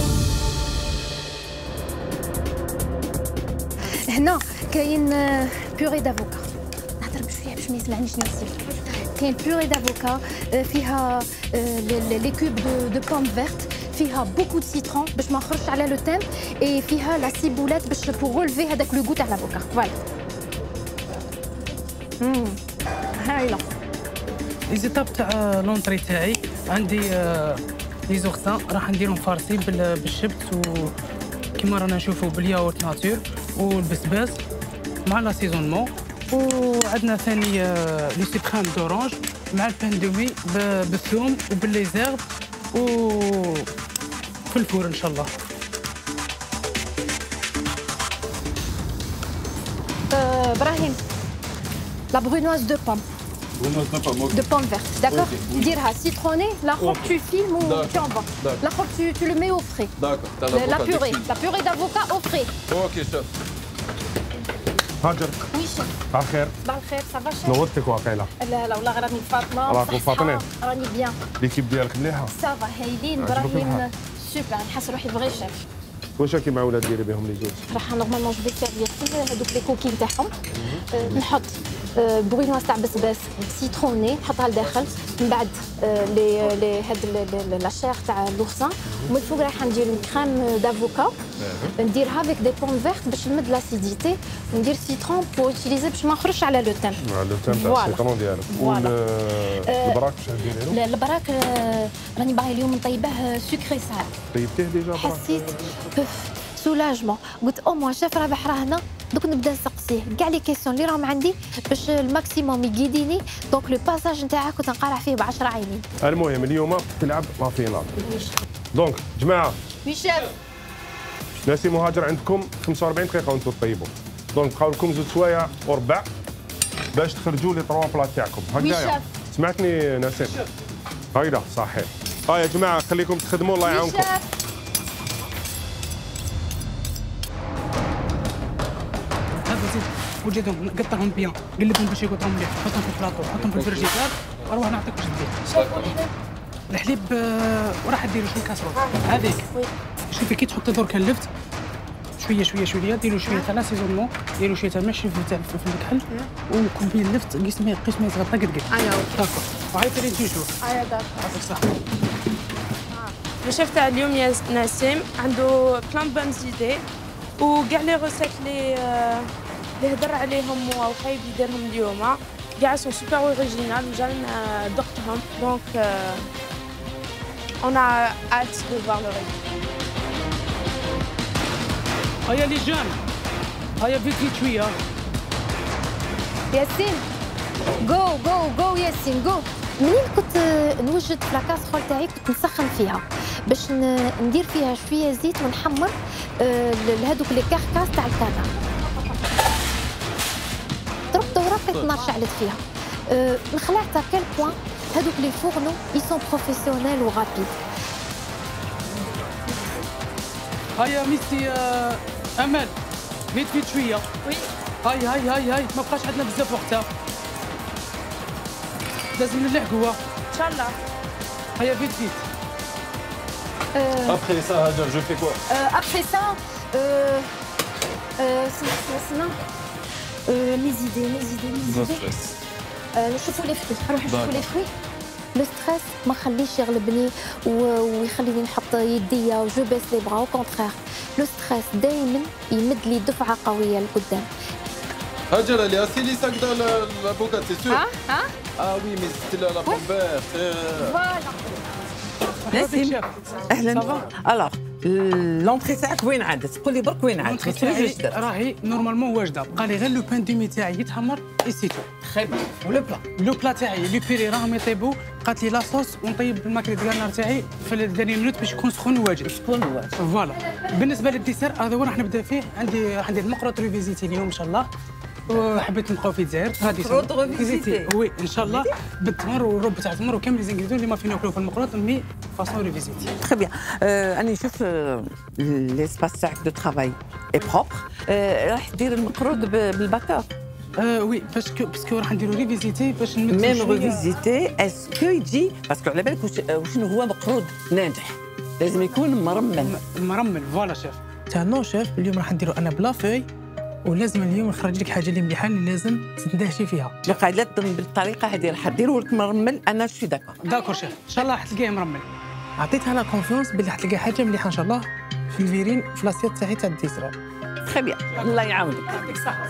هنا كاين بيوري دافوكا، نهضر بشويه باش ما يسمعنيش نفسي. كاين بيوري دافوكا فيها لي كوب دو بوم فيرت، فيها بوكو دو سيترون باش ما نخرجش على لو تيم، اي فيها لا سيبولات باش بوغ رولفي هذاك لو غو تاع لافوكا. فوالا هايله. لي زيتاب تاع لونطري تاعي عندي لي زورسان راح نديرهم فارسي بالشبت وكيما رانا نشوفوا بالياورت ناتور والبسباس مع لاسيزونمون. وعندنا ثاني لي سيبخام دورانج مع البان دومي بالثوم وبالليزيرب وفي الفور ان شاء الله. ابراهيم لا برونواز دو بوم de pommes vertes, d'accord? Dire citronné, la robe tu filmes ou tu en vends. La robe tu le mets au frais. D'accord. La purée d'avocat au frais. Ok, chef. هاجر. Oui, chef. صباح الخير. صباح الخير، ça va chef? نورتك واقيلا. لا والله راني فاطمة. راكم فاطمين؟ راني بيان. ليكيب ديالك مليحة؟ سافا هايلين، ابراهيم سوبر، نحس روحي فغي شيف. واش راكي معولة ديري بهم لي زوج؟ راح نورمالمون جو في سيرفير هذوك لي كوكين تاعهم. نحط بروينواز تاع بسباس سيتروني نحطها لداخل، من بعد لي هاد لاشير تاع اللوغسان، ومن الفوق راح ندير كريم دافوكا نديرها افيك دي بوم فيرت باش نمد لاسيديتي، ندير سيترون بور اوتيليزي باش ما نخرجش على لو تيم. على لو تيم تاع السيترون ديالك. البراك باش نديري له؟ البراك راني باغي اليوم نطيبه سكري سال. طيبتيه ديجا براك؟ حسيت سولاجمون، قلت او موان شاف رابح راه هنا، دوك نبدا نسقسيه كاع لي كيسيون اللي راهم عندي باش الماكسيموم يقيديني، دونك لو باساج نتاعها كنت نقارع فيه ب10 عينين. المهم اليوم تلعب لا فينال. دونك جماعه وي شاف ناسي مهاجر عندكم 45 دقيقه وانتم تطيبوا، دونك بقاو لكم 2 سوايع وربع باش تخرجوا لي 3 بلات تاعكم. هكذايا سمعتني نسيم؟ هايدا صحيح. ها يا جماعه خليكم تخدموا الله يعاونكم. وجدهم قطعهم بيان، قلبهم باش يقطعوا مليح، حطهم في البلاطو، حطهم في الفريجيدار، اروح نعطيك واش دير. الحليب وراح ديروا شويه كاسرول هذيك. شوفي كي تحطي درك اللفت شويه ديروا شويه تاع لاسيزونمون، ديروا شويه تاع ماشي تاع الفلفل الكحل وكوبي اللفت قسمي يتغطى قد ايوا داكور. وعيطي لي نشوف. ايوا داكور. يعطيك الصحه. الشيف تاع اليوم يا نسيم عنده بلان بون زيدي وكاع لي روسيت اللي هضر عليهم وحايب يديرهم اليوم كاع سون سوبر اوريجينال مجال دقتهم دونك on a hâte de voir le résultat. هيا لي جون هيا فيت شويه. ياسين جو ياسين جو. منين كنت نوجد في لاكاسرول تاعي كنت نسخن فيها باش ندير فيها شويه زيت ونحمر لهذوك لي كاركاس تاع الكانا. ضربت ورقيت النار شعلت فيها. نخلعت à quel point هذوك لي فورنو ils sont professionnels و rapides. هيا ميسي امل فيت شويه. وي هاي ما بقاش عندنا بزاف وقتها، لازم نلحقوها ان شاء الله. هيا فيت Après ça, Hajar, je fais quoi? Après ça, mes idées. No stress. نشوفوا لي فروي، نروح نشوفوا لي فروي. لو ستريس ما خليش يغلبني ويخليني نحط يديا وجو بيس لي برا، او كونترير لو ستريس دائما يمد لي دفعه قويه لقدام. Hajar, elle est assez lisse dans l'avocat, c'est sûr? Ah oui, mais c'était la pomme verte. Voilà. نسيم اهلا. الوغ لونطري تاعك وين عادت؟ قول لي برك وين عادت؟ راهي نورمالمون واجده، بقى لي غير لو بان دومي تاعي يتحمر اي سي تو. تري بيان. ولو بلا تاعي لي بيري راهم يطيبوا، قالت لي لاصوص ونطيب الماكله ديالنا تاعي في الدنيا منوت باش يكون سخون وواجد. فوالا. بالنسبه للديسير هذا هو راح نبدا فيه. عندي المقروط ريفيزيتي اليوم ان شاء الله، وحبيت نبقاو في الجزائر غادي وي ان شاء الله بالتمر والرب تاع التمر وكامل لي زانغريديون اللي ما فينا ناكلو في المقروط مي فاصون ريفيزيتي. تري بيان. انا نشوف ليسباس تاعك دو ترافاي اي بروبر. راح دير المقروض بالباتور. وي باسكو راح نديرو ريفيزيتي باش نمثلو ميم ريفيزيتي اسكو يجي باسكو على بالك شنو هو مقصود ناجح لازم يكون مرمل فوالا شيف نو شيف اليوم راح نديرو انا بلا فوي ولازم اليوم نخرج لك حاجه اللي مليحه اللي لازم تندهشي فيها لو قاعده بالطريقه هذه راح ديروا لك مرمل انا شو داكور شيف ان شاء الله راح تلقاه مرمل عطيتها لا كونفيونس باللي راح تلقى حاجه مليحه ان شاء الله في الفيرين في لاسيات تاعي تاع الديسير تري بيان الله يعاونك يعطيك الصحه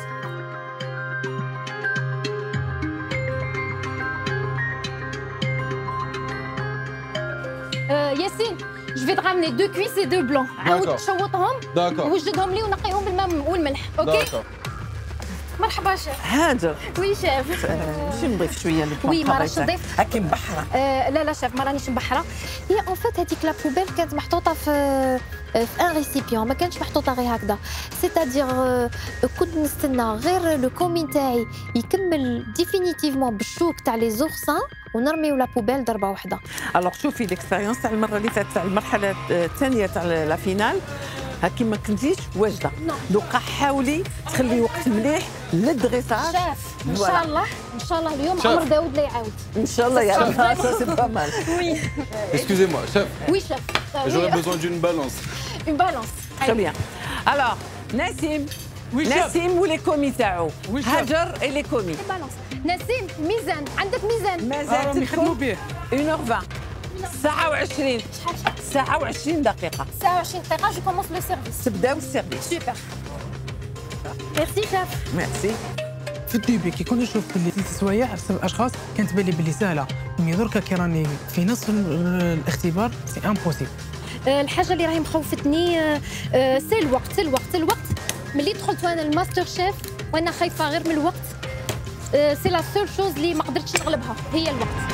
ياسين جو في تغامني دو كويس دو بلون عاود تشوطهم وجدهم لي ونقيهم بالماء والملح اوكي مرحبا شيف هاجر وي شيف شو نضيف شويه للبلون وي ما راش نضيف هاكي مبحره لا شيف ما رانيش مبحره هي اون فيت هذيك لا بوبيل كانت محطوطه في ان ريسيبيون ما كانتش محطوطه غير هكذا سيتادير كنت نستنى غير لو كومين تاعي يكمل ديفينيتيفمون بالشوك تاع لي زورسان ونرميو لا بوبيل ضربه واحده الوغ شوفي ليكسبيريونس تاع المره اللي فاتت تاع المرحله الثانيه تاع لا فينال هاكي ما كنتيش واجده دوكا حاولي تخلي وقت مليح للدغيساج شاف ان شاء الله اليوم عمر داود لا يعاود ان شاء الله يعاود سا سي با مال وي Excusez-moi, chef. وي شاف J'aurais besoin d'une balance. Une balance. Très bien. Alors, Nassim. Oui, chef. Nassim ou les commis تاعو. Hajar et les commis. Balance. Nassim, ميزان. عندك ميزان. مازال نخدموا به. 1h20. ساعة و20. ساعة و20 دقيقة. ساعة و20 دقيقة جو كومونس لو سيرفيس. تبداو السيرفيس. سوبر. ميرسي شاف. ميرسي. في الديبي كي كنا نشوف باللي 3 سوايع 7 اشخاص كانت بالي باللي سهله مي دركا كي راني في نص الاختبار سي امبوسيبل الحاجه اللي راهي مخوفتني سي الوقت ملي دخلت وانا الماستر شيف وانا خايفه غير من الوقت سي لا سول شوز اللي ما قدرتش نغلبها هي الوقت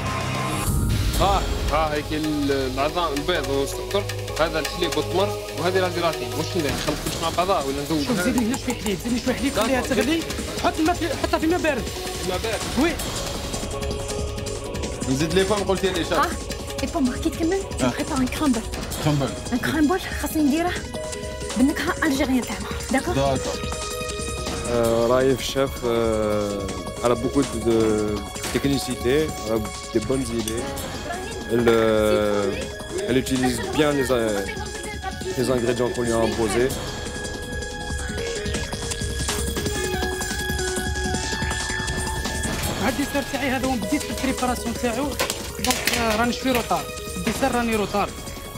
هيك العظام البيض والسكر هذا الحليب والتمر وهذه لا جيلاتين واش ندير نخلطهم مع بعضها ولا نزود شوف زيد لي شويه حليب زيد لي شويه حليب خليها تغلي حط الماء حطها في ماء بارد وي نزيد لي فام قلتي لي شاف اي بون كي تكمل تبريبار ان كرامبل ان كرامبل خاصني نديره بالنكهه الجيريان تاعنا داكور رايف الشيف elle a beaucoup de technicité, elle a des bonnes idées. Elle utilise bien les ingrédients qu'on lui a imposés. الديسير تاعي هذا هو بديت في البريباراسيون تاعو دونك راني شوي روطار الديسير راني روطار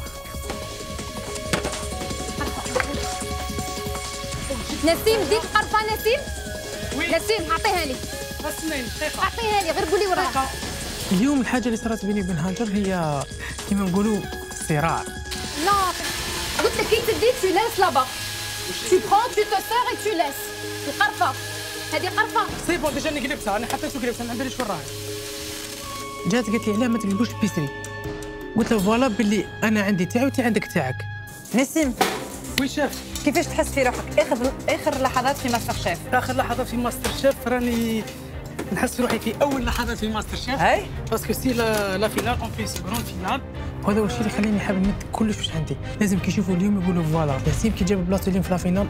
نسيم ديك قرفه نسيم نسيم اعطيها لي اعطيها لي غير قولي وراها اليوم الحاجه اللي صارت بيني وبين هاجر هي كيما نقولوا صراع لا قلت لك كي تدي تو لاس لابا تو برون تو تو سير اي تو لاس القرفه هذه قرفه سي بون ديجا انا قلبتها انا حطيتو قلبتها ما باليش وين راهي جات قالت لي علاه ما تقلبوش البيسري قلت له فوالا باللي انا عندي تاعي وانت عندك تاعك نسيم وي شاف كيفاش تحس في روحك اخر لحظات في ماستر شيف اخر لحظات في ماستر شيف راني نحس في روحي في اول لحظات في ماستر شيف هاي باسكو سي لا فينال اون بليس غراند فينال وهذا هو الشيء اللي خلاني حابب نمد كلش واش عندي لازم كي يشوفوا اليوم يقولوا فوالا نسيم كي جاب بلاصتو اليوم في لا فينال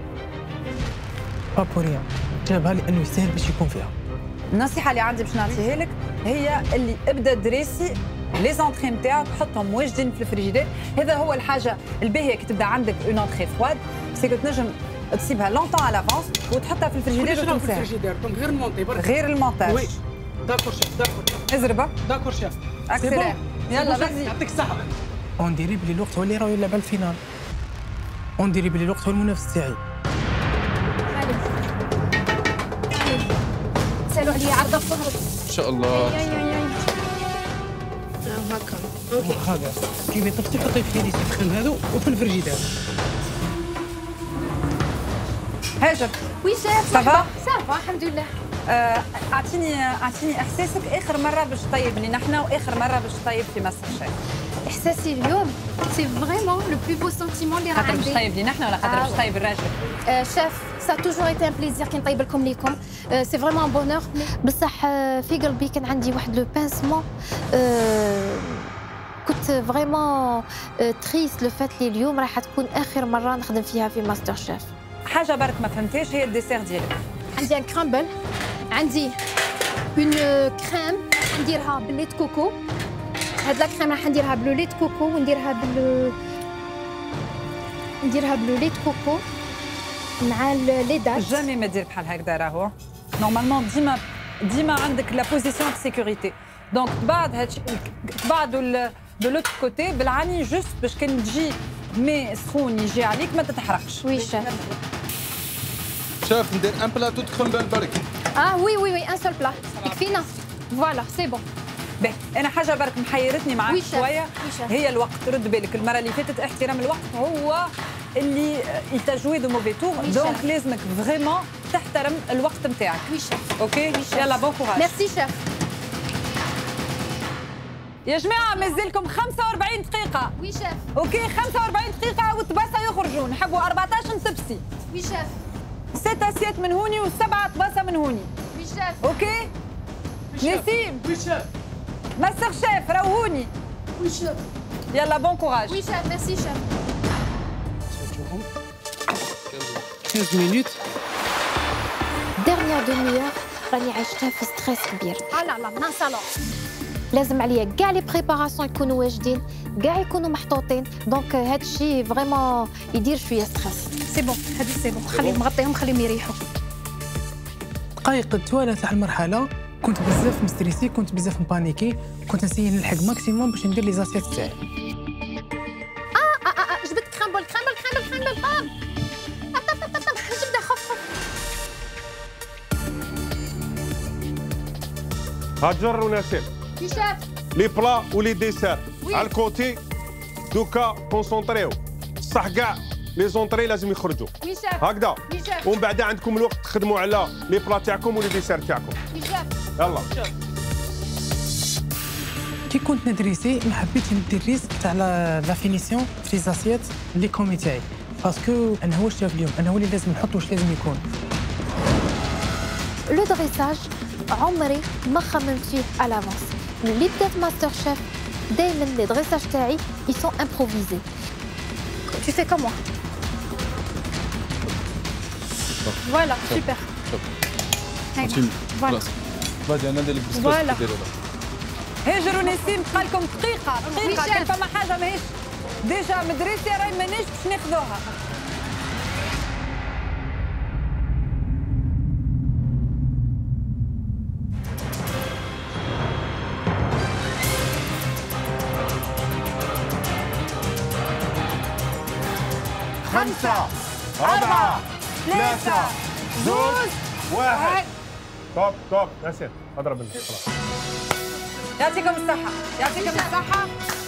با بوريان جابها لانه يستاهل باش يكون فيها النصيحه اللي عندي باش نعطيها لك هي اللي ابدا دريسي لي زونتري نتاعك حطهم واجدين في الفريجيدير هذا هو الحاجه الباهيه كي تبدا عندك اون انتري فواد سيكو تنجم تسيبها لونطون على لافونس وتحطها في الفريجيدير وتنساها دونك غير المونتي غير المونتاج وي داكور شيف داكور ازربه داكور شيف اكسلير يلا فازي يعطيك الصحه اون ديري بلي الوقت هو اللي راه يلعب على الفينال اون ديري بلي الوقت هو المنافس تاعي سالوا عليا عرضه فهرت ان شاء الله هكا اوكي هذا كيف طفتي حطي في يدي تسخن هذا وفي الفريجيدير هاجر وي شيف صافا صافا الحمد لله اعطيني احساسك اخر مره باش طيبني نحن واخر مره باش طيب في ماستر شيف احساسي اليوم سي فريمون لو بلو بو سونتيمون اللي راه عندي خاطر باش طيب لي نحن ولا خاطر باش طيب الراجل شيف سا توجور ايتي ان بليزير كي نطيب لكم ليكم سي فريمون بونور بصح في قلبي كان عندي واحد لو بانسمون كنت فريمون تريست لو فات لي اليوم راح تكون اخر مره نخدم فيها في ماستر شيف حاجه برك ما فهمتيش هي الديسير ديالك عندي ان كرامبل، عندي اون كريم نديرها بالليت كوكو. هاد لا كريم راح نديرها بلو ليت كوكو ونديرها بلو ليت كوكو مع لي دات. جامي ما دير بحال هكذا راهو. نورمالمون ديما عندك لا بوزيسيون دو سيكوريتي. دونك تبعد هادشي تبعدوا دو لوتر كوتي بالعاني جوست باش كان تجي مي سخون يجي عليك ما تتحرقش. وي شاف. شاف ندير ان بلاطو تخمبل برك. وي ان سول بلا يكفينا. فوالا سي بون. باهي انا حاجه برك محيرتني معاك شويه هي الوقت. رد بالك المره اللي فاتت احترام الوقت هو اللي يتجويد موفي تور، دونك لازمك فريمون تحترم الوقت نتاعك. وي شاف. اوكي يلا بون كوراج. ميرسي شاف. يا جماعه مازالكم 45 دقيقه. وي شاف. اوكي 45 دقيقه والطباسه يخرجوا. نحبوا 14 نسبسي. وي شاف. 6 اسيات من هوني و7 طباسه من هوني. وي شاف. اوكي نسيم. وي شاف. ماستر شيف روهوني. وي شاف. يلا بون كوراج. وي شاف. ميرسي شاف. 15 minutes. ديرنيير دوميور راني عايشتها في ستريس كبير. لا لا ما صالون. لازم عليا كاع لي بريباراسيون يكونوا واجدين، كاع يكونوا محطوطين، دونك هذا الشيء فريمون يدير شويه ستريس. سي بون هادو سي بون، خليهم مغطيهم خليهم يريحوا. دقائق التوالى تاع المرحله كنت بزاف مستريسي، كنت بزاف مبانيكي، كنت نسيي نلحق ماكسيموم باش ندير لي زاسيات تاعي. جبت كرامبل. جبده خف. هاجر ونسيم. وي شاف. لي بلا ولي ديسير على الكوتي دوكا كونسونطريو. صح كاع لي زونطري لازم يخرجوا. وي شاف. هكذا. وي شاف. ومن بعد عندكم الوقت تخدموا على لي بلا تاعكم ولي ديسير تاعكم. وي شاف. يلا. كي كنت ندريسي ما حبيتش ندير ريسك تاع لا فينيسيون في زاسيات لي كومي تاعي، باسكو انا هو الشاف اليوم، انا هو اللي لازم نحط واش لازم يكون. لو دريساج عمري ما خممت فيه على لافونس. اللي بدات ماستر شيف دائما لي دريساج تاعي ils sont improvisés. Tu fais comme moi. Voilà, super. Voilà. vas-y انا ندير لك Voilà. هاجر ونسيم بقى لكم دقيقه كان فما حاجه ماهيش ديجا مدرسه راهي مانيش باش ناخذوها. خمسة 4 3 2 1. توب نسيم اضرب لنا خلاص. يعطيكم الصحة. يعطيكم الصحة.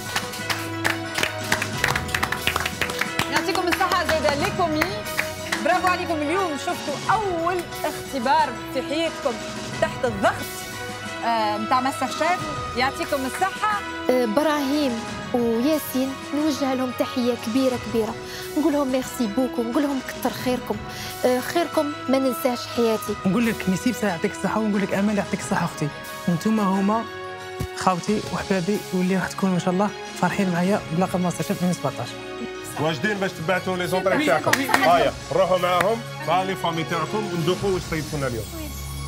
يعطيكم الصحة زايدة ليكم. برافو عليكم. اليوم شفتوا أول اختبار في حياتكم تحت الضغط نتاع ماستر شيف. يعطيكم الصحة. إبراهيم وياسين نوجه لهم تحية كبيرة نقول لهم ميرسي بوكو، نقول لهم كثر خيركم. خيركم ما ننساش حياتي. نقول لك نسيب يعطيك الصحة، ونقول لك أمال يعطيك الصحة أختي. أنتم هما خاوتي وحبابي واللي راح تكونوا ان شاء الله فرحين معايا بلقب ماستر شيف 2017. واجدين باش تبعتوا لي زونطري تاعكم. هيا نروحوا معاهم مع لي فامي تاعكم وندوقوا واش طيبتوا لنا اليوم.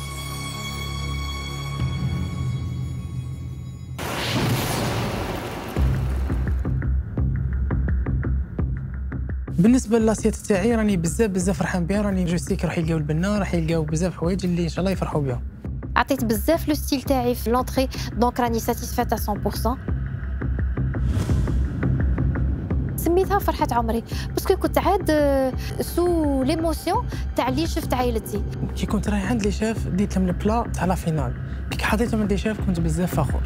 بالنسبه للاسيات تاعي راني بزاف فرحان بها، راني جو سيك راح يلقاو البنه، راح يلقاو بزاف حوايج اللي ان شاء الله يفرحوا بهم. عطيت بزاف لو ستيل تاعي في لونطري، دونك راني ساتيسفات 100%. سميتها فرحة عمري باسكو كنت عاد سو ليموسيون تاع اللي شفت عائلتي. كي كنت رايح عند لي شاف ديت لهم البلا تاع لا فينال، كي حطيتهم عند لي شاف كنت بزاف فخور.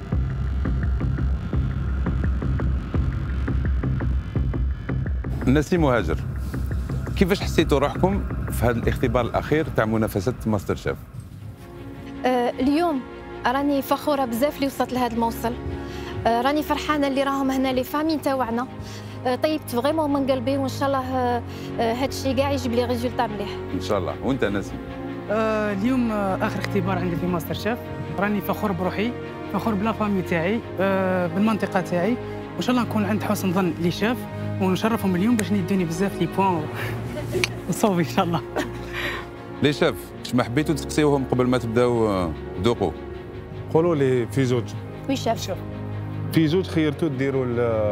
نسيم وهاجر، كيفاش حسيتوا روحكم في هذا الاختبار الاخير تاع منافسه ماستر شيف؟ اليوم راني فخوره بزاف اللي وصلت لهذا الموصل. راني فرحانه اللي راهم هنا لي فامي تاعنا. طيبت فريمون من قلبي، وان شاء الله هذا الشيء كاع يجيب لي ريزولتا مليح ان شاء الله. وانت نسيم؟ اليوم اخر اختبار عندي في ماستر شيف، راني فخور بروحي، فخور بلا فامي تاعي، بالمنطقه تاعي، وان شاء الله نكون عند حسن ظن لي شاف ونشرفهم اليوم باش يدوني بزاف لي بوان وصوبي ان شاء الله. لي شاف شما حبيتوا تسقسيوهم قبل ما تبداو تذوقوا؟ قولوا لي في زوج. وي شاف. في زوج خيرتوا ديروا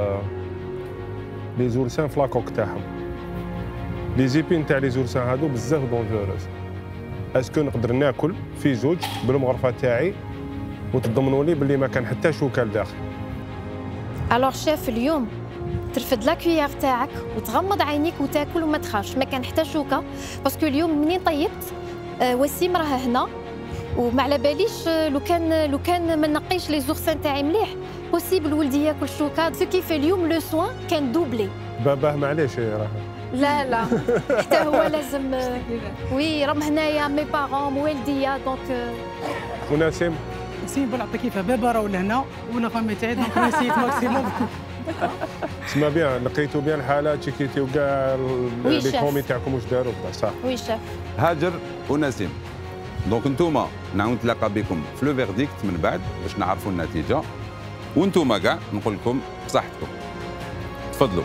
لي زورسان في لاكوك تاعهم. لي زيبين تاع لي زورسان هادو بزاف دونجوروز. اسكو نقدر ناكل في زوج بالمغرفه تاعي وتضمنوا لي باللي ما كان حتى شوكه لداخل. الوغ شاف اليوم ترفد لا كويير تاعك وتغمض عينيك وتاكل وما تخافش، ما كان حتى شوكه باسكو اليوم منين طيبت وسيم راه هنا وما على باليش لو كان ما نقيش لي زورسان تاعي مليح بوسيبل ولدي ياكل شوكه. سو كيف اليوم لو سوان كان دوبلي. باباه معليش راه لا حتى هو لازم وي راهم هنايا مي بارون والديا دونك. ونسيم بالعطا كيف بابا راهو لهنا وانا فامي تاعي دونك نسيت ماكسيموم. تسمى بيان لقيتوا بيان الحالات تشيكيتيو كاع لي كومي تاعكم واش داروا صح؟ وي شاف. هاجر ونسيم دونك نتوما نعاود نتلاقى بكم في لو فيرديكت من بعد باش نعرفوا النتيجه، وانتوما كاع نقول لكم بصحتكم. تفضلوا.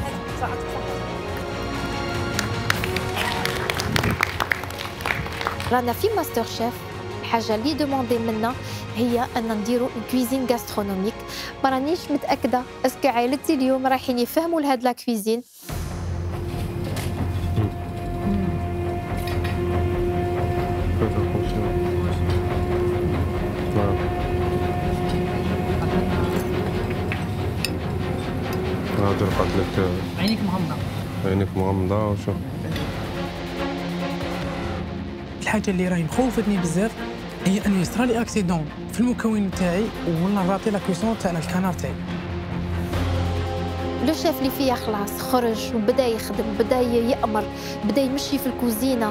رانا في ماستر شيف، الحاجه اللي دوموندي منا هي ان نديروا كويزين غاسترونوميك. ما رانيش متاكده اسكو عائلتي اليوم رايحين يفهموا لهاد لا كويزين. هاجر قالت لك عينيك مغمضه. عينيك مغمضه وشو؟ الحاجه اللي راهي مخوفتني بزاف هي ان يصرى لي اكسيدون في المكون تاعي ولا نراطي لا كويسون تاع الكنار تاعي. لو شيف اللي فيها خلاص خرج وبدا يخدم، بدا يأمر، بدا يمشي في الكوزينه.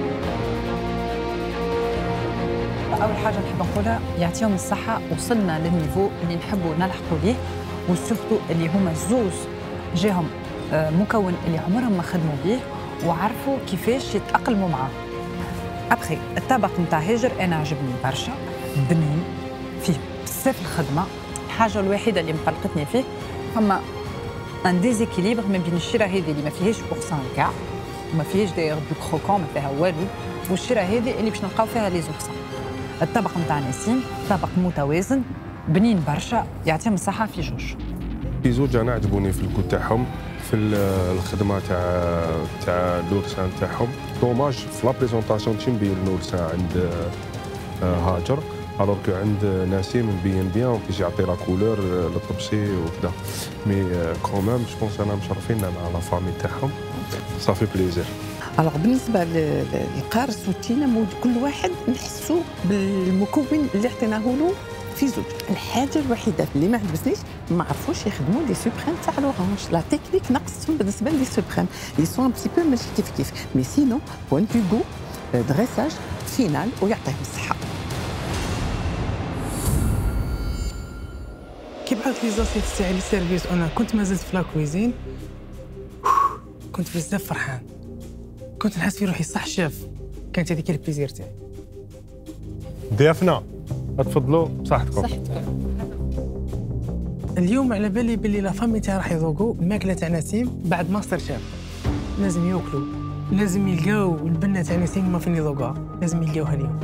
اول حاجه نحب نقولها يعطيهم الصحه، وصلنا للنيفو اللي نحبوا نلحقوا ليه، وسورتو اللي هما زوز جاهم مكون اللي عمرهم ما خدموا به وعرفوا كيفاش يتاقلموا معاه. ابخي الطبق نتاع هاجر انا عجبني برشا، بنين فيه بزاف الخدمه. الحاجه الوحيده اللي مقلقتني فيه فما ان ديزيكيليبر ما بين الشيره هذه اللي ما فيهاش بورسان كاع وما فيهاش داير دو كروكون ما فيها والو، والشيره هذه اللي باش نلقاو فيها لي زورسان. الطبق نتاع نسيم طبق متوازن بنين برشا، يعطيهم الصحه في جوج. في زوج انا عجبوني في الكود تاعهم، في الخدمه تاع اللورسان تاعهم. دوماج في لا بريزونطاسيون تمشي مبين اللورسان عند هاجر، الوغ كو عند نسيم مبين بيان كيش يعطي لا كولور للطبسي وكذا. مي كومام جو بونس انا مشرفين مع لا فامي تاعهم، صافي بليزير. الوغ بالنسبه للقارص والتينه كل واحد نحسوا بالمكون اللي عطيناه له في زوج. الحاجه الوحيده اللي ما عجبتنيش ما عرفوش يخدموا لي سوبريم تاع لورانج، لا تكنيك نقصتهم بالنسبه لي سوبريم لي سون ان بتي بو ماشي كيف مي سينو بوان دو غو دريساج فينال ويعطيهم الصحه. كي بعثت لي زاسيت تاعي للسيرفيس وانا كنت مازلت في لا كويزين كنت بزاف فرحان، كنت نحس في روحي صح شاف. كانت هذيك البليزير تاعي. ضيافنا تفضلوا بصحتكم. اليوم على بالي باللي لا فامي تاعي راح يذوقوا الماكله تاع نسيم بعد ماستر شيف. لازم ياكلوا، لازم يلقاو البنه تاع نسيم ما فين يذوقوها، لازم يلقاوها اليوم.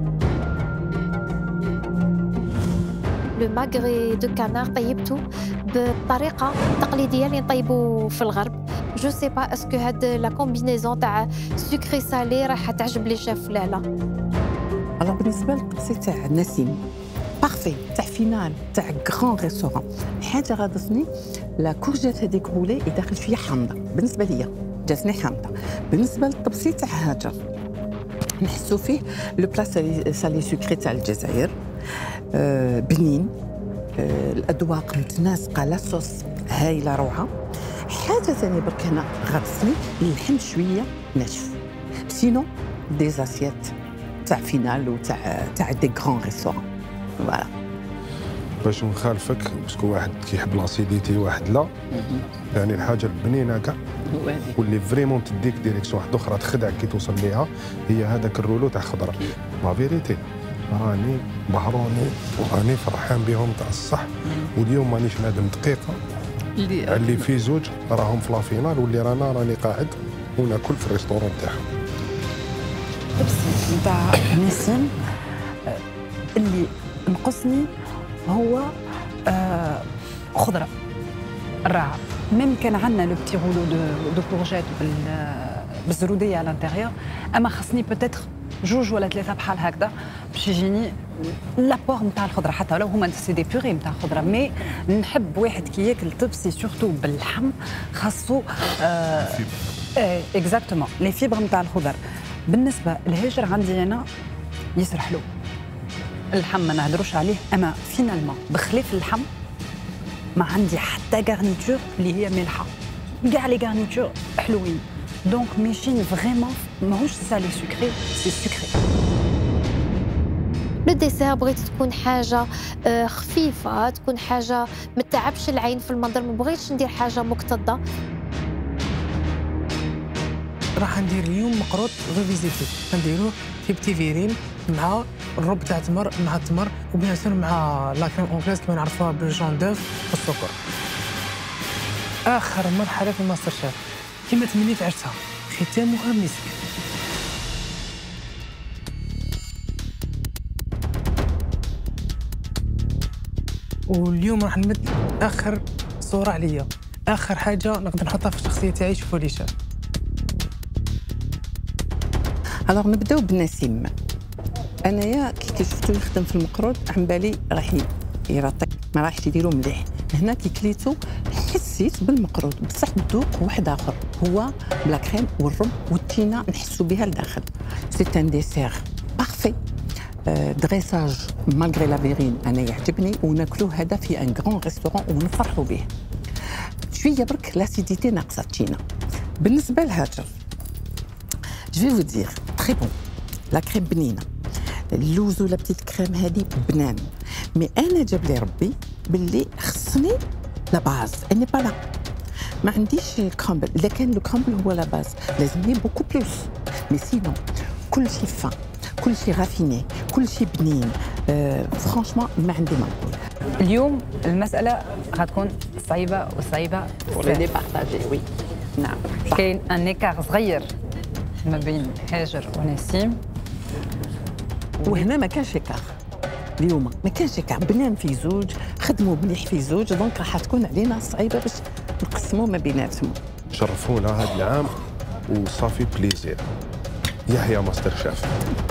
لو ماغري دو كانار طيبته بالطريقه التقليديه اللي نطيبوا في الغرب. جو سي با اسكو هاد لا كومبينيزون تاع سكري سالي راح تعجب لي شيف لا لا. الوغ بالنسبه للطبسي تاع نسيم بارفي تاع فينال تاع غران ريستوران. حاجه غاضتني لا كورجيت هذيك رولي يدخل فيها حامضه، بالنسبه ليا جاتني حامضه. بالنسبه للطبسي تاع هاجر نحسو فيه لو بلا سالي سكري تاع الجزائر بنين، الاذواق متناسقه، لا صوص هايله روعه. حاجه ثانيه برك هنا غاضتني اللحم شويه ناشف، سينو دي زاسيات تاع فينال وتاع دي غران ريستوران. فوالا باش نخالفك باسكو واحد كيحب لاسيديتي واحد لا، يعني الحاجه البنينه كاع واللي فريمون تديك ديريكسيون واحده اخرى تخدعك كي توصل ليها هي هذاك الرولو تاع خضره. لا فيريتي راني بهروني وراني فرحان بهم تاع الصح، واليوم مانيش نادم دقيقه اللي في زوج راهم في لافينال واللي راني قاعد وناكل في الريستورون تاعهم. الطبسي نتاع نسيم اللي نقصني هو خضره الرعه. ميم كان عندنا لو بتي رولو دو كورجيت بالزروديه على الانتيريور، اما خصني بوتيتر جوج ولا ثلاثه بحال هكذا باش يجيني لابور نتاع الخضره، حتى لو هما سي دي بيغي نتاع خضره. مي نحب واحد كي ياكل طبسي سورتو باللحم خاصو اكزاكتومون لي فيبر نتاع الخضر. بالنسبه للهجر عندي انا ياسر حلو، اللحم ما نهدروش عليه، اما فينالمون بخلاف اللحم ما عندي حتى غارنيتور اللي هي مالحه، كاع لي غارنيتور حلوين. دونك ماشيين فريمون ماهوش سالي سكري، سي سكري. لو ديسير بغيت تكون حاجه خفيفه، تكون حاجه ما تعبش العين في المنظر، ما بغيتش ندير حاجه مكتظه. راح ندير اليوم مقروط ريفيزيتي، نديروه في بتي فيريم مع الرب تاع تمر مع التمر، وبيان سور مع لا كريم اونغليز كما نعرفوها بالجون دوف والسكر. اخر مرحله في الماستر شيف كما تمنيت عشتها، ختامها مسك. واليوم راح نمد اخر صوره عليا، اخر حاجه نقدر نحطها في الشخصيه تاعي. شوفوا لي شاف. الوغ نبداو بنسيم. انايا كي شفتو يخدم في المقروط عم بالي راح يرطق، ما راحش يديرو مليح. هنا كي كليتو حسيت بالمقروط، بصح الذوق واحد اخر هو بلا كريم والرب والتينه نحسو بها لداخل. سي ان ديسير بارفي. دريساج مالغري لا فيرين انا يعجبني، وناكلوه هذا في ان غران ريستورون ونفرحوا به. شويه برك لاسيديتي ناقصه التينه. بالنسبه لهاجر جو في فو دير تري بون، لا كريم بنينه، اللوز ولا بتيت كريم هذه بنان. مي انا جاب لي ربي باللي خصني لا باز، اني با لا ما عنديش كرامبل. اذا كان لو كرامبل هو لا باز لازمني بوكو بلوس، مي سينون كل شيء فان، كل شيء غافيني، كل شيء بنين. فرانشمون ما عندي ما نقول. اليوم المساله غتكون صعيبه وصعيبه بور لي بارطاجي. وي نعم كاين ان ايكار صغير ما بين هاجر ونسيم، وهنا ما كانش ايكار. اليوم ما كانش ايكار، بنان في زوج، خدموا مليح في زوج، دونك راح تكون علينا صعيبه باش نقسموا ما بيناتهم. شرفونا هذا العام وصافي بليزير. يحيى ماستر شيف.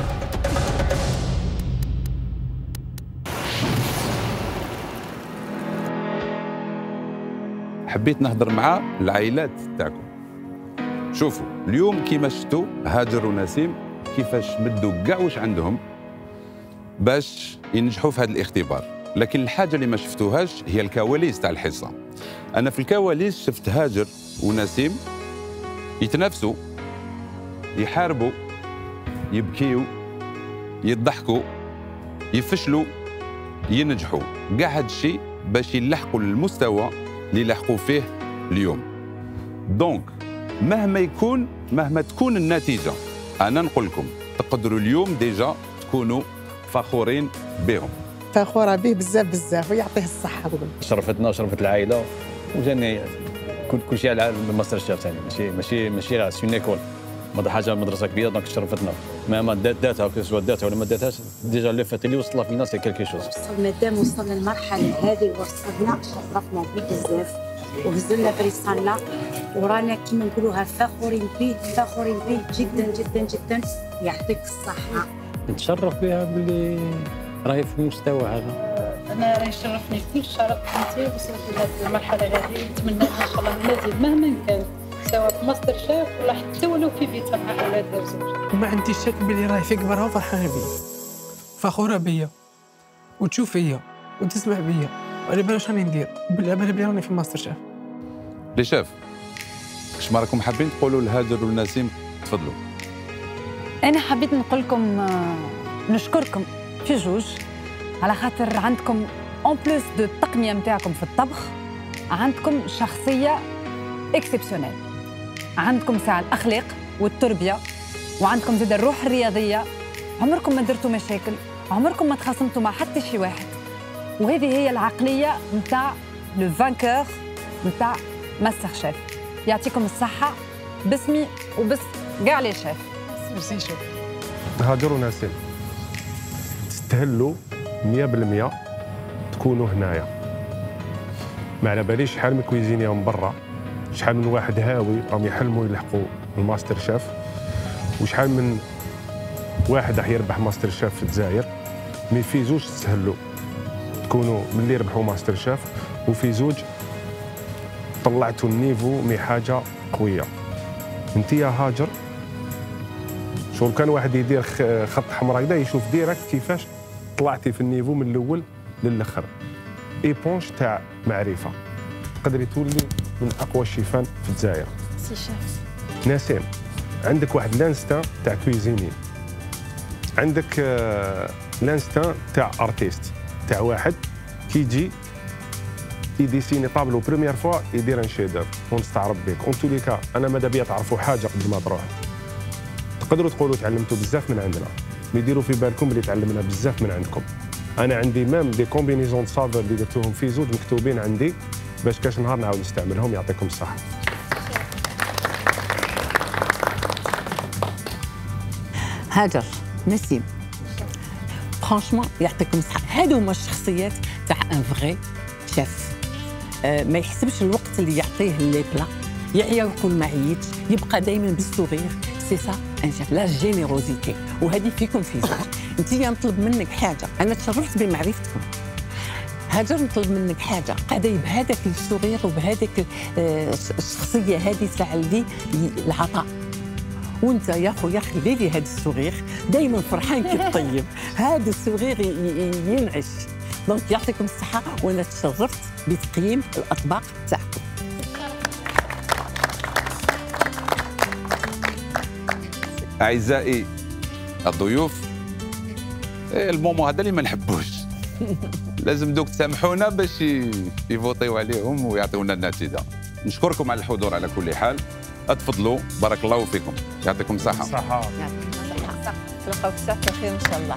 حبيت نهضر مع العائلات تاعكم. شوفوا اليوم كيما شفتوا هاجر ونسيم كيفاش مدوا كاع واش عندهم باش ينجحوا في هذا الاختبار، لكن الحاجه اللي ما شفتوهاش هي الكواليس تاع الحصه. انا في الكواليس شفت هاجر ونسيم يتنافسوا، يحاربوا، يبكيوا، يضحكوا، يفشلوا، ينجحوا، كاع هذا الشيء باش يلحقوا للمستوى اللي لحقوا فيه اليوم. دونك مهما تكون النتيجه، انا نقول لكم تقدروا اليوم ديجا تكونوا فخورين بهم. فخوره به بزاف بزاف ويعطيه الصحه. شرفتنا وشرفت العائله، وجاني كل شيء على الماستر شيف ثاني، ماشي راه سي نيكول، ما حاجه مدرسه كبيره، دونك شرفتنا. ما داتها سواء داتها ولا ما داتهاش، ديجا لو فات اللي وصلنا فينا سي كالكي شوز. مادام وصلنا للمرحله هذه وصلنا شرفنا به بزاف، وهزلنا بريسالنا، ورانا كيما نقولوها فخورين به جدا جدا جدا. يعطيك الصحه. نتشرف بها باللي راهي في المستوى هذا. انا راهي شرفني كثير الشرف انت وصلت لهذه المرحله هذه، نتمنى ان شاء الله المزيد مهما كان، سواء في ماستر شيف ولا حتى ولو في بيتها مع اولادها وزوجها. وما عنديش شك بلي راهي في كبرها وفرحانه بيا، فخوره بيا وتشوف فيا وتسمع بيا، وعلى بالي واش راني ندير، بالله بلي راني في ماستر شيف. لي شاف اش ما راكم حابين تقولوا لهاجر ونسيم؟ تفضلوا. انا حبيت نقول لكم نشكركم في جوج، على خاطر عندكم اون بلوس دو التقنيه نتاعكم في الطبخ، عندكم شخصيه اكسبسيونيل، عندكم ساعه الاخلاق والتربيه، وعندكم زاد الروح الرياضيه. عمركم ما درتوا مشاكل، عمركم ما تخاصمتوا مع حتى شي واحد، وهذه هي العقليه نتاع لو فانكور نتاع ماستر شيف. يعطيكم الصحه باسمي وبس كاع لي شيف. ميرسي شكرا. هاجر ونسيم تستهلوا 100% تكونوا هنايا. ما على باليش شحال من كويزينيا من برا، شحال من واحد هاوي راهم يحلموا يلحقوا الماستر شيف، وشحال من واحد راح يربح ماستر شيف في الجزائر. مي في زوج تستهلوا تكونوا من اللي ربحوا ماستر شيف، وفي زوج طلعتوا النيفو مي حاجه قويه. انت يا هاجر شغل كان واحد يدير خط حمراء هكذا يشوف ديريكت كيفاش طلعتي في النيفو من الاول للاخر. ايبونج تاع معرفه، تقدري تولي من اقوى الشيفان في الجزائر. سي شيف. نسيم عندك واحد لانستان تاع كويزيني، عندك لانستان تاع ارتيست، تاع واحد كيجي يديسيني طابلو بروميير فوا يدير ان شيدر ونستعرض بك. اون تو لي كا انا ماذا بيا تعرفوا حاجه قبل ما تروح. تقدروا تقولوا تعلمتوا بزاف من عندنا، مي ديروا في بالكم اللي تعلمنا بزاف من عندكم. انا عندي ميم دي كومبينيزون سافر اللي درتوهم في زوج مكتوبين عندي باش كاش نهار نعاود نستعملهم. يعطيكم الصحه. هاجر، نسيم، فرانشمون يعطيكم الصحه. هادو هما الشخصيات تاع ان فغي شيف. ما يحسبش الوقت اللي يعطيه لي بلا، يعيا ويقول ما عييتش، يبقى دائما بالسوغير. سي سا ان شيف، لا جينيروزيتي، وهذه فيكم في زوج. انت نطلب منك حاجه، انا تشرفت بمعرفتكم. هاجر نطلب منك حاجه قاعده بهذاك السوغير وبهذاك الشخصيه هذه تاع اللي العطاء. وانت يا خويا خلي لي هذا السوغير دائما فرحان كي طيب. هذا السوغير ينعش. دونك يعطيكم الصحه، وانا تشرفت بتقييم الاطباق تاعكم. اعزائي الضيوف، المومو هذا اللي ما نحبوش. لازم دوك تسامحونا باش يفوطيو عليهم ويعطيونا النتيجه. نشكركم على الحضور على كل حال. اتفضلوا، بارك الله فيكم، يعطيكم الصحه. يعطيكم الصحه، تلقاو بصحه خير ان شاء الله.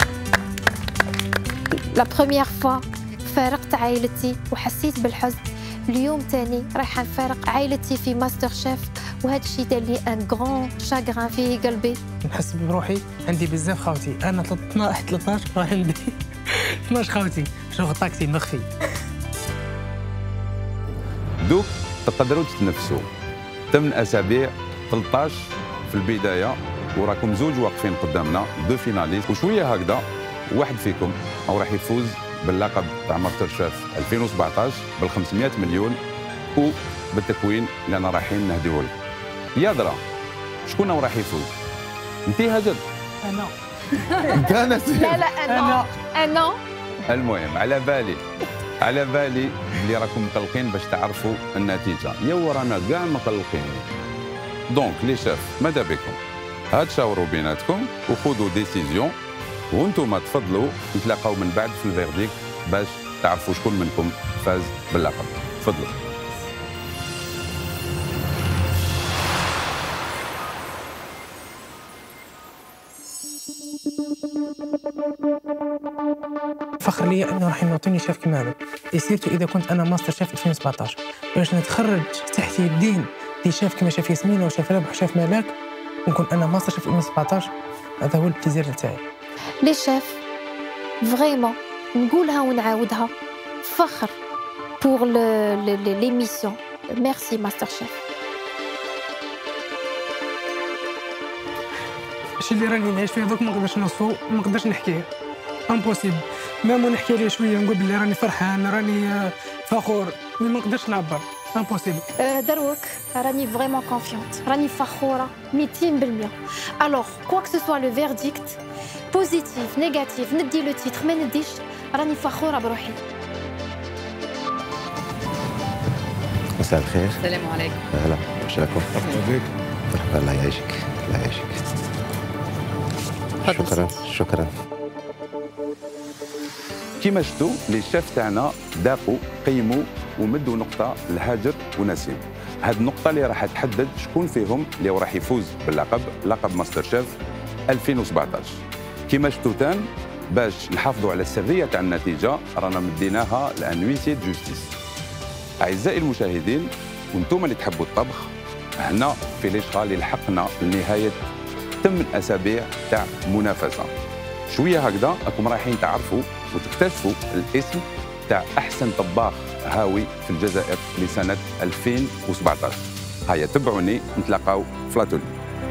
لا بروميير فوا فارقت عائلتي وحسيت بالحزن. اليوم تاني رايحه نفارق عائلتي في ماستر شيف، وهذا الشيء دار لي ان غران شاغران في قلبي. نحس بروحي عندي بزاف خوتي، انا 13 راح عندي 12 خوتي، شغل طاكسي مخفي. دوك تقدروا تتنفسوا 8 اسابيع 13 في البدايه، وراكم زوج واقفين قدامنا دو فيناليست، وشويه هكذا واحد فيكم او راح يفوز باللقب تاع ماستر شيف 2017 بال 500 مليون وبالتكوين اللي انا رايحين نهديوه لكم. يا درا شكون راح يفوز؟ انت هاجر؟ انا. انت نسيم؟ لا انا. المهم على بالي اللي راكم مقلقين باش تعرفوا النتيجه. يا ورانا كاع مقلقين. دونك لي شيف ماذا بكم؟ تشاوروا بيناتكم وخذوا ديسيزيون، وانتم تفضلوا نتلاقاو من بعد في الفيرديكت باش تعرفوا شكون منكم فاز باللقب. تفضلوا. فخر لي انه راح يعطوني شيف كيما هذا، سيرتو اذا كنت انا ماستر شيف 2017 باش نتخرج تحت يدين دي شيف كيما شيف ياسمين وشيف رابح وشيف ملاك، ونكون انا ماستر شيف 2017. هذا هو البليزير تاعي. لي شيف فريمون نقولها ونعاودها، فخر بور ليميسيون. ميرسي ماستر شيف. الشيء اللي راني نعيش فيه دوك ما نقدرش نوصفو، ما نقدرش نحكيه، امبوسيبل. ميم نحكي ليه شويه نقول بلي راني فرحان، راني فخور، مي ما نقدرش نعبر، امبوسيبل. دروك راني فريمون كونفيونت، راني فخوره 200%. الوغ كوا كو سوا لو فيرديكت بوزيتيف نيجاتيف، ندي لو تيتر ما نديش، راني فخوره بروحي. مساء الخير. السلام عليكم. هلا، واش راكم؟ مرحبا بك. مرحبا، الله يعيشك، الله يعيشك. شكرا. كيما شفتوا لي شيف تاعنا داقوا قيموا ومدوا نقطه لهاجر ونسيم. هاد النقطه اللي راح تحدد شكون فيهم اللي راح يفوز باللقب، لقب ماستر شيف 2017. كيما شفتوا تان باش نحافظوا على السريه تاع النتيجه رانا مديناها لانويسي دو جوستيس. اعزائي المشاهدين، وانتم اللي تحبوا الطبخ، هنا في لي شغال اللي لحقنا لنهايه 8 اسابيع تاع منافسه. شويه هكذا راكم رايحين تعرفوا وتكتشفوا الاسم تاع احسن طباخ هاوي في الجزائر لسنه 2017. هيا تبعوني نتلاقاو في لاتولي.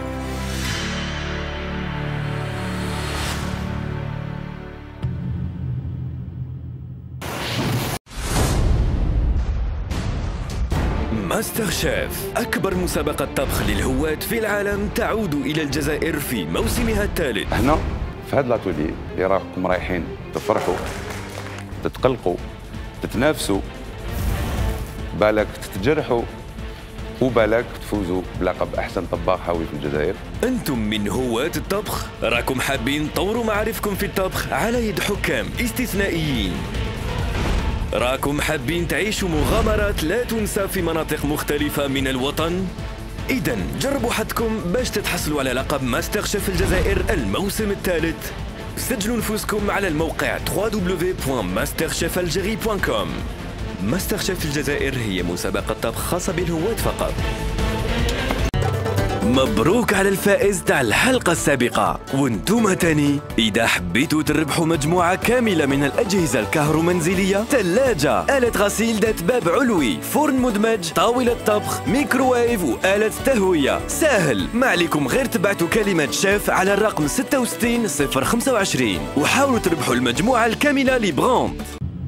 ماستر شيف، أكبر مسابقة طبخ للهواة في العالم، تعود إلى الجزائر في موسمها الثالث. هنا في هذا لاتولي راكم رايحين تفرحوا، تتقلقوا، تتنافسوا، بالك تتجرحوا، وبالك تفوزوا بلقب أحسن طباخ هاوي في الجزائر. أنتم من هواة الطبخ، راكم حابين تطوروا معارفكم في الطبخ على يد حكام استثنائيين. راكم حابين تعيشوا مغامرات لا تنسى في مناطق مختلفة من الوطن؟ إذن جربوا حظكم باش تتحصلوا على لقب ماستر شيف الجزائر الموسم الثالث. سجلوا نفوسكم على الموقع www.masterchefalgerie.com. ماستر شيف الجزائر هي مسابقة طبخ خاصة بالهواة فقط. مبروك على الفائز تاع الحلقة السابقة، وانتم تاني إذا حبيتوا تربحوا مجموعة كاملة من الأجهزة الكهرومنزلية: ثلاجة، آلة غسيل ذات باب علوي، فرن مدمج، طاولة طبخ، ميكروويف وآلة تهوية. سهل، ما عليكم غير تبعتوا كلمة شيف على الرقم 66025 وحاولوا تربحوا المجموعة الكاملة لبراند.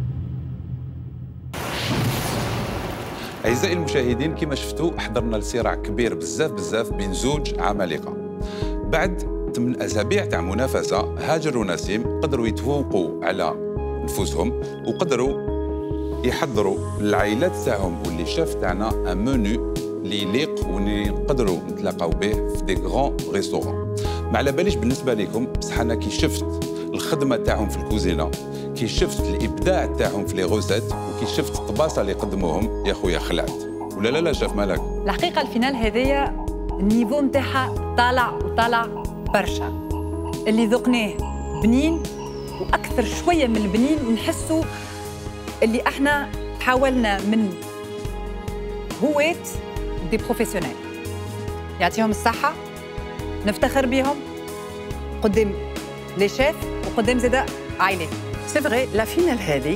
أعزائي المشاهدين، كما شفتوا حضرنا لصراع كبير بزاف بين زوج عمالقة. بعد 8 أسابيع تاع منافسة، هاجر ونسيم قدروا يتفوقوا على نفوسهم وقدروا يحضروا للعائلات تاعهم واللي شاف تاعنا ان منيو اللي يليق واللي نقدروا نتلاقاو به في دي غران ريستورون. ما على باليش بالنسبة لكم، بصح أنا كي شفت الخدمة تاعهم في الكوزينة، كي شفت الابداع تاعهم في لي غوسيت، وكي شفت الطباسه اللي قدموهم، يا خويا خلعت. ولا لا شاف مالك؟ الحقيقه الفينال هذيا النيفو نتاعها طالع برشا. اللي ذقناه بنين، واكثر شويه من البنين نحسوا اللي احنا تحولنا من هواة دي بروفيسيونيل. يعطيهم الصحه، نفتخر بهم قدام لي شيف وقدام زاده عائلات. سي فغي لا فينال هذه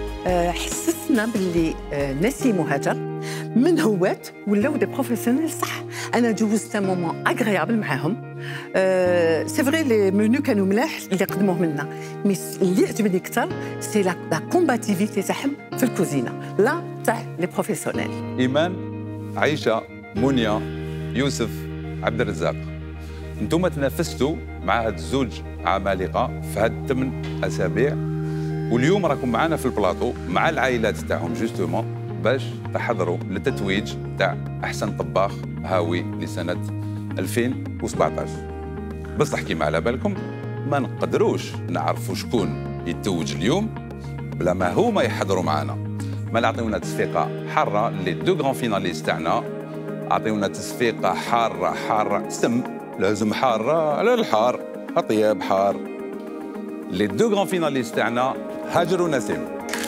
حسسنا باللي نسيم وهاجر من هواة ولاو دي بروفيسيونيل. صح، انا جوزت مومون اغريابل معاهم. سي فغي لي منيو كانوا ملاح اللي قدموه لنا، مي اللي عجبني اكثر سي لا كومباتيفيتي تاعهم في الكوزينه، لا تاع لي بروفيسيونيل. ايمان، عايشه، منيا، يوسف، عبد الرزاق، انتم تنافستوا مع هاد الزوج عمالقه في هاد 8 اسابيع، واليوم راكم معنا في البلاطو مع العائلات تاعهم جوستومون باش تحضروا للتتويج تاع احسن طباخ هاوي لسنه 2017. بصح كيما على بالكم ما نقدروش نعرفوا شكون يتوج اليوم بلا ما هما يحضروا معنا. ما نعطيونا تصفيقه حاره لي دو غران فيناليست تاعنا، عطيونا تصفيقه حاره سم لازم حاره على الحار، اطيب حار. لي دو غران فيناليست تاعنا هاجر ونسيم.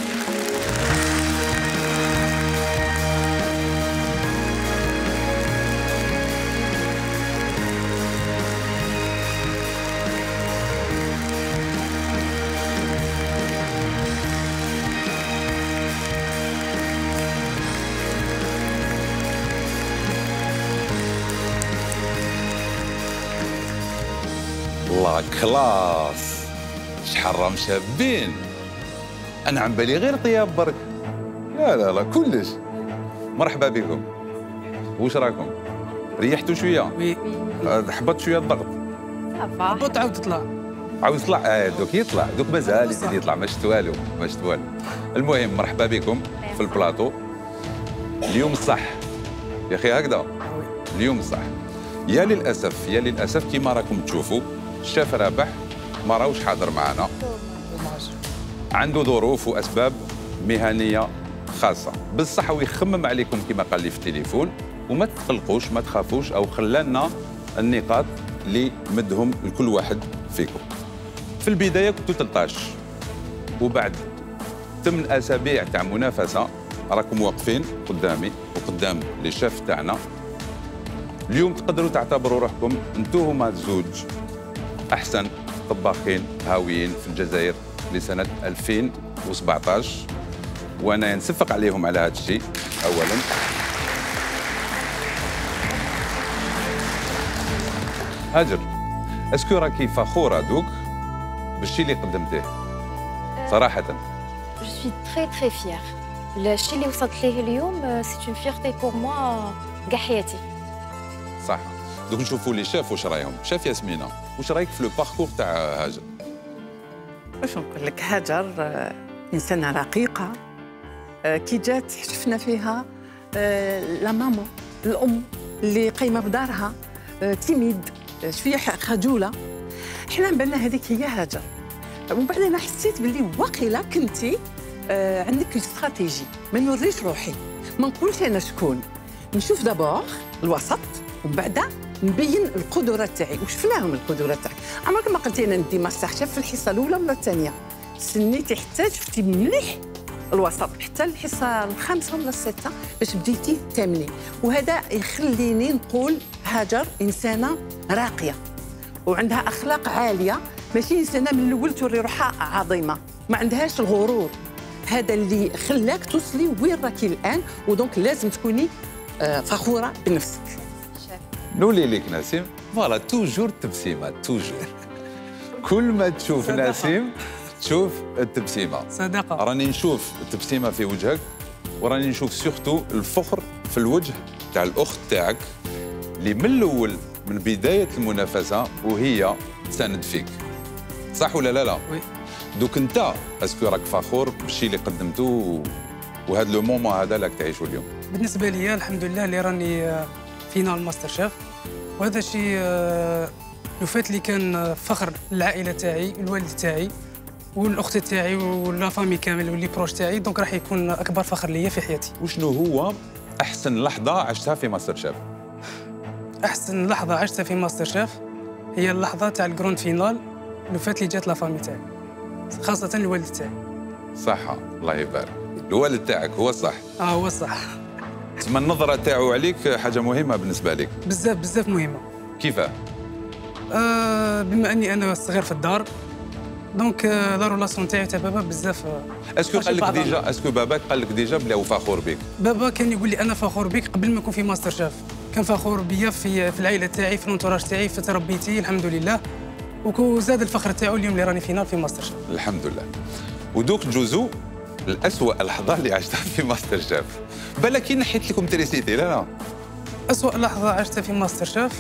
الله كلاس، شحال راهم شابين. انا عم بالي غير طياب برك. لا كلش. مرحبا بكم. واش راكم؟ ريحتوا شويه؟ وي. حبط شويه الضغط. هبط عاود تطلع. عاود يطلع. دوك يطلع، دوك مازال يطلع، ما شفت والو. المهم مرحبا بكم في البلاطو. اليوم الصح يا اخي، هكذا اليوم الصح. يا للاسف كيما راكم تشوفوا الشيف رابح ما راهوش حاضر معنا، عنده ظروف واسباب مهنيه خاصه. بصح هو يخمم عليكم كما قال لي في التليفون، وما تقلقوش ما تخافوش، او خلانا النقاط اللي مدهم لكل واحد فيكم. في البدايه كنتوا 13، وبعد 8 اسابيع تاع منافسه راكم واقفين قدامي وقدام لي شيف تاعنا، اليوم تقدروا تعتبروا روحكم انتم هما الزوج احسن طباخين هاويين في الجزائر لسنه 2017، وانا نصفق عليهم على هذا الشيء. اولا هاجر، اسكو راكي فخوره دوك بالشيء اللي قدمتيه صراحه؟ جو سوي تري تري فيير. الشيء اللي وصلت ليه اليوم سي اون فيغتي بور موا كاع حياتي. صح. دوك نشوفوا لي شاف واش رايهم. شاف ياسمينه، واش رايك في لو باركور تاع هاجر؟ واش نقول لك، هاجر انسانه رقيقه، كي جات شفنا فيها لا ماما، الام اللي قايمه بدارها، تيميد، شويه خجوله. حنا بالنا هذيك هي هاجر. ومن بعد انا حسيت باللي واقيلا كنتي عندك استراتيجي، ما نوريش روحي، ما نقولش انا شكون، نشوف دابور الوسط ومن بعد نبين القدرات تاعي. وشفناهم القدرات تاعك. عمرك ما قلتي انا ندي ماستر شيف في الحصه الاولى ولا الثانيه، سنيتي حتى شفتي مليح الوسط حتى الحصه الخامسه ولا السادسه باش بديتي تامني. وهذا يخليني نقول هاجر انسانه راقيه وعندها اخلاق عاليه، ماشي انسانه من الاول توري روحها عظيمه، ما عندهاش الغرور. هذا اللي خلاك توصلي وين راكي الان، ودونك لازم تكوني فخوره بنفسك. نولي لك نسيم، فوالا توجور التبسيمه، توجور كل ما تشوف نسيم تشوف التبسيمه. صدقه. راني نشوف التبسيمه في وجهك، وراني نشوف سورتو الفخر في الوجه تاع الاخت تاعك اللي من الاول من بدايه المنافسه وهي تساند فيك. صح ولا لا؟ وي. دوك انت اسكو راك فخور بالشيء اللي قدمته وهذا لو مومون هذا اللي راك تعيشوا اليوم؟ بالنسبه لي الحمد لله اللي راني فينال ماستر شيف، وهذا الشيء لو فات اللي كان فخر العائله تاعي، الوالد تاعي والاخت تاعي ولا فامي كامل واللي بروش تاعي، دونك راح يكون اكبر فخر ليا في حياتي. وشنو هو احسن لحظه عشتها في ماستر شيف؟ احسن لحظه عشتها في ماستر شيف هي اللحظه تاع الجراند فينال لو فات اللي جات لا فامي تاعي، خاصه الوالد تاعي. صح، الله يبارك. الوالد تاعك هو الصح؟ هو الصح. تسمى النظره تاعو عليك حاجه مهمه بالنسبه لك؟ بزاف بزاف مهمه. كيفاه؟ بما اني انا صغير في الدار، دونك لا رولاسيون تاعي تاع بابا بزاف. اسكو قال لك ديجا، اسكو باباك قال لك ديجا بلي هو فخور بك؟ بابا كان يقول لي انا فخور بك قبل ما نكون في ماستر شيف، كان فخور بيا في العائله تاعي، في الانتوراج تاعي، في تربيتي الحمد لله، وزاد الفخر تاعو اليوم اللي راني فينال في ماستر شيف. الحمد لله. ودوك جوزو الأسوأ اللحظه اللي عشتها في ماستر شيف، بالك نحيت لكم تريسيتي. لا أسوأ لحظه عشتها في ماستر شيف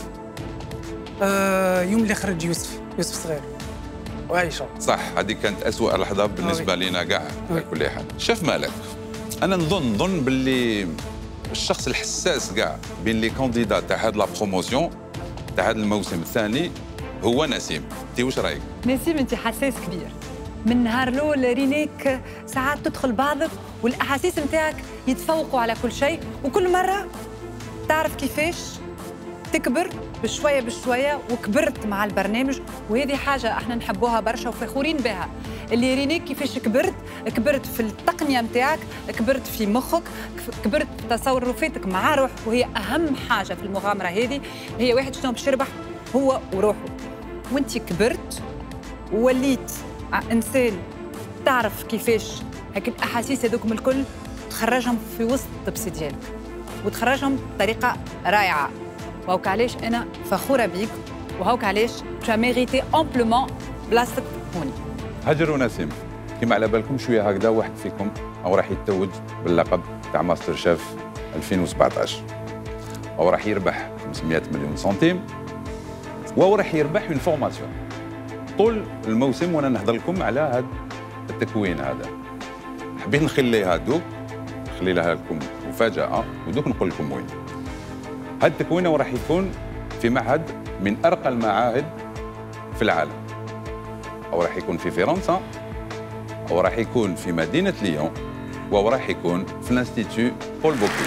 يوم اللي خرج يوسف صغير وعايشه. صح، هذه كانت أسوأ لحظه بالنسبه لنا كاع على كل حال. شاف مالك، انا نظن باللي الشخص الحساس كاع بين لي كانديدا تاع هاد لا بروموسيون تاع هذا الموسم الثاني هو نسيم. انت واش رايك؟ نسيم انت حساس كبير من نهار الاول. رينيك ساعات تدخل بعضك والاحاسيس نتاعك يتفوقوا على كل شيء، وكل مره تعرف كيفاش تكبر بشويه بشويه، وكبرت مع البرنامج، وهذه حاجه احنا نحبوها برشا وفخورين بها. اللي رينيك كيفاش كبرت في التقنيه نتاعك، كبرت في مخك، كبرت في تصرفاتك مع روح، وهي اهم حاجه في المغامره هذه. هي واحد شنو باش يربح هو وروحه، وانت كبرت ووليت انسان تعرف كيفاش هيك الاحاسيس هذوكم الكل تخرجهم في وسط الطبسي ديالك وتخرجهم بطريقه رائعه. وهوك علاش انا فخوره بيك، وهوك علاش تو ميريتي امبلومون بلاصتك هوني. هاجر ونسيم، كيما على بالكم شويه هكذا واحد فيكم او راح يتوج باللقب تاع ماستر شيف 2017، او راح يربح 500 مليون سنتيم، وهو راح يربح اون فورماسيون. طول الموسم وانا نهضر لكم على هذا التكوين هذا، حبيت نخليها دوك، نخلي لها لكم مفاجاه، ودوك نقول لكم وين. هذا التكوين راح يكون في معهد من ارقى المعاهد في العالم، او راح يكون في فرنسا، او راح يكون في مدينه ليون، او راح يكون في الانستيتو بول بوكيز.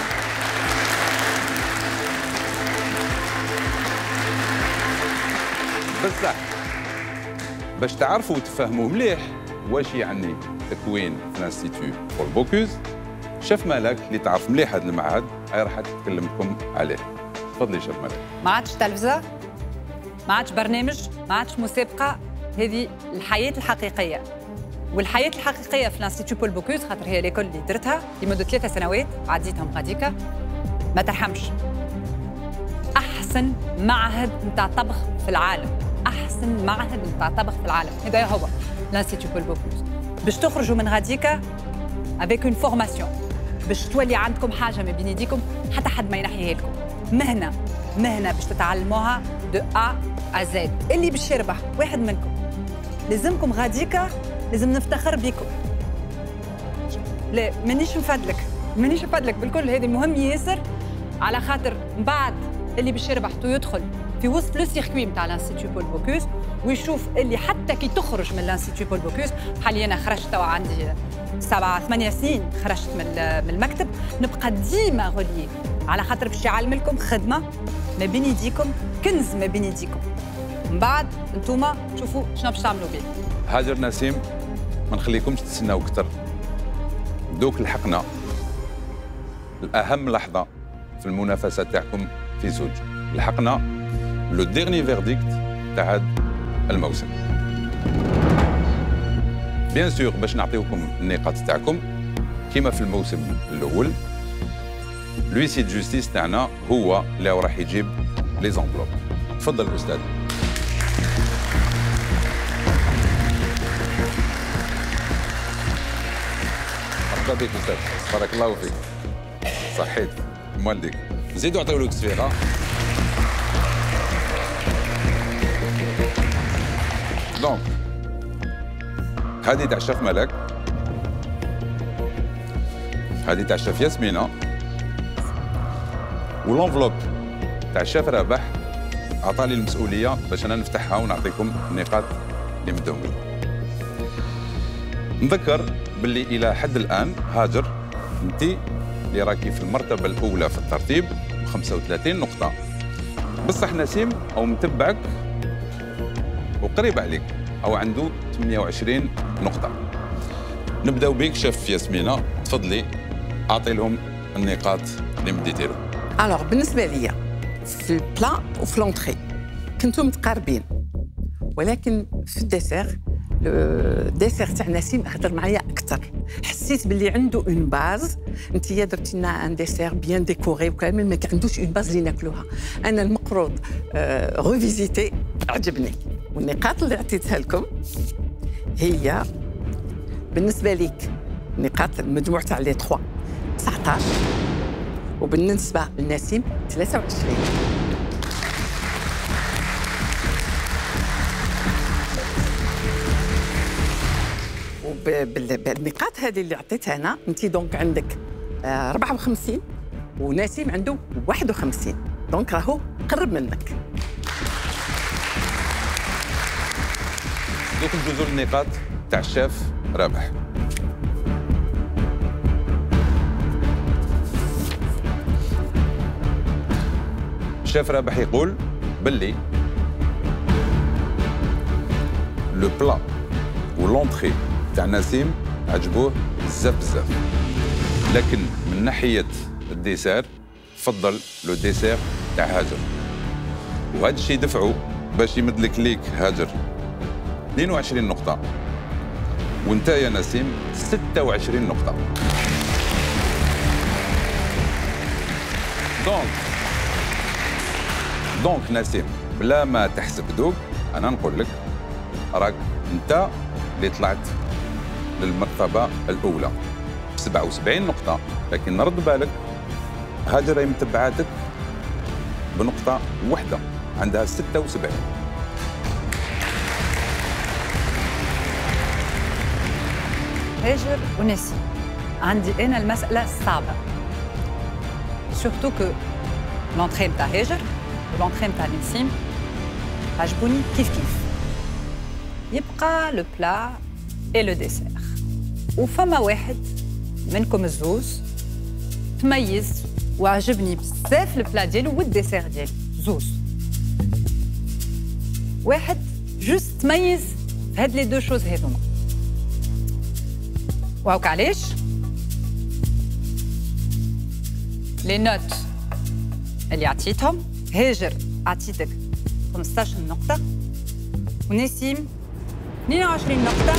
بصح باش تعرفوا وتفهموا مليح واش يعني تكوين في الانستيتو بول بوكيز، شاف مالك اللي تعرف مليح هذا المعهد هاي راح تتكلم لكم عليه. تفضلي شيف مالك. ما عادش تلفزه، ما عادش برنامج، ما عادش مسابقه، هذه الحياه الحقيقيه. والحياه الحقيقيه في الانستيتيو بول بوكوز، خاطر هي ليكول اللي درتها لمده 3 سنوات عديتهم غاديكا، ما ترحمش. احسن معهد نتاع طبخ في العالم، احسن معهد نتاع طبخ في العالم، هذا هو الانستيتيو بول بوكوز. باش تخرجوا من غاديكا افيك اون فورماسيون، باش تولي عندكم حاجه ما بين يديكم حتى حد ما ينحيها لكم. مهنه باش تتعلموها دو ا ا زد. اللي باش يربح واحد منكم لازمكم غاديكا، لازم نفتخر بكم. لا مانيش نفدلك بالكل، هذه مهم ياسر، على خاطر من بعد اللي باش يربح يدخل في وسط لو سيركوي نتاع الانستيتيو بول بوكوز ويشوف اللي حتى كي تخرج من الانستيتيو بول بوكوز. حاليا انا خرجت توا عندي 7-8 سنين خرجت من المكتب، نبقى ديما غولي على خاطر باش يعلم لكم خدمه ما بين يديكم، كنز ما بين يديكم. من بعد انتوما تشوفوا شنو باش تعملوا به. هاجر نسيم، ما نخليكمش تستناو اكثر. دوك لحقنا الأهم لحظة في المنافسة تاعكم في زوج، لحقنا لو ديرني فيرديكت تاع هذا الموسم. بيان سور باش نعطيوكم النقاط تاعكم كيما في الموسم الأول، لويسي دو جوستيس تاعنا هو اللي راح يجيب لي زونفلوب. تفضل الأستاذ. مرحبا بك أستاذ، بارك الله فيك. صحيت موالديك. نزيدو عطيو لك صفيقة. دونك هذه تاع الشيف ملك، هذه تاع الشيف ياسمينة، ولونفلوب تاع الشيف رابح عطاني المسؤولية باش أنا نفتحها ونعطيكم النقاط اللي مدومين. نذكر باللي إلى حد الآن هاجر أنت اللي راكي في المرتبة الأولى في الترتيب ب 35 نقطة، بصح نسيم أو متبعك وقريب عليك أو عنده 28 نقطة. نبداو بك شيف ياسمينة، تفضلي أعطي لهم النقاط اللي مديتي لهم. الوغ بالنسبة ليا في البلا وفي لونتري كنتو متقاربين، ولكن في الديسير الديسير تاع نسيم هضر معايا اكثر، حسيت باللي عنده اون باز. انت درتي لنا ان ديسير بيان ديكوري وكامل، ما عندوش اون باز اللي ناكلوها. انا المقروض ريفيزيتي عجبني، والنقاط اللي عطيتها لكم هي بالنسبه ليك نقاط المجموع تاع لي 3 19، وبالنسبه لنسيم 23. بالنقاط هذه اللي عطيتها انا، انت دونك عندك 54 ونسيم عنده 51، دونك راهو قرب منك. دوك ندوزو للنقاط تاع الشيف رابح. الشيف رابح يقول باللي لو بلا ولونتري تاع نسيم عجبوه بزاف، لكن من ناحية الديسير فضل لو ديسير تاع هاجر، وهذا الشيء دفعوا باش يمدلك ليك هاجر 22 نقطة وانت يا نسيم 26 نقطة. دونك نسيم بلا ما تحسب دوك، أنا نقول لك راك انت اللي طلعت للمرتبة الأولى ب 77 نقطة، لكن نرد بالك هاجر هي متبعاتك بنقطة واحدة عندها 76. هاجر ونسيم عندي أنا المسألة الصعبة، سورتو كو لونتري نتاع هاجر ولونتري نتاع نسيم عجبوني كيف يبقى لو بلا اي لو ديسير. وفما واحد منكم الزوز تميز وعجبني بزاف البلا ديالو والديسير ديالو، زوز واحد جوست تميز في هاد لي دو شوز هذوما. وهاك علاش لي نوت اللي عطيتهم. هاجر عطيتك 15 نقطة، ونسيم 22 نقطة.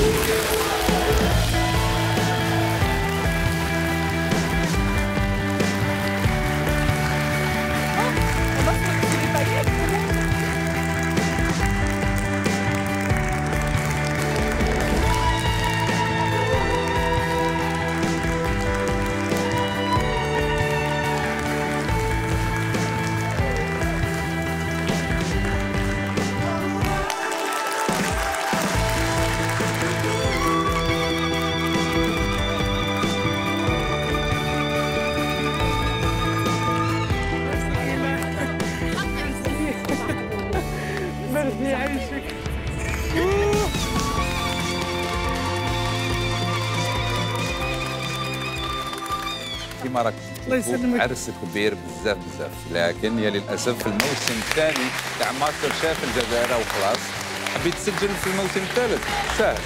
كيما راك تشوفوا عرس كبير بزاف بزاف، لكن يا للاسف الموسم الثاني تاع ماستر شيف الجزائر وخلاص. حبيت تسجل في الموسم الثالث؟ سهل،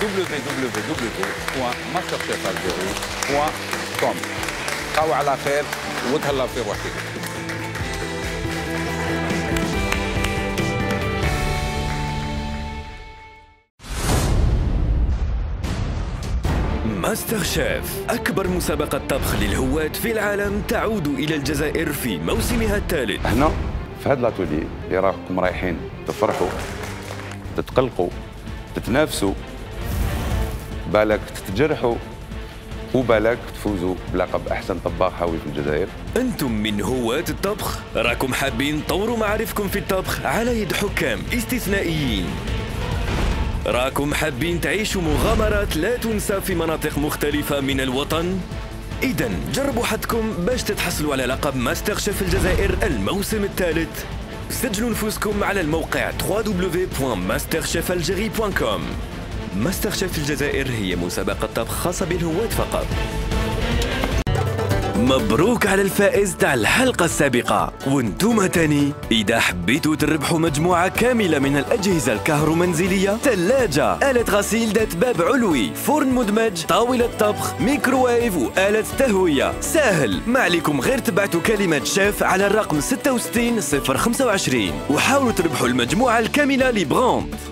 www.masterchefalgerie.com. بقاو على خير وتهلاو في روحكم. ماستر شيف، أكبر مسابقة طبخ للهواة في العالم، تعود إلى الجزائر في موسمها الثالث. هنا في هذا الاتولي اللي راكم رايحين تفرحوا، تتقلقوا، تتنافسوا، بالك تتجرحوا، وبالك تفوزوا بلقب أحسن طباخ هاوي في الجزائر. أنتم من هواة الطبخ، راكم حابين تطوروا معارفكم في الطبخ على يد حكام استثنائيين. راكم حابين تعيشوا مغامرات لا تنسى في مناطق مختلفة من الوطن؟ إذن جربوا حظكم باش تتحصلوا على لقب ماستر شيف الجزائر الموسم الثالث. سجلوا نفوسكم على الموقع www.masterchefalgerie.com. ماستر شيف الجزائر هي مسابقة طبخ خاصة بالهواة فقط. مبروك على الفائز تاع الحلقة السابقة، وانتم تاني إذا حبيتوا تربحوا مجموعة كاملة من الأجهزة الكهرومنزلية: ثلاجة، آلة غسيل ذات باب علوي، فرن مدمج، طاولة طبخ، ميكروويف وآلة تهوية. سهل، ما عليكم غير تبعتوا كلمة شيف على الرقم 66025 وحاولوا تربحوا المجموعة الكاملة لبراند.